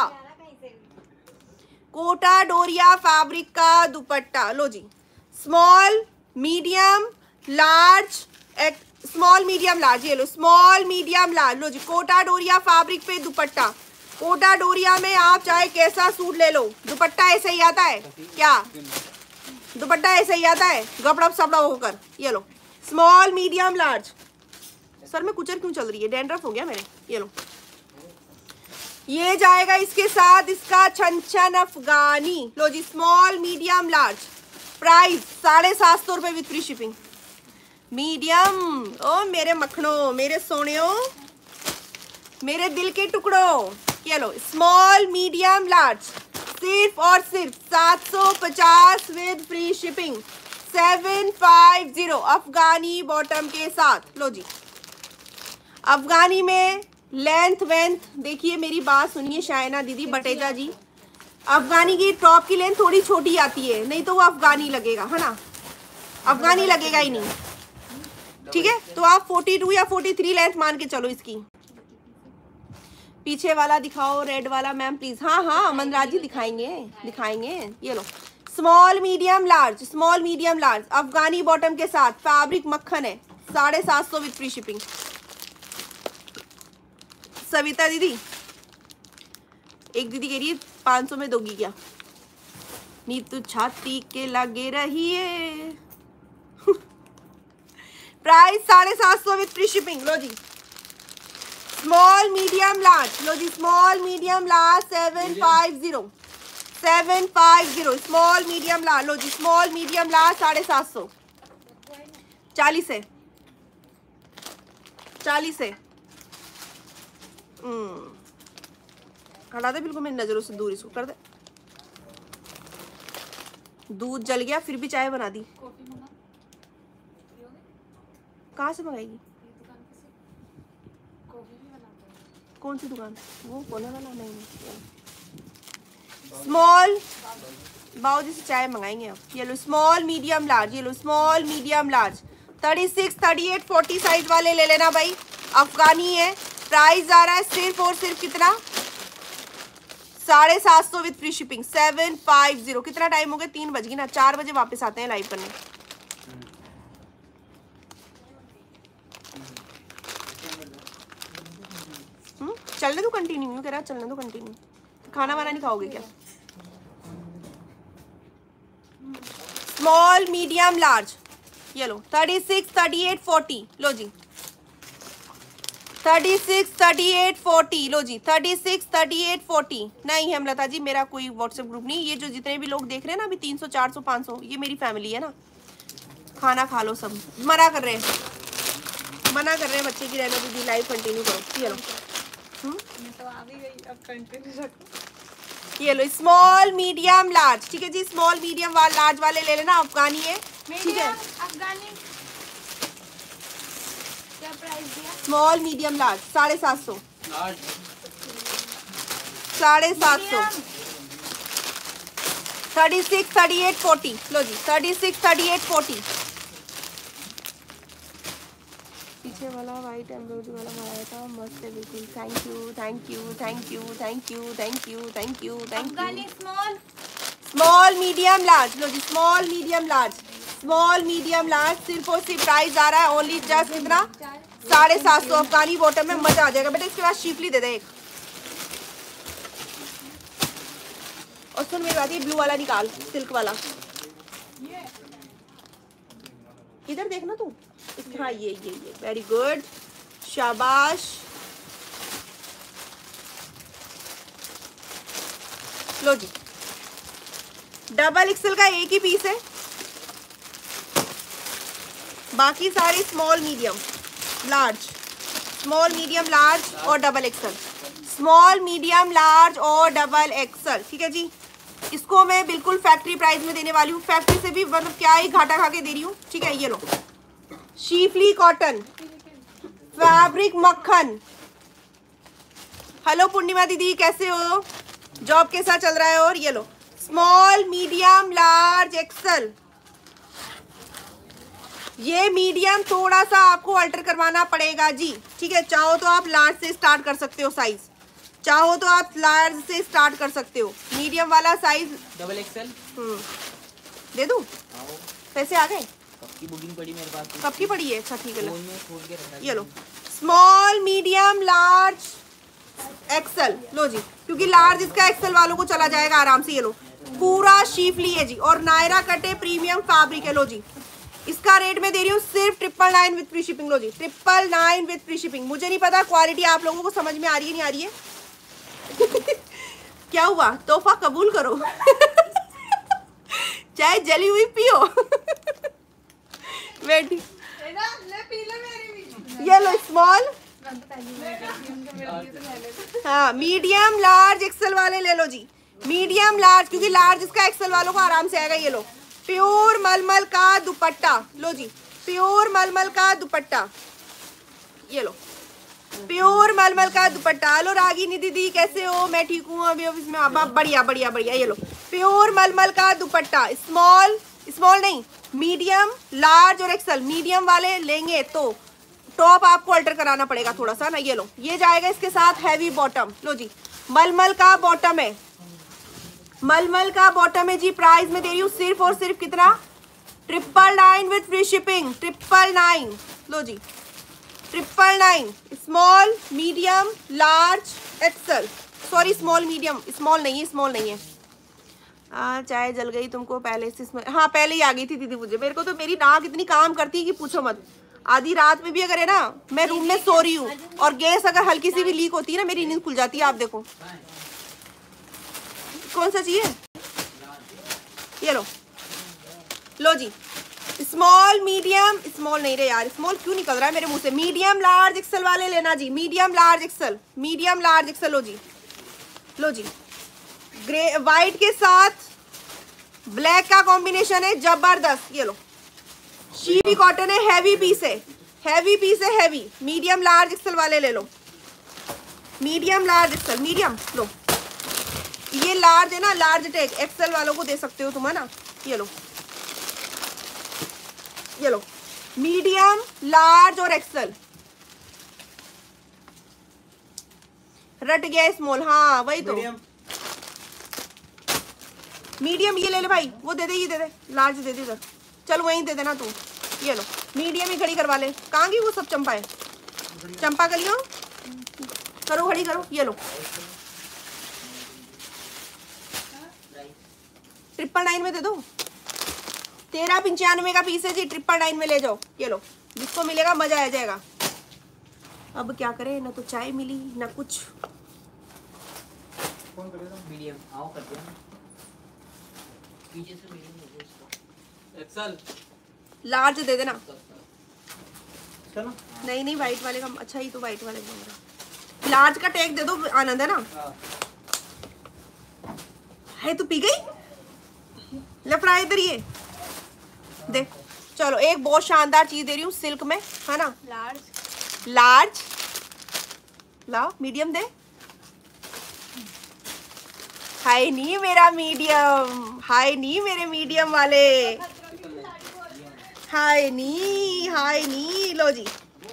कोटा डोरिया फैब्रिक का दुपट्टा। लो जी small medium large, small medium large, ये लो स्मॉल मीडियम लार्ज। लो जी कोटा डोरिया फैब्रिक पे दुपट्टा, कोटा डोरिया में आप चाहे कैसा सूट ले लो, दुपट्टा ऐसे ही आता है क्या, दुपट्टा ऐसे ही आता है गपड़प सपड़ा होकर। ये लो स्मॉल मीडियम लार्ज। सर में कुचर क्यों चल रही है, डैंड्रफ हो गया मेरे। ये लो, ये जाएगा इसके साथ इसका छन अफगानी। लो जी स्मॉल मीडियम लार्ज, प्राइस 750 रुपये विथ फ्री शिपिंग। मीडियम, ओ मेरे मखनों, मेरे सोनियों, मेरे दिल के टुकड़ों। ये लो स्मॉल मीडियम लार्ज, सिर्फ और सिर्फ 750 with free shipping, 750 Afghani bottom के साथ। लो जी अफगानी में लेंथ वेंथ देखिए, मेरी बात सुनिए शायना दीदी, बटेजा जी, अफगानी की टॉप की लेंथ थोड़ी छोटी आती है, नहीं तो वो अफगानी लगेगा, है ना, अफगानी लगेगा ही नहीं, ठीक है। तो आप 42 या 43 लेंथ मान के चलो इसकी। पीछे वाला दिखाओ, रेड वाला मैम प्लीज। हाँ हाँ अमन राज जी दिखाएंगे दिखाएंगे। ये लो small medium large, small medium large Afghani bottom के साथ, फैब्रिक मक्खन है, 750 विद फ्री शिपिंग। सविता दीदी, एक दीदी कह रही है 500 में दोगी क्या, नीतू छाती के लगे रही है। Price 750 with free shipping. लो जी स्मॉल मीडियम लार्ज, लो जी small medium large 750, 750 small medium large. लो जी स्मॉल मीडियम लार्ज 750, 40 है, 40 है। हटा दे बिल्कुल मेरी नजरों से दूर, इसको कर दे। दूध जल गया फिर भी चाय बना दी। कहाँ से मंगाएगी, कौन सी दुकान, वो कोने वाला नहीं। स्मॉल बाबूजी से चाय मंगाएंगे आप। ये लो स्मॉल मीडियम लार्ज, ये लो स्मॉल मीडियम लार्ज 36, 38, 40 साइज वाले ले लेना भाई, अफगानी है। प्राइस आ रहा है सिर्फ और सिर्फ कितना, 750 विद फ्री शिपिंग, 750। कितना टाइम हो गया, 3 बज गई ना, 4 बजे वापस आते हैं लाइव करने। चलने दो कंटिन्यू, यूँ कह रहा चलने दो कंटिन्यू। खाना वाना नहीं खाओगे क्या। स्मॉल मीडियम लार्ज, ये लो 36, 38, 40। लो जी 36, 38, 40। लो जी 36, 38, 40। नहीं हेमलता जी मेरा कोई व्हाट्सएप ग्रुप नहीं, ये जो जितने भी लोग देख रहे हैं ना अभी 300, 400, 500, ये मेरी फैमिली है ना। खाना खा लो सब, मना कर रहे हैं, मना कर रहे हैं बच्चे की, रहना दीदी लाइव कंटिन्यू करो। ये लो तो आ भी गई, अब कंटिन्यू रखो। ये लो स्मॉल मीडियम लार्ज, ठीक है जी, स्मॉल मीडियम लार्ज वाले ले लेना, अफगानी है, ठीक है। अफगानी क्या प्राइस दिया, स्मॉल मीडियम लार्ज 750, 750, 36, 38, 40। लो जी 36, 38, 40। पीछे वाला वाइट एम्ब्रॉयडरी वाला मंगाया था, मस्त है बिल्कुल। Thank you thank you thank you thank you thank you thank you thank you. Small small medium large, लो जी small medium large, small medium large सिर्फ और सिर्फ प्राइस आ रहा है ओनली जस्ट कितना, 750 अफगानी बॉटम में। मजा आ जाएगा बेटा। इसके बाद शिफली दे दे एक। और सुन मेरी बात, ये ब्लू वाला निकाल, सिल्क वाला इधर देखना तू। हाँ ये वेरी गुड, शाबाश। लो जी डबल एक्सेल का एक ही पीस है, बाकी सारे small medium large, small medium large और double XL, small medium large और डबल एक्सेल, ठीक है जी। इसको मैं बिल्कुल फैक्ट्री प्राइस में देने वाली हूँ, फैक्ट्री से भी मतलब क्या ही घाटा खा के दे रही हूँ, ठीक है। ये लो शीफली कॉटन फैब्रिक मक्खन। हेलो पूर्णिमा दीदी, कैसे हो? जॉब कैसा चल रहा है? और ये लो स्मॉल मीडियम लार्ज एक्सल। ये मीडियम थोड़ा सा आपको अल्टर करवाना पड़ेगा जी, ठीक है। चाहो तो आप लार्ज से स्टार्ट कर सकते हो साइज, चाहो तो आप लार्ज से स्टार्ट कर सकते हो। मीडियम वाला साइज डबल एक्सेल दे दूं? पैसे आ गए? कब की बुकिंग पड़ी मेरे पास? कब की पड़ी है? अच्छा ठीक है, फोन में खोल के रखा है। ये लो स्मॉल मीडियम लार्ज एक्सल। लो जी, क्योंकि लार्ज इसका एक्सल वालों को चला जाएगा आराम से। ये लो पूरा शीफली है जी और नायरा कटे प्रीमियम फैब्रिक है। लो जी, इसका रेट मैं दे रही हूँ सिर्फ 999 विद फ्री शिपिंग। लो जी 999 विद फ्री शिपिंग। मुझे नहीं पता क्वालिटी आप लोगों को समझ में आ रही है नहीं आ रही है। क्या हुआ? तोहफा कबूल करो। चाहे जली हुई पियो। वेट, ये लो स्मॉल, हाँ मीडियम लार्ज एक्सेल वाले ले लो जी, मीडियम लार्ज, क्योंकि लार्ज इसका एक्सेल वालों को आराम से आएगा। ये लो प्योर मलमल का दुपट्टा। लो जी प्योर मलमल का दुपट्टा, ये लो प्योर मलमल का दुपट्टा। हेलो रागिनी दीदी, कैसे हो? मैं ठीक हूँ, अभी ऑफिस में। अब बढ़िया बढ़िया बढ़िया। ये लो प्योर मलमल का दुपट्टा, स्मॉल, स्मॉल नहीं मीडियम लार्ज और एक्सेल। मीडियम वाले लेंगे तो टॉप आपको अल्टर कराना पड़ेगा थोड़ा सा ना। ये लो ये जाएगा इसके साथ हैवी बॉटम। लो जी मलमल का बॉटम है, मलमल का बॉटम है जी। प्राइस में दे रही हूँ सिर्फ और सिर्फ कितना? 999 विद फ्री शिपिंग। 999। लो जी 999। Small medium large XL, sorry small medium, small नहीं है, स्मॉल नहीं है। चाय जल गई तुमको पहले से? हाँ पहले ही आ गई थी दीदी मुझे। मेरे को तो मेरी नाक इतनी काम करती है कि पूछो मत। आधी रात में भी अगर है ना मैं रूम में सो रही हूँ और गैस अगर हल्की सी भी लीक होती है ना, मेरी नींद खुल जाती है। आप देखो कौन सा चाहिए? ये लो, लो जी स्मॉल मीडियम, स्मॉल नहीं रे यार, स्मॉल क्यों निकल रहा है मेरे मुंह से? मीडियम लार्ज एक्सेल वाले लेना जी, medium large XL, medium large XL. लो जी, लो जी ग्रे वाइट के साथ ब्लैक का कॉम्बिनेशन है जबरदस्त। ये लो शीफी कॉटन है, हैवी पीस है, हैवी पीस है, हैवी। मीडियम लार्ज एक्सेल वाले ले लो, मीडियम लार्ज एक्सेल, मीडियम। लो ये लार्ज है ना, लार्ज टैग एक्सेल वालों को दे सकते हो तुम है ना। ये लो, ये लो मीडियम लार्ज और एक्सेल। रट गया स्मॉल, हाँ वही तो मीडियम। ये ले ले भाई, वो दे दे, ये दे दे, लार्ज दे दे इधर। चल वहीं दे देना तू। ये लो मीडियम ही खड़ी करवा ले। कहाँ गई वो सब चंपाएं? चंपा कलियो करो, खड़ी करो। ये लो 999 में दे दो। 1395 का पीस है जी, 999 में ले जाओ। ये लो जिसको मिलेगा मजा आ जाएगा। अब क्या करें, ना तो चाय मिली ना कुछ। मीडियम आओ करते हैं पीछे से। मीडियम एक्सेल लार्ज दे देना। चलो नहीं नहीं वाइट वाले का अच्छा ही तो, वाइट वाले का लार्ज का टैग दे दो, आनंद है ना। है तू पी गई? लफड़ा इधर ये दे। चलो एक बहुत शानदार चीज दे रही हूँ सिल्क में, है ना। लार्ज, लार्ज लाओ, मीडियम दे। हाय नहीं मेरा मीडियम, हाय नहीं मेरे मीडियम वाले, हाय नी, हाय नी। लो जी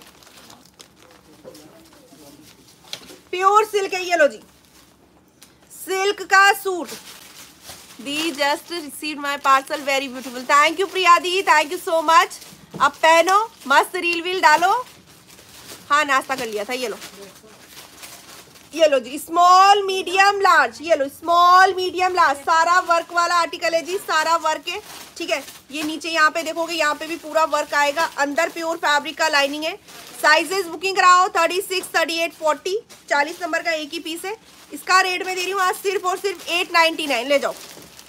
प्योर सिल्क है ये। लो जी सिल्क का सूट। दी just receive my parcel, very beautiful. Thank you Priya दी, थैंक यू सो मच। अब पहनो, मस्त रील वील डालो। हाँ नाश्ता कर लिया था। ये लो, ये लो जी स्मॉल मीडियम लार्ज। ये लो स्मॉल मीडियम लार्ज, सारा वर्क वाला आर्टिकल है जी, सारा वर्क है, ठीक है। ये नीचे यहाँ पे देखोगे, यहाँ पे भी पूरा वर्क आएगा। अंदर प्योर फैब्रिक का लाइनिंग है। साइजेस बुकिंग कराओ 36, 38, 40, 40 नंबर का एक ही पीस है। इसका रेट में दे रही हूँ आज सिर्फ और सिर्फ 899। ले जाओ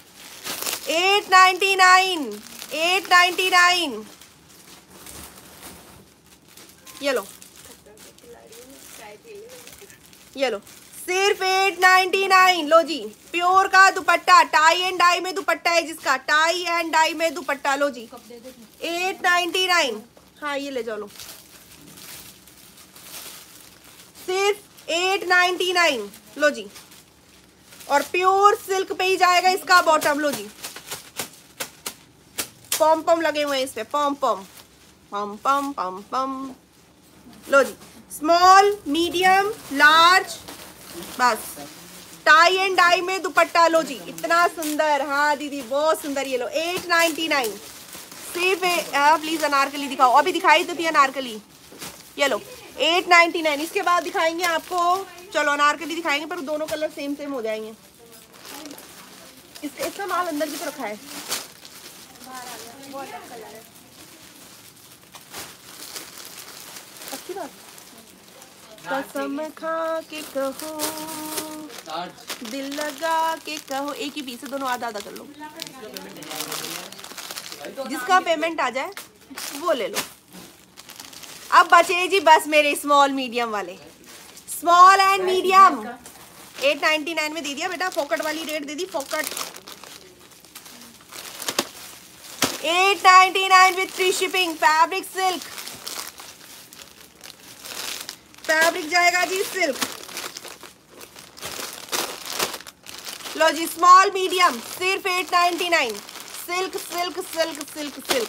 899, 899। ये लो, ये लो सिर्फ 899। लो जी, प्योर का दुपट्टा, टाई एंड डाई में दुपट्टा है जिसका, टाई एंड डाई में दुपट्टा। लो जी 899। हाँ ये ले जाओ, लो सिर्फ 899। लो जी, और प्योर सिल्क पे ही जाएगा इसका बॉटम। लो जी, पॉम पॉम लगे हुए हैं इस पे, पॉम पॉम पम पम पम पम। लो जी, स्मॉल मीडियम लार्ज, बस टाई एंड डाई में दुपट्टा। लो जी इतना सुंदर, हाँ दीदी बहुत सुंदर। ये लो 899 सिर्फ। प्लीज अनारकली दिखाओ, अभी दिखाई तो थी अनारकली। ये लो 899। इसके बाद दिखाएंगे आपको, चलो अनारकली दिखाएंगे पर दोनों कलर सेम सेम हो जाएंगे। इसका माल अंदर की तरफ रखा है, अच्छी बात। कसम खा के कहो, दिल लगा के कहो, एक ही पीस है, दोनों आधा आधा कर लो। जिसका पेमेंट आ जाए वो ले लो। अब बचे जी बस मेरे स्मॉल मीडियम वाले, स्मॉल एंड मीडियम। 899 में दे दिया बेटा, फोकट वाली रेट दे दी, फोकट। 899 with free shipping. Fabric silk, fabric जाएगा जी सिल्क। लो जी स्मॉल मीडियम सिर्फ 899। Silk silk silk silk silk.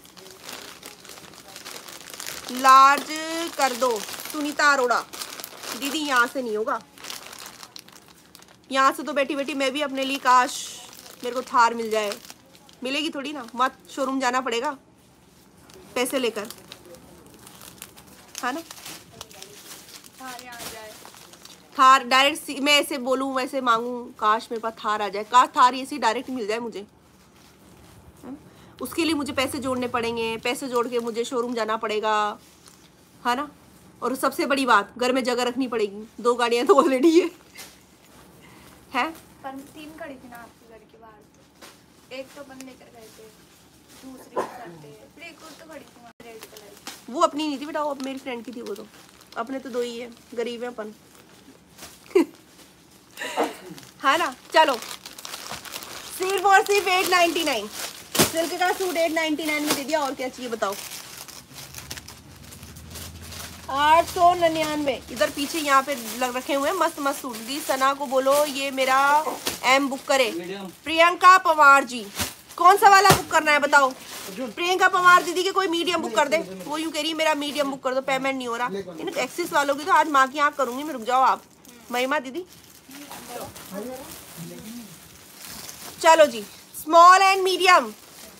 Large कर दो सुनीता अरोड़ा। दीदी यहाँ से नहीं होगा, यहाँ से तो बैठी बैठी मैं भी अपने लिए काश मेरे को थार मिल जाए। मिलेगी थोड़ी ना, मत शोरूम जाना पड़ेगा पैसे लेकर, है ना। थार डायरेक्ट मैं ऐसे बोलूँ वैसे मांगूँ, काश मेरे पास थार आ जाए, काश थार ऐसे डायरेक्ट मिल जाए मुझे। उसके लिए मुझे पैसे जोड़ने पड़ेंगे, पैसे जोड़ के मुझे शोरूम जाना पड़ेगा, है ना। और सबसे बड़ी बात, घर में जगह रखनी पड़ेगी। 2 गाड़ियाँ तो ऑलरेडी है। पर 3 खड़ी थी ना आपके घर के बाहर, एक तो बंद लेकर गए थे, दूसरी करते, फिर एक और तो खड़ी थी वहाँ रेड कलर की। वो अपनी नहीं थी बेटा, वो अब मेरी फ्रेंड की थी। वो तो अपने तो 2 ही है, गरीब है अपन। है ना। चलो सिर्फ और सिर्फ 899। सिल्क का सूट 899 में दे दिया, और क्या चाहिए बताओ। 899। इधर पीछे यहाँ पे लग रखे हुए हैं मस्त मस्त सूट। दी सना को बोलो ये मेरा एम बुक करे। प्रियंका पवार जी, कौन सा वाला बुक करना है बताओ। प्रियंका पवार दीदी के कोई मीडियम बुक कर दे। वो यूं कह रही है मेरा मीडियम बुक कर दो, पेमेंट नहीं हो रहा। इन एक्सिस वालों की तो आज माँ की आँख करूंगी मैं। रुक जाओ आप, महिमा दीदी। चलो जी स्मॉल एंड मीडियम।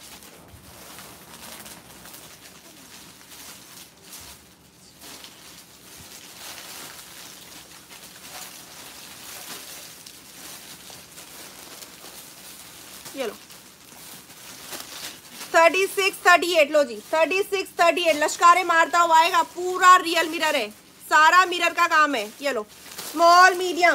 ये लो 36 38। लो जी 36 38 लश्कारे मारता हुआ आएगा। पूरा रियल मिरर है, सारा मिरर का काम है। ये लो स्मॉल मीडियम।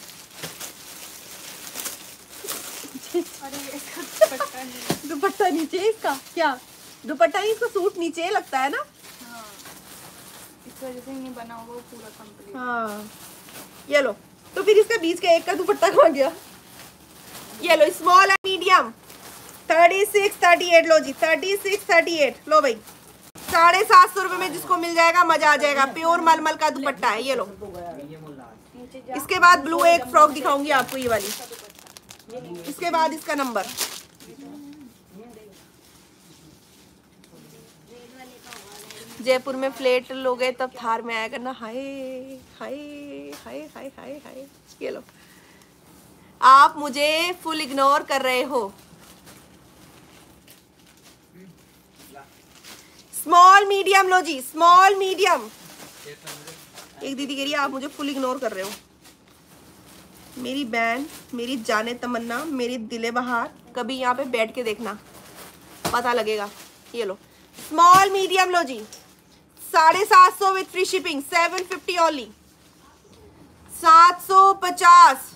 दुपट्टा नीचे है इसका, क्या दुपट्टा ही इसका सूट नीचे लगता है ना। हाँ, इस वजह से नहीं बना हुआ पूरा कंप्लीट। हाँ ये लो, तो फिर इसका बीच का एक का दुपट्टा कहाँ गया। ये लो स्मॉल एंड मीडियम 36 38। लो जी 36 38। लो भाई 750 रुपए में जिसको मिल जाएगा मजा आ जाएगा। प्योर मलमल का दुपट्टा है। ये लो। इसके बाद ब्लू एक फ्रॉक दिखाऊंगी आपको, ये वाली। इसके बाद इसका नंबर। जयपुर में फ्लैट लोगे तब थार में आया करना। हाय हाय हाय हाय हाय हाय। ये लो, आप मुझे फुल इग्नोर कर रहे हो। Small medium. लो जी स्मॉल मीडियम। एक दीदी कह रही है आप मुझे फुल इग्नोर कर रहे हो। मेरी बहन, मेरी जाने तमन्ना, मेरी दिले बहार, कभी यहाँ पे बैठ के देखना, पता लगेगा। ये लो स्मॉल मीडियम। लो जी 750 विथ फ्री शिपिंग। 750 ओनली। 750।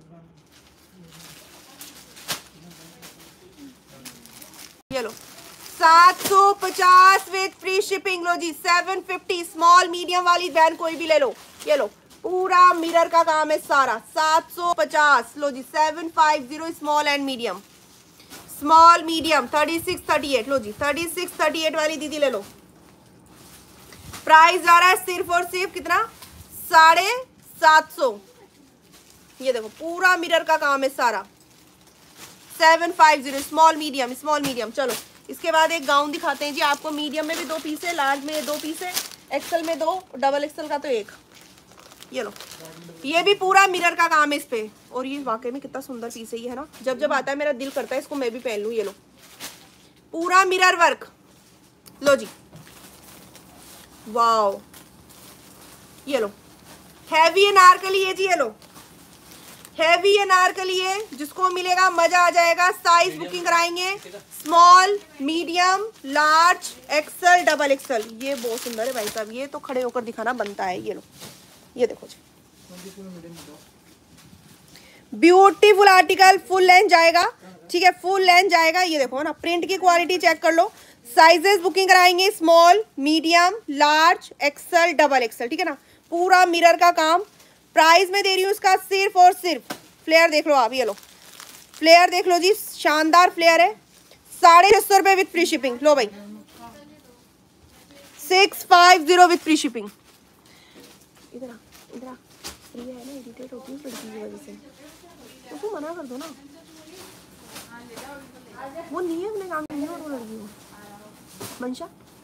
ये लो 750 विद फ्री शिपिंग। लो जी 750 स्मॉल मीडियम वाली बहन कोई भी ले लो, ये लो पूरा मिरर का काम है सारा। 750 लो जी 750 small and medium, small medium 36 38 लो जी 36 38 वाली दीदी ले लो। प्राइस जा रहा है सिर्फ और सिर्फ कितना 750। ये देखो पूरा मिरर का काम है सारा। 750 स्मॉल मीडियम स्मॉल मीडियम। चलो इसके बाद एक गाउन दिखाते हैं जी आपको। मीडियम में भी 2 पीस है, लार्ज में 2 पीस है, एक्सेल में 2, डबल एक्सेल का तो 1। ये लो ये भी पूरा मिरर का काम है इस पे। और ये वाकई में कितना सुंदर पीस है ये, है ना। जब जब आता है मेरा दिल करता है इसको मैं भी पहन लूं। ये लो पूरा मिरर वर्क। लो जी वाओ, ये लो हैवी अनारकली है जी। ये लो हैवी अनारकली है, जिसको मिलेगा मजा आ जाएगा। साइज बुकिंग कराएंगे small medium large XL double XL. ये बहुत सुंदर है भाई साहब, ये तो खड़े होकर दिखाना बनता है। ये लो ये देखो जी ब्यूटीफुल आर्टिकल, फुल लेंथ जाएगा, ठीक है फुल लेंथ जाएगा। ये देखो ना प्रिंट की क्वालिटी चेक कर लो। साइजेस बुकिंग कराएंगे small medium large XL double XL, ठीक है ना। पूरा मिरर का काम। प्राइस में दे रही हूँ इसका सिर्फ और सिर्फ, फ्लेयर देख लो आप, ये लो फ्लेयर देख लो जी, शानदार फ्लेयर है। 650 रुपये विथ फ्री शिपिंग। लो भाई 650 विथ फ्री शिपिंग। इधर इधर फ्री है ना, इरिटेट होती है लड़की की वजह से, तो तू मना कर दो ना। वो नहीं है अपने काम नहीं है, और वो लड़की हो मंशा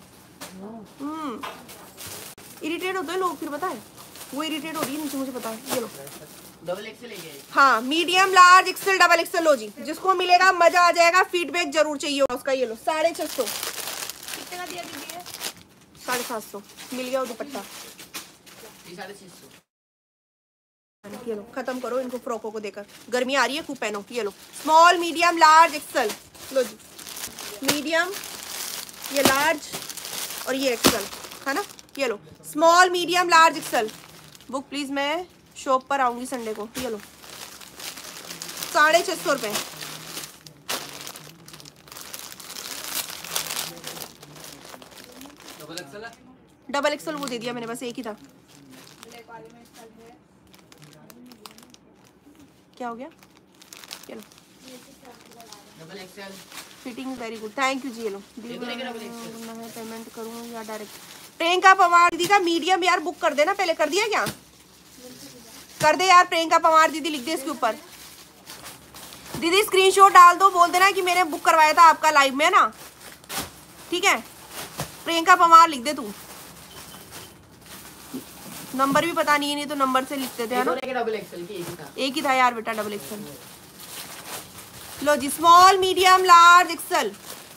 इरिटेट होते हैं लोग फिर, पता है वो इरिटेट हो रही है नीचे, मुझे पता है। ये लो डबल एक्सेल है क्या? हाँ medium large XL double XL. लो जी जिसको मिलेगा मजा आ जाएगा, फीडबैक जरूर चाहिए होगा उसका। ये लो 650 कितने का दिया दीजिए? 750 मिल गया वो दुपट्टा। 650। ये लो खत्म करो इनको फ्रॉकों को देकर, गर्मी आ रही है खूब पहनो। ये लो स्मॉल मीडियम लार्ज एक्सेल। लो जी मीडियम, ये लार्ज और ये एक्सेल, है ना। ये लो small medium large XL. Book please, मैं शॉप पर आऊंगी संडे को। ये लो 650 रुपये। डबल एक्सेल है? डबल एक्सेल वो दे दिया मैंने, बस एक ही था। ब्लैक वाले में स्टाइल है। क्या हो गया? ये लो double XL. Fitting very good, thank you जी। ये लो ये तो लेके डबल एक्सेल। मैं पेमेंट करूँ या डायरेक्ट? प्रियंका पवार दीदी का मीडियम यार बुक कर देना, पहले कर दिया क्या? कर दे यार, प्रियंका पवार दीदी लिख दे इसके ऊपर। दीदी स्क्रीनशॉट डाल दो, बोल देना कि मैंने बुक करवाया था आपका लाइव में ना, ठीक है। प्रियंका पवार लिख दे तू, नंबर भी पता नहीं है, नहीं तो नंबर से लिखते थे, है ना। डबल एक्सेल की एक ही था यार बेटा डबल एक्सेल। लो जी small medium large XL,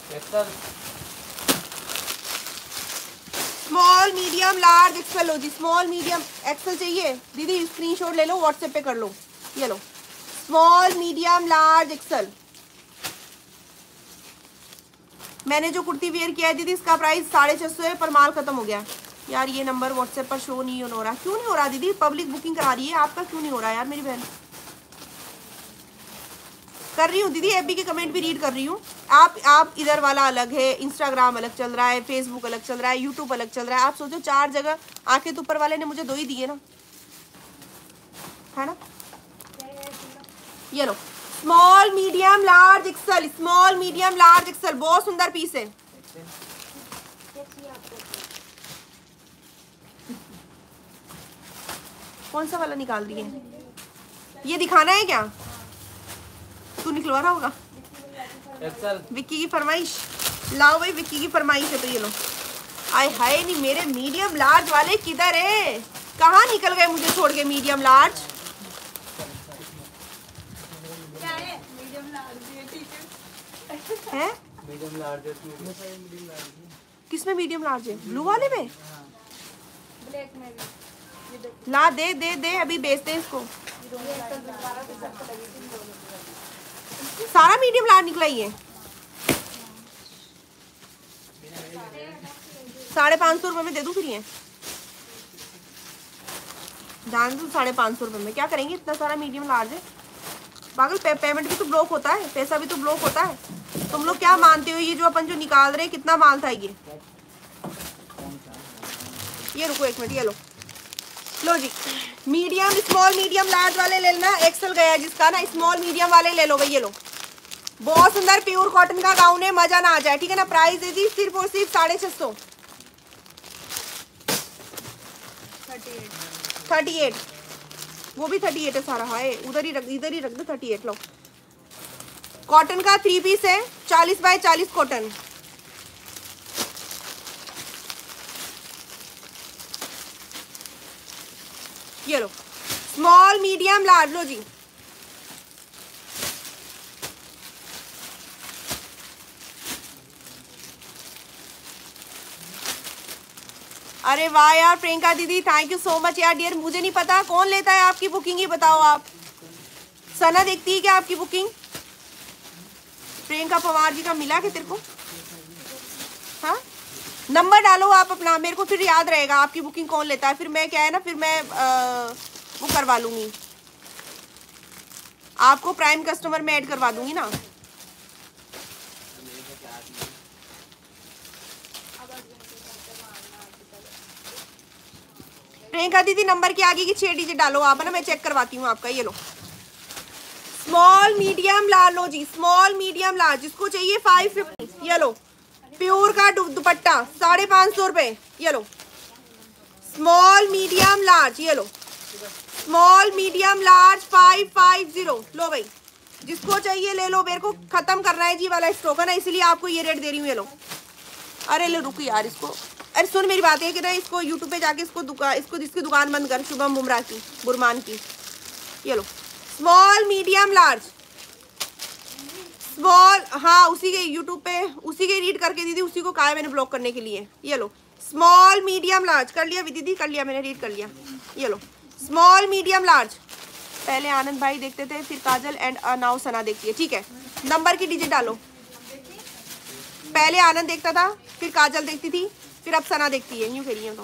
small medium large XL. लो जी स्मॉल मीडियम एक्सेल चाहिए दीदी, स्क्रीनशॉट ले लो व्हाट्सएप पे कर लो। ये लो स्मॉल मीडियम लार्ज एक्सेल। मैंने जो कुर्ती वेयर किया है दीदी इसका प्राइस 650 है, पर माल खत्म हो गया यार। ये नंबर व्हाट्सएप पर शो नहीं हो रहा, क्यों नहीं हो रहा दीदी? पब्लिक बुकिंग करा रही है, आपका क्यों नहीं हो रहा यार मेरी बहन? कर रही हूँ दीदी, एफबी के कमेंट भी रीड कर रही हूँ। आप इधर वाला अलग है, इंस्टाग्राम अलग चल रहा है, फेसबुक अलग चल रहा है, यूट्यूब अलग चल रहा है। आप सोचो 4 जगह आके तो ऊपर वाले ने मुझे 2 ही दिए ना, है ना। ये लो small medium large XL, small medium large XL, बहुत सुंदर पीस है। कौन सा वाला निकाल रही है? ये दिखाना है क्या? तू निकलवा रहा होगा। विक्की की फरमाइश, लाओ भाई विक्की की फरमाइश है तो ये लो। आय हाय नहीं मेरे मीडियम लार्ज वाले किधर है? कहाँ निकल गए मुझे छोड़ के मीडियम लार्ज? क्या है? मीडियम लार्ज है, ठीक है। हैं? मीडियम लार्ज है। किसमें मीडियम लार्ज है? ब्लू वाले में? ब्लैक में भी। ये देखो ला दे दे दे, अभी बेचते हैं इसको। सारा मीडियम लार्ज निकला ही है। 550 रुपये में दे दूं फिर ये? जान दूं 550 रुपये में क्या करेंगे? इतना सारा मीडियम लार्ज है पागल। पेमेंट भी तो ब्लॉक होता है, पैसा भी तो ब्लॉक होता है। तुम लोग क्या मानते हो, ये जो अपन जो निकाल रहे हैं कितना माल था ये रुको एक मिनट, ये लो जी। मीडियम स्मॉल मीडियम लार्ज वाले ले लेना, एक्सेल गया जिसका ना, स्मॉल मीडियम वाले ले लो भाई। ये लो, बहुत सुंदर प्योर कॉटन का गाउन है, मजा ना आ जाए, ठीक है ना। प्राइस है जी सिर्फ और सिर्फ 650। 38 वो भी 38 है सारा। हाय इधर ही रख दो 38। लो, कॉटन का 3 पीस है, 40 बाय 40 कॉटन। ये लो, स्मॉल मीडियम लार्ज। लो जी, अरे वाह यार प्रियंका दीदी, थैंक यू सो मच यार डियर। मुझे नहीं पता कौन लेता है आपकी बुकिंग, ये बताओ आप। सना देखती है क्या आपकी बुकिंग? प्रियंका पवार जी का मिला क्या तेरे को? हाँ, नंबर डालो आप अपना, मेरे को फिर याद रहेगा आपकी बुकिंग कौन लेता है। फिर मैं क्या है ना, फिर मैं वो करवा लूंगी, आपको प्राइम कस्टमर में ऐड करवा दूंगी ना। प्रियंका दीदी नंबर के आगे की 6 डिजिट डालो आप, है ना, मैं चेक करवाती हूँ आपका। ये लो, स्मॉल मीडियम लार्ज। लो जी, स्मॉल मीडियम लार्ज, जिसको चाहिए 550। ये लो, प्योर का दुपट्टा 550 रुपए। ये लो, स्मॉल मीडियम लार्ज। ये लो, स्मॉल मीडियम लार्ज 550। लो भाई, जिसको चाहिए ले लो, मेरे को खत्म करना है जी वाला स्टॉक है ना, इसलिए आपको ये रेट दे रही हूँ। ये लो, अरे ले रुको यार इसको, अरे सुन मेरी बात है कि ना, इसको यूट्यूब पे जाके इसको जिसकी दुकान बंद कर, शुभम बुमराह की, बुरमान की। ये लो, स्मॉल मीडियम लार्ज स्मॉल, हाँ उसी के यूट्यूब पे उसी के रीड करके दीदी, उसी को कहा है मैंने ब्लॉक करने के लिए। ये लो, स्मॉल मीडियम लार्ज कर लिया दीदी, कर लिया मैंने, रीड कर लिया। ये लो, स्मॉल मीडियम लार्ज। पहले आनंद भाई देखते थे, फिर काजल एंड नाउ सना देखती है, ठीक है। नंबर की डिजिट डालो, पहले आनंद देखता था, फिर काजल देखती थी, फिर अब सना देखती है, यूं कह रही है तो।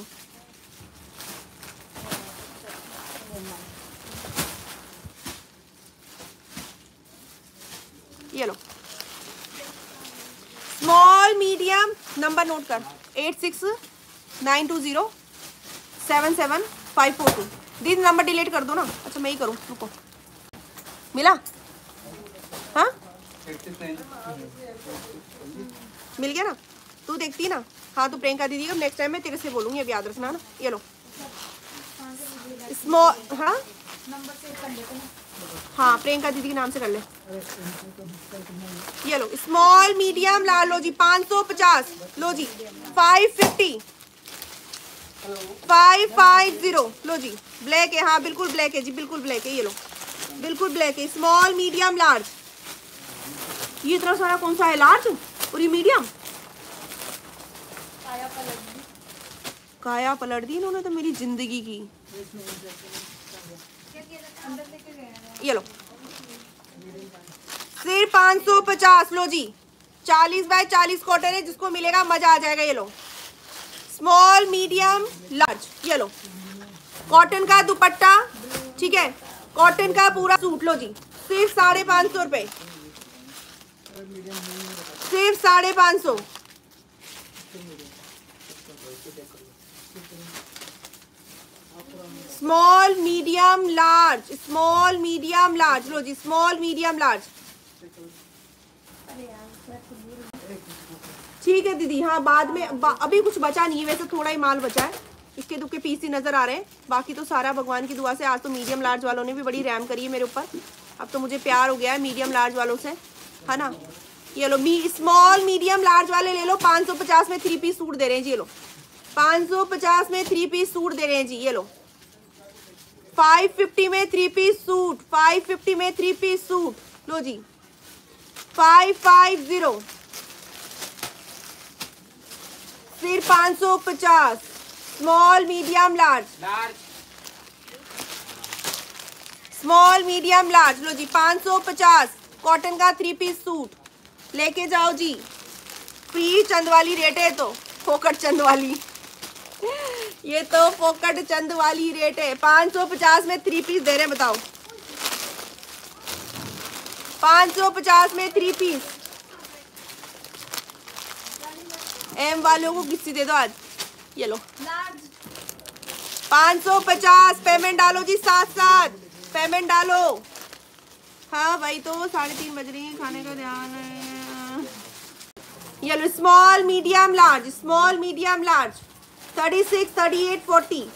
ये लो, स्मॉल मीडियम, नंबर नोट कर, 8692077542। दीदी नंबर डिलीट कर दो ना। अच्छा मैं ही करूँ, रुको, मिला? हाँ मिल गया ना, तू देखती है ना। हाँ तो प्रियंका दीदी को नेक्स्ट टाइम मैं तेरे से बोलूँगी, अब याद रखना ना। ये लो, स्मॉल, हाँ हाँ प्रियंका दीदी के नाम से कर ले। ये लो, स्मॉल मीडियम लार्ज। लो जी 550। लो जी 550 550। लो जी, ब्लैक है, हाँ बिल्कुल ब्लैक है जी, बिल्कुल ब्लैक है। ये लो, बिल्कुल ब्लैक है, स्मॉल मीडियम लार्ज। ये इतना सारा कौन सा है लार्ज और ये मीडियम? काया पलट दी इन्होंने तो मेरी जिंदगी की। ये लो, सिर्फ 550। लो जी, 40 बाय 40 कॉटन है, जिसको मिलेगा मजा आ जाएगा। ये लो, स्मॉल मीडियम लार्ज। ये लो, कॉटन का दुपट्टा, ठीक है, कॉटन का पूरा सूट। लो जी, सिर्फ 550 रुपए, सिर्फ 550। Small medium large, small medium large. लो जी, स्मॉल मीडियम लार्ज, ठीक है दीदी। हाँ बाद में अभी कुछ बचा नहीं है, वैसे थोड़ा ही माल बचा है, इसके दुक्के पीस ही नजर आ रहे हैं, बाकी तो सारा भगवान की दुआ से। आज तो मीडियम लार्ज वालों ने भी बड़ी रैम करी है मेरे ऊपर, अब तो मुझे प्यार हो गया है मीडियम लार्ज वालों से, है ना। ये लो, स्मॉल मीडियम लार्ज वाले ले लो, 550 में 3 पीस सूट दे रहे हैं जी। ये लो, 550 में 3 पीस सूट दे रहे हैं जी। ये लो, 550 में 3 पीस सूट, 550 में 3 पीस सूट। लो जी 550, सिर्फ 550। Small medium large, small medium large. लो जी 550, कॉटन का 3 पीस सूट लेके जाओ जी। फ्री चंद वाली रेट है, तो फोकट चंद वाली ये तो फोकट चंद वाली रेट है। 550 में 3 पीस दे रहे हैं, बताओ। 550 में 3 पीस, एम वालों को किसी दे दो आज। ये लो लार्ज 550 पेमेंट डालो जी, साथ साथ पेमेंट डालो। हाँ भाई तो 3:30 बज रही है, खाने का ध्यान है। ये लो small medium large, small medium large 36, 38, 40।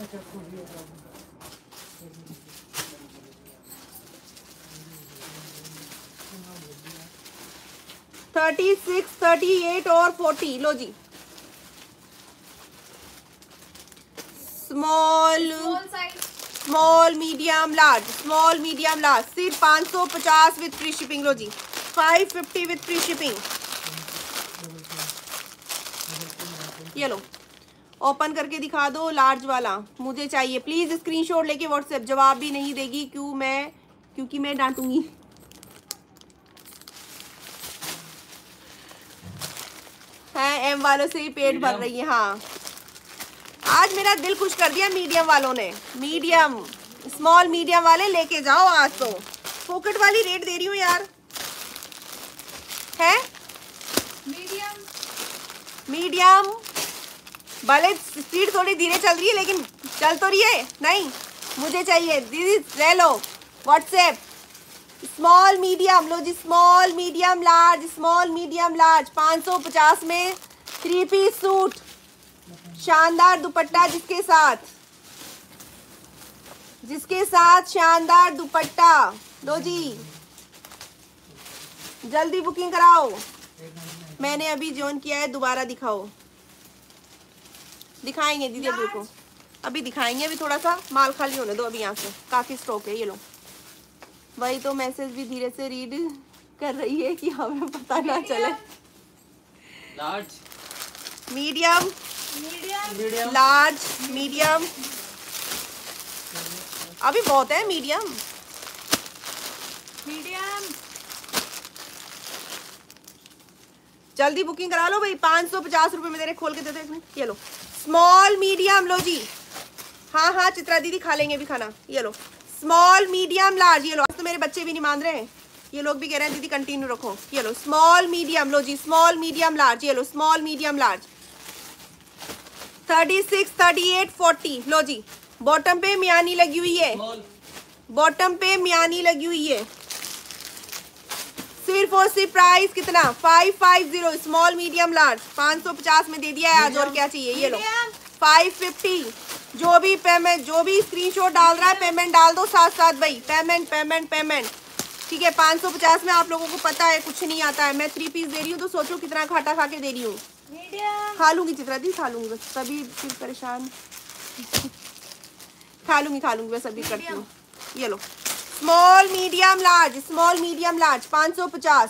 Thirty 38 और 40 लो जी। Small size small medium large, small medium large सिर्फ 550 विथ फ्री शिपिंग लो जी। 550 विथ फ्री शिपिंग। ये लो ओपन करके दिखा दो लार्ज वाला, मुझे चाहिए प्लीज। स्क्रीनशॉट लेके व्हाट्सएप, जवाब भी नहीं देगी क्योंकि मैं डांटूंगी। है एम वालों से ही पेट भर रही है। हाँ आज मेरा दिल खुश कर दिया मीडियम वालों ने। मीडियम स्मॉल मीडियम वाले लेके जाओ आज तो। पॉकेट वाली रेट दे रही हूँ यार। है मीडियम भले स्पीड थोड़ी धीरे चल रही है लेकिन चल तो रही है। नहीं मुझे चाहिए दीदी, ले लो व्हाट्सएप। स्मॉल मीडियम लो जी, small medium large, small medium large 550 में 3 पीस सूट, शानदार दुपट्टा जिसके साथ शानदार दुपट्टा लो जी। जल्दी बुकिंग कराओ। मैंने अभी ज्वाइन किया है, दोबारा दिखाओ। दिखाएंगे दीदी अभी को, अभी दिखाएंगे। अभी थोड़ा सा माल खाली होने दो, अभी यहाँ से काफी स्टॉक है। ये लो वही तो मैसेज भी धीरे से रीड कर रही है कि हमें पता ना चले। लार्ज मीडियम लार्ज मीडियम अभी बहुत है। मीडियम जल्दी बुकिंग करा लो भाई। 550 रुपए में दे रहे, खोल के दे दो। ये लो स्मॉल मीडियम लो जी। हाँ चित्रा दीदी खा लेंगे भी खाना। ये लो स्मॉल मीडियम लार्ज। ये लो आज तो मेरे बच्चे भी नहीं मान रहे हैं, ये लोग भी कह रहे हैं दीदी कंटिन्यू रखो। ये लो स्मॉल मीडियम लो जी, स्मॉल मीडियम लार्ज। ये लो स्मॉल मीडियम लार्ज 36, 38, 40 लो जी। बॉटम पे मियानी लगी हुई है, बॉटम पे मियानी लगी हुई है। सिर्फ और सिर्फ प्राइस कितना 550। स्मॉल मीडियम लार्ज 550 में दे दिया है आज। और क्या चाहिए? ये लो 550। जो भी पेमेंट, जो भी स्क्रीनशॉट डाल रहा है पेमेंट डाल दो साथ साथ भाई। पेमेंट ठीक है। 550 में आप लोगों को पता है कुछ नहीं आता है। मैं 3 पीस दे रही हूँ तो सोचो कितना घाटा खा के दे रही हूँ। खा लूंगी चित्रा दी, खा लूंगी बस, तभी फिर परेशान। खा लूंगी बस, अभी करती हूँ। ये लो small medium large, small medium large 550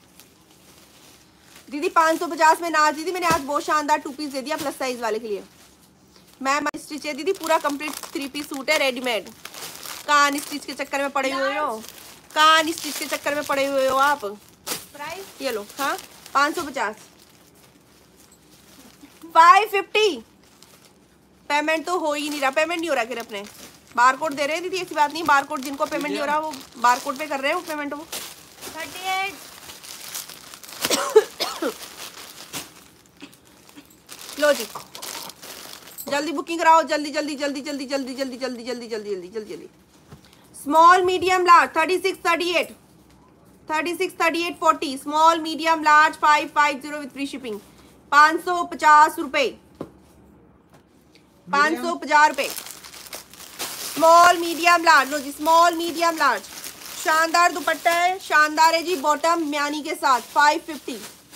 दीदी। 550 में नाज दीदी मैंने आज बहुत शानदार 2 पीस दे दिया प्लस साइज वाले के लिए। मैम स्टिच है दीदी, पूरा कंप्लीट 3 पीस सूट है रेडीमेड। कान स्टिच के चक्कर में पड़े हुए हो, कान स्टिच के चक्कर में पड़े हुए हो आप। प्राइस ये लो हाँ 550 550। पेमेंट तो हो ही नहीं रहा, पेमेंट नहीं हो रहा। फिर अपने बार कोड दे रहे हैं दीदी, ऐसी बात नहीं। बार कोड जिनको पेमेंट नहीं हो रहा वो बार कोड पे कर रहे हैं वो पेमेंट। वो 38 लो जी जल्दी बुकिंग कराओ, जल्दी। Small medium large 36, 38, 40। Small medium large 550 with free shipping. 550 रुपए, 550 रुपए। स्मॉल मीडियम लार्ज लो जी, स्मॉल मीडियम लार्ज। शानदार दुपट्टा है, शानदार है जी। बॉटम म्यानी के साथ 550।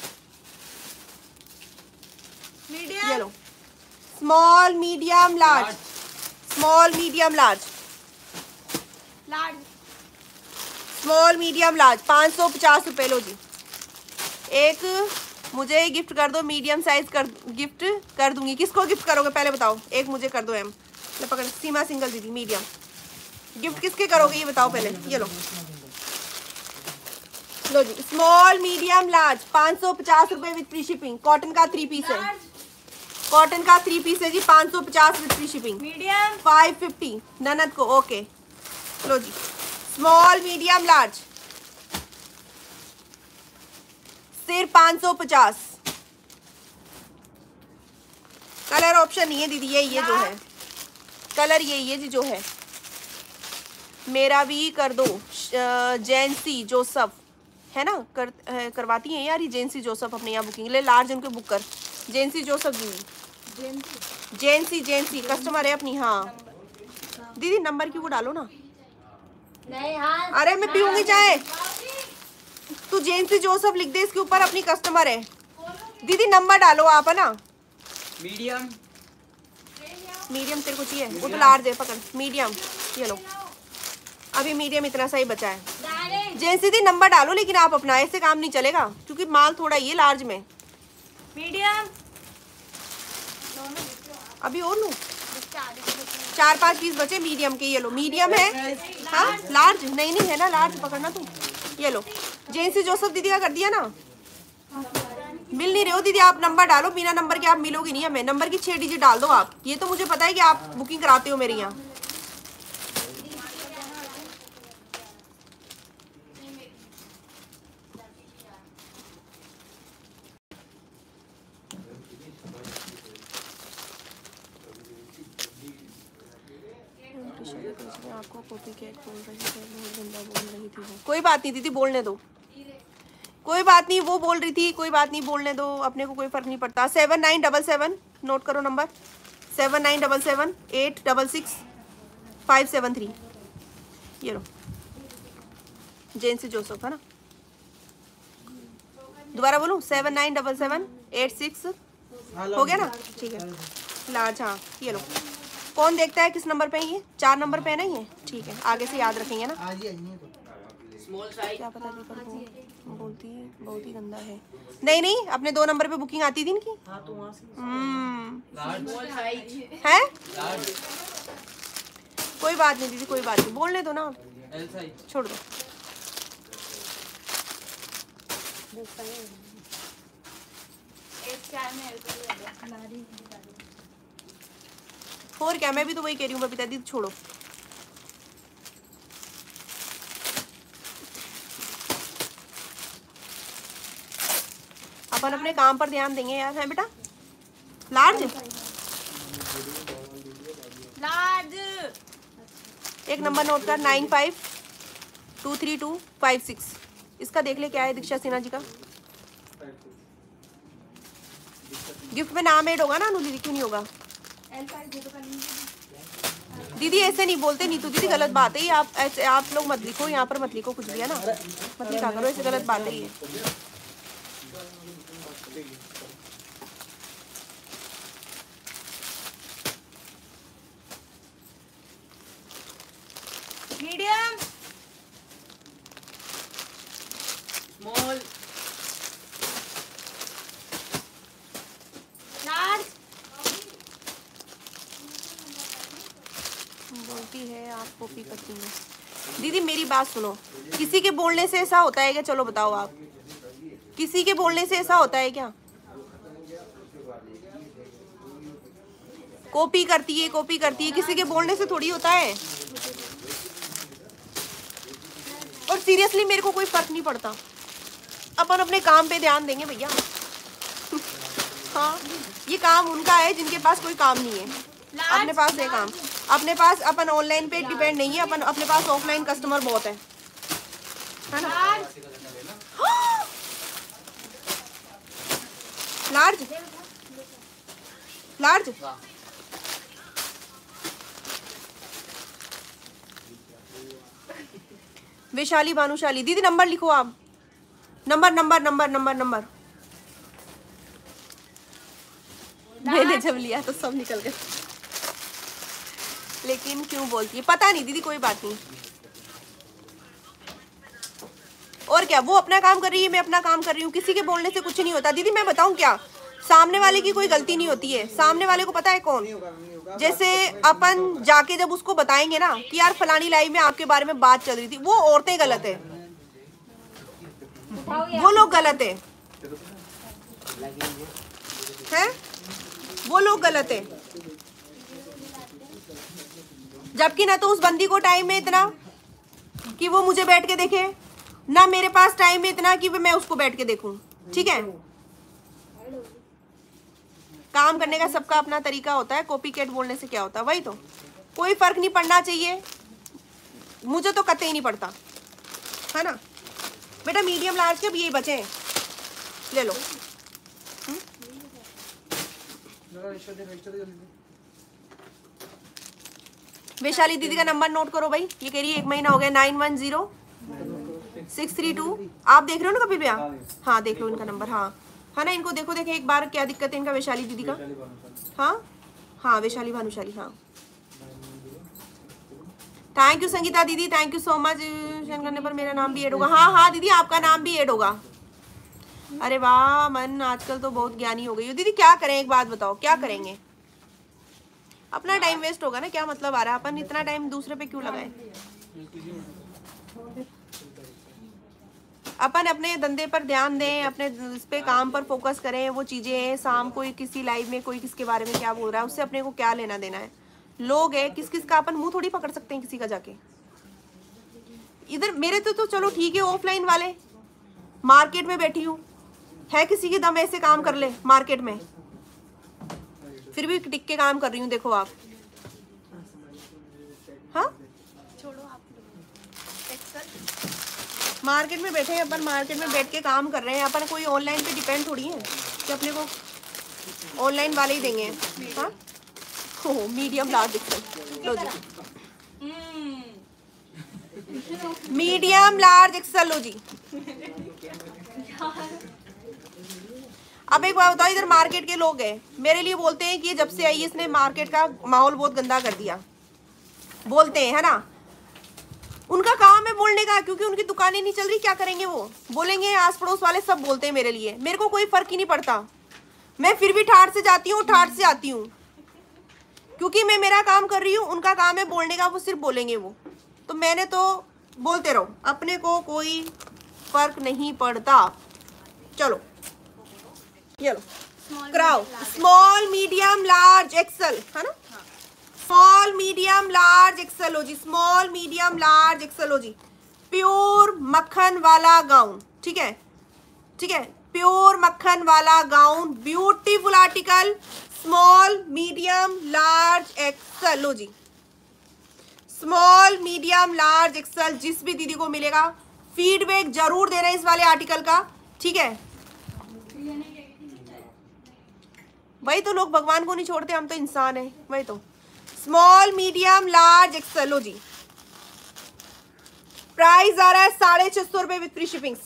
मीडियम ये लो small medium large, small medium large, large small medium large 550 रुपए लो जी। एक मुझे गिफ्ट कर दो, मीडियम साइज कर गिफ्ट कर दूंगी। किसको गिफ्ट करोगे पहले बताओ? एक मुझे कर दो एम। ले पकड़, सीमा सिंगल दीदी मीडियम। गिफ्ट किसके करोगे ये बताओ पहले। ये लो जी स्मॉल मीडियम लार्ज 550 रुपए विथ फ्री शिपिंग। कॉटन का 3 पीस है, कॉटन का 3 पीस है जी। 550 विथ फ्री शिपिंग। मीडियम 550 ननद को। ओके लो जी स्मॉल मीडियम लार्ज सिर्फ 550। कलर ऑप्शन नहीं है दीदी, ये जो है कलर ये जी जो है। मेरा भी कर दो। जैनसी जोसफ है ना, करवाती हैं यार ये जैनसी जोसफ अपने यहाँ बुकिंग ले। लार्ज उनको बुक कर। जैनसी जोसफ दीदी, जैनसी कस्टमर है अपनी। हाँ दीदी नंबर की वो डालो ना। नहीं हाँ। अरे मैं पीऊंगी चाय। तू जैनसी जोसफ लिख दे इसके ऊपर, अपनी कस्टमर है। दीदी नंबर डालो आप, है ना। मीडियम तेरे को चाहिए, वो तो लार्ज है, पकड़ मीडियम। ये लो, अभी मीडियम इतना सा ही बचा है। जैनसी दी नंबर डालो, लेकिन आप अपना, ऐसे काम नहीं चलेगा क्योंकि माल थोड़ा ही है लार्ज में। मीडियम अभी और लूं, 4-5 पीस बचे मीडियम के। ये लो मीडियम है। हाँ लार्ज नहीं है ना, लार्ज पकड़ना तुम। ये लो जैनसी जोसफ दीदी का कर दिया ना। मिल नहीं रहे हो दीदी, आप नंबर डालो। बिना नंबर के आप मिलोगे नहीं हमें। नंबर की 6 डिजिट डाल दो आप। ये तो मुझे पता है कि आप बुकिंग कराते हो मेरे यहाँ। आपको कॉपी कैट बोल रही थी, बहुत गंदा बोल रही थी वो। कोई बात नहीं दीदी, बोलने दो, कोई बात नहीं। वो बोल रही थी, कोई बात नहीं, बोलने दो, अपने को कोई फर्क नहीं पड़ता। 7977 नोट करो नंबर, 7977 866 573। ये लो जैनसी जोसफ है ना। दोबारा बोलूं, 7977 86 हो गया ना, ठीक है। लार्ज हाँ ये लो। कौन देखता है किस नंबर पे है ये? 4 नंबर पे है ना ये, ठीक है। आगे से याद रखेंगे ना। Small size. क्या पता दीपक वो बोलती है बहुत ही गंदा है। नहीं अपने 2 नंबर पे बुकिंग आती थी इनकी। स्मॉल साइज है। लार्ज कोई बात नहीं दीदी, कोई बात नहीं, बोलने दो ना, एल साइज छोड़ दो। एक चाय में एक और क्या, मैं भी तो वही कह रही हूँ बबीता दीदी, छोड़ो। अपन अपने काम पर ध्यान देंगे यार, है बेटा। लार्ज एक नंबर नोट कर, 95232556। इसका देख ले क्या है दीक्षा सिन्हा जी का। गिफ्ट में नाम ऐड होगा ना अनुली, क्यों नहीं होगा दीदी? ऐसे नहीं बोलते, नहीं तो दीदी गलत बात है ये। आप ऐसे आप लोग मत लिखो, यहाँ पर मत लिखो कुछ भी, है ना। मत लिखा करो, ऐसे गलत बात है ये। मीडियम स्मॉल लार्ज बोलती है आप कॉपी करती हैं। दीदी मेरी बात सुनो, किसी के बोलने से ऐसा होता है क्या? चलो बताओ आप, किसी के बोलने से ऐसा होता है क्या? कॉपी करती है किसी के बोलने से थोड़ी होता है। और सीरियसली मेरे को कोई फर्क नहीं पड़ता, अपन अपने काम पे ध्यान देंगे भैया। हाँ ये काम उनका है जिनके पास कोई काम नहीं है। अपने पास है काम, अपने पास अपन ऑनलाइन पे डिपेंड नहीं है, अपन अपने पास ऑफलाइन कस्टमर बहुत है ना। लार्ज लार्ज वैशाली भानुशाली दीदी नंबर लिखो आप। नंबर मैंने जब लिया तो सब निकल गए। लेकिन क्यों बोलती है पता नहीं दीदी, कोई बात नहीं। और क्या, वो अपना काम कर रही है, मैं अपना काम कर रही हूँ। किसी के बोलने से कुछ नहीं होता दीदी। मैं बताऊँ क्या, सामने वाले की कोई गलती नहीं होती है। सामने वाले को पता है कौन, जैसे अपन जाके जब उसको बताएंगे ना कि यार फलानी लाइव में आपके बारे में बात चल रही थी, वो औरतें गलत है, वो लोग गलत है, हैं? वो लोग गलत है। जबकि ना तो उस बंदी को टाइम है इतना कि वो मुझे बैठ के देखे, ना मेरे पास टाइम है इतना कि मैं उसको बैठ के देखूं। ठीक है, काम करने का सबका अपना तरीका होता है, कॉपी कैट बोलने से क्या होता है, वही तो। कोई फर्क नहीं पड़ना चाहिए, मुझे तो कतई नहीं पड़ता, है ना बेटा। मीडियम लार्ज के अब यही बचे हैं, ले लो। वैशाली दीदी का नंबर नोट करो भाई, ये कह रही है 1 महीना हो गया, 910632। आप देख रहे हो ना कपिल भैया? हाँ देख लो इनका नंबर, हाँ है ना, इनको देखो देखे एक बार क्या दिक्कत है इनका, वैशाली दीदी का। हाँ हाँ वैशाली भानुशाली, हाँ थैंक यू संगीता दीदी, thank you so much. Send करने पर मेरा नाम भी ऐड होगा? हाँ हाँ दीदी आपका नाम भी ऐड होगा। अरे वाह मन आजकल तो बहुत ज्ञानी हो गई हो दीदी। क्या करें एक बात बताओ, क्या करेंगे? अपना टाइम वेस्ट होगा ना, क्या मतलब आ रहा है? अपन इतना टाइम दूसरे पे क्यों लगाए? अपन अपने धंधे पर ध्यान दें, अपने इस पे काम पर फोकस करें। वो चीजें शाम को किसी लाइव में कोई किसके बारे में क्या बोल रहा है, उससे अपने को क्या लेना देना है? लोग है किस किस का अपन मुंह थोड़ी पकड़ सकते हैं किसी का जाके। इधर मेरे तो चलो ठीक है, ऑफलाइन वाले मार्केट में बैठी हूँ, है किसी के दम ऐसे काम कर ले मार्केट में, फिर भी टिक के काम कर रही हूँ। देखो आप, हाँ छोड़ो आप एक्सेल मार्केट में बैठे हैं अपन, मार्केट में बैठ के काम कर रहे हैं अपन। कोई ऑनलाइन पे डिपेंड थोड़ी है कि अपने को ऑनलाइन वाले ही देंगे। हाँ हो मीडियम लार्ज एक्सेल लो जी, मीडियम लार्ज एक्सेल लो जी। अब एक बात बताओ, इधर मार्केट के लोग हैं मेरे लिए बोलते हैं कि जब से आई इसने मार्केट का माहौल बहुत गंदा कर दिया, बोलते हैं, है ना। उनका काम है बोलने का, क्योंकि उनकी दुकानें नहीं चल रही, क्या करेंगे वो? बोलेंगे। आस पड़ोस वाले सब बोलते हैं मेरे लिए, मेरे को कोई फर्क ही नहीं पड़ता। मैं फिर भी ठाठ से जाती हूँ, ठाठ से आती हूँ, क्योंकि मैं मेरा काम कर रही हूँ। उनका काम है बोलने का, वो सिर्फ बोलेंगे वो, तो मैंने तो बोलते रहो, अपने को कोई फर्क नहीं पड़ता। चलो ये लो क्राउ, स्मॉल मीडियम लार्ज एक्सेल, है ना। स्मॉल मीडियम लार्ज एक्सेल हो जी, स्मॉल मीडियम लार्ज एक्सेल हो जी। प्योर मक्खन वाला गाउन, ठीक है ठीक है, प्योर मक्खन वाला gown, beautiful article, small medium large XL लो जी। स्मॉल मीडियम लार्ज एक्सेल, जिस भी दीदी को मिलेगा फीडबैक जरूर दे रहे हैं इस वाले आर्टिकल का, ठीक है। वही तो, लोग भगवान को नहीं छोड़ते, हम तो इंसान है, वही तो। स्मॉल मीडियम लार्ज एक्सेल लो जी। प्राइस आ रहा है 650 रुपए with free shipping,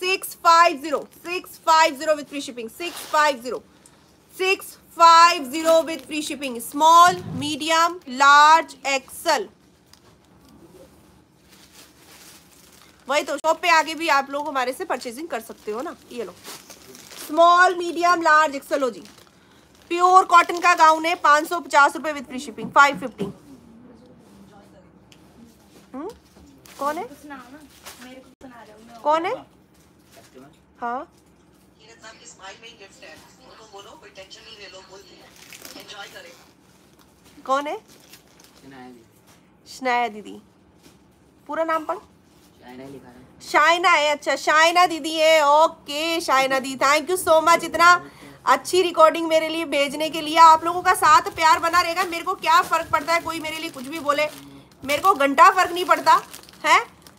650 with free shipping, 650 with free shipping. Small medium large XL, वही तो। शॉप पे आके भी आप लोग हमारे से परचेजिंग कर सकते हो ना। ये लो स्मॉल मीडियम लार्ज एक्सेल हो जी। प्योर कॉटन का गाउन है, 550 रुपए विथ फ्री शिपिंग, 550। कौन है? मेरे को सुना रहे हो, कौन है? हाँ कौन है? शनाया दीदी, पूरा नाम पढ़। शाइना है, अच्छा शाइना दीदी है, ओके शाइना दी, थैंक यू सो मच इतना अच्छी रिकॉर्डिंग मेरे लिए भेजने के लिए। आप लोगों का साथ प्यार बना रहेगा, मेरे को क्या फर्क पड़ता है कोई मेरे लिए कुछ भी बोले, मेरे को घंटा फर्क नहीं पड़ता है।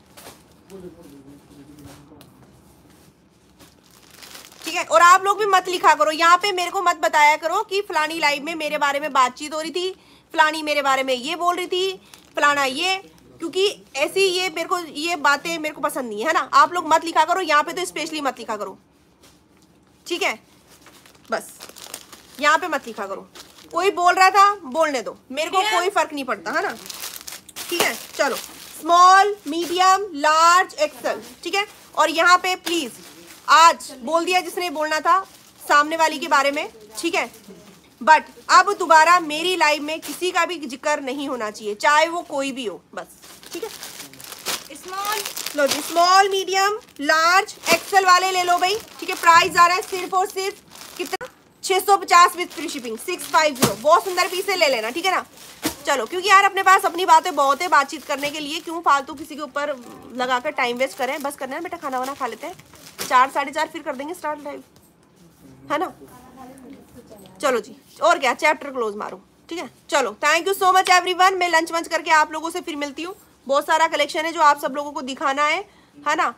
ठीक है, और आप लोग भी मत लिखा करो यहाँ पे, मेरे को मत बताया करो कि फलानी लाइव में मेरे बारे में बातचीत हो रही थी, फलानी मेरे बारे में ये बोल रही थी, फलाना ये, क्योंकि ऐसी ये मेरे को ये बातें मेरे को पसंद नहीं है ना। आप लोग मत लिखा करो यहाँ पे, तो स्पेशली मत लिखा करो, ठीक है। बस यहाँ पे मत लिखा करो, कोई बोल रहा था बोलने दो, मेरे को कोई फर्क नहीं पड़ता, है ना। ठीक है चलो, स्मॉल मीडियम लार्ज एक्सेल, ठीक है। और यहाँ पे प्लीज आज बोल दिया जिसने बोलना था सामने वाली के बारे में, ठीक है। बट अब दोबारा मेरी लाइव में किसी का भी जिक्र नहीं होना चाहिए, चाहे वो कोई भी हो, बस ठीक है। स्मॉल लो जी, स्मॉल मीडियम लार्ज एक्सेल वाले ले लो भाई, ठीक है। प्राइस आ रहा है सिर्फ और सिर्फ कितना, 650 विथ फ्री शिपिंग, 650। बहुत सुंदर पीस है, ले लेना, ठीक है ना। चलो, क्योंकि यार अपने पास अपनी बातें बहुत है बातचीत करने के लिए, क्यों फालतू किसी के ऊपर लगाकर टाइम वेस्ट करें। बस करना है बेटा, खाना वाना खा लेते हैं, 4 साढ़े 4 फिर कर देंगे स्टार्ट लाइव, है ना। चलो जी, और क्या, चैप्टर क्लोज मारो, ठीक है। चलो, thank you so much everyone. मैं लंच वंच करके आप लोगों से फिर मिलती हूँ। बहुत सारा कलेक्शन है जो आप सब लोगों को दिखाना है ना।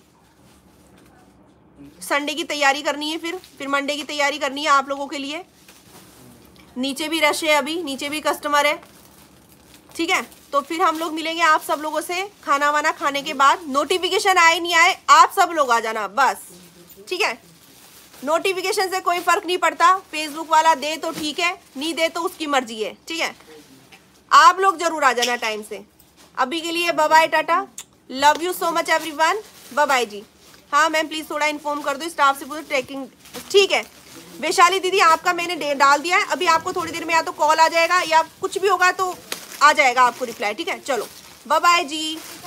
संडे की तैयारी करनी है, फिर मंडे की तैयारी करनी है आप लोगों के लिए। नीचे भी रश है, अभी नीचे भी कस्टमर है, ठीक है। तो फिर हम लोग मिलेंगे आप सब लोगों से खाना वाना खाने के बाद। नोटिफिकेशन आए नहीं आए, आप सब लोग आ जाना बस, ठीक है। नोटिफिकेशन से कोई फर्क नहीं पड़ता, फेसबुक वाला दे तो ठीक है, नहीं दे तो उसकी मर्जी है, ठीक है। आप लोग जरूर आ जाना टाइम से। अभी के लिए bye bye, tata, love you so much everyone, bye bye जी। हाँ मैम प्लीज थोड़ा इन्फॉर्म कर दो स्टाफ से, पूछो ट्रैकिंग, ठीक है। वैशाली दीदी आपका मैंने डाल दिया है, अभी आपको थोड़ी देर में या तो कॉल आ जाएगा या कुछ भी होगा तो आ जाएगा आपको रिप्लाई, ठीक है। चलो बाय बाय जी।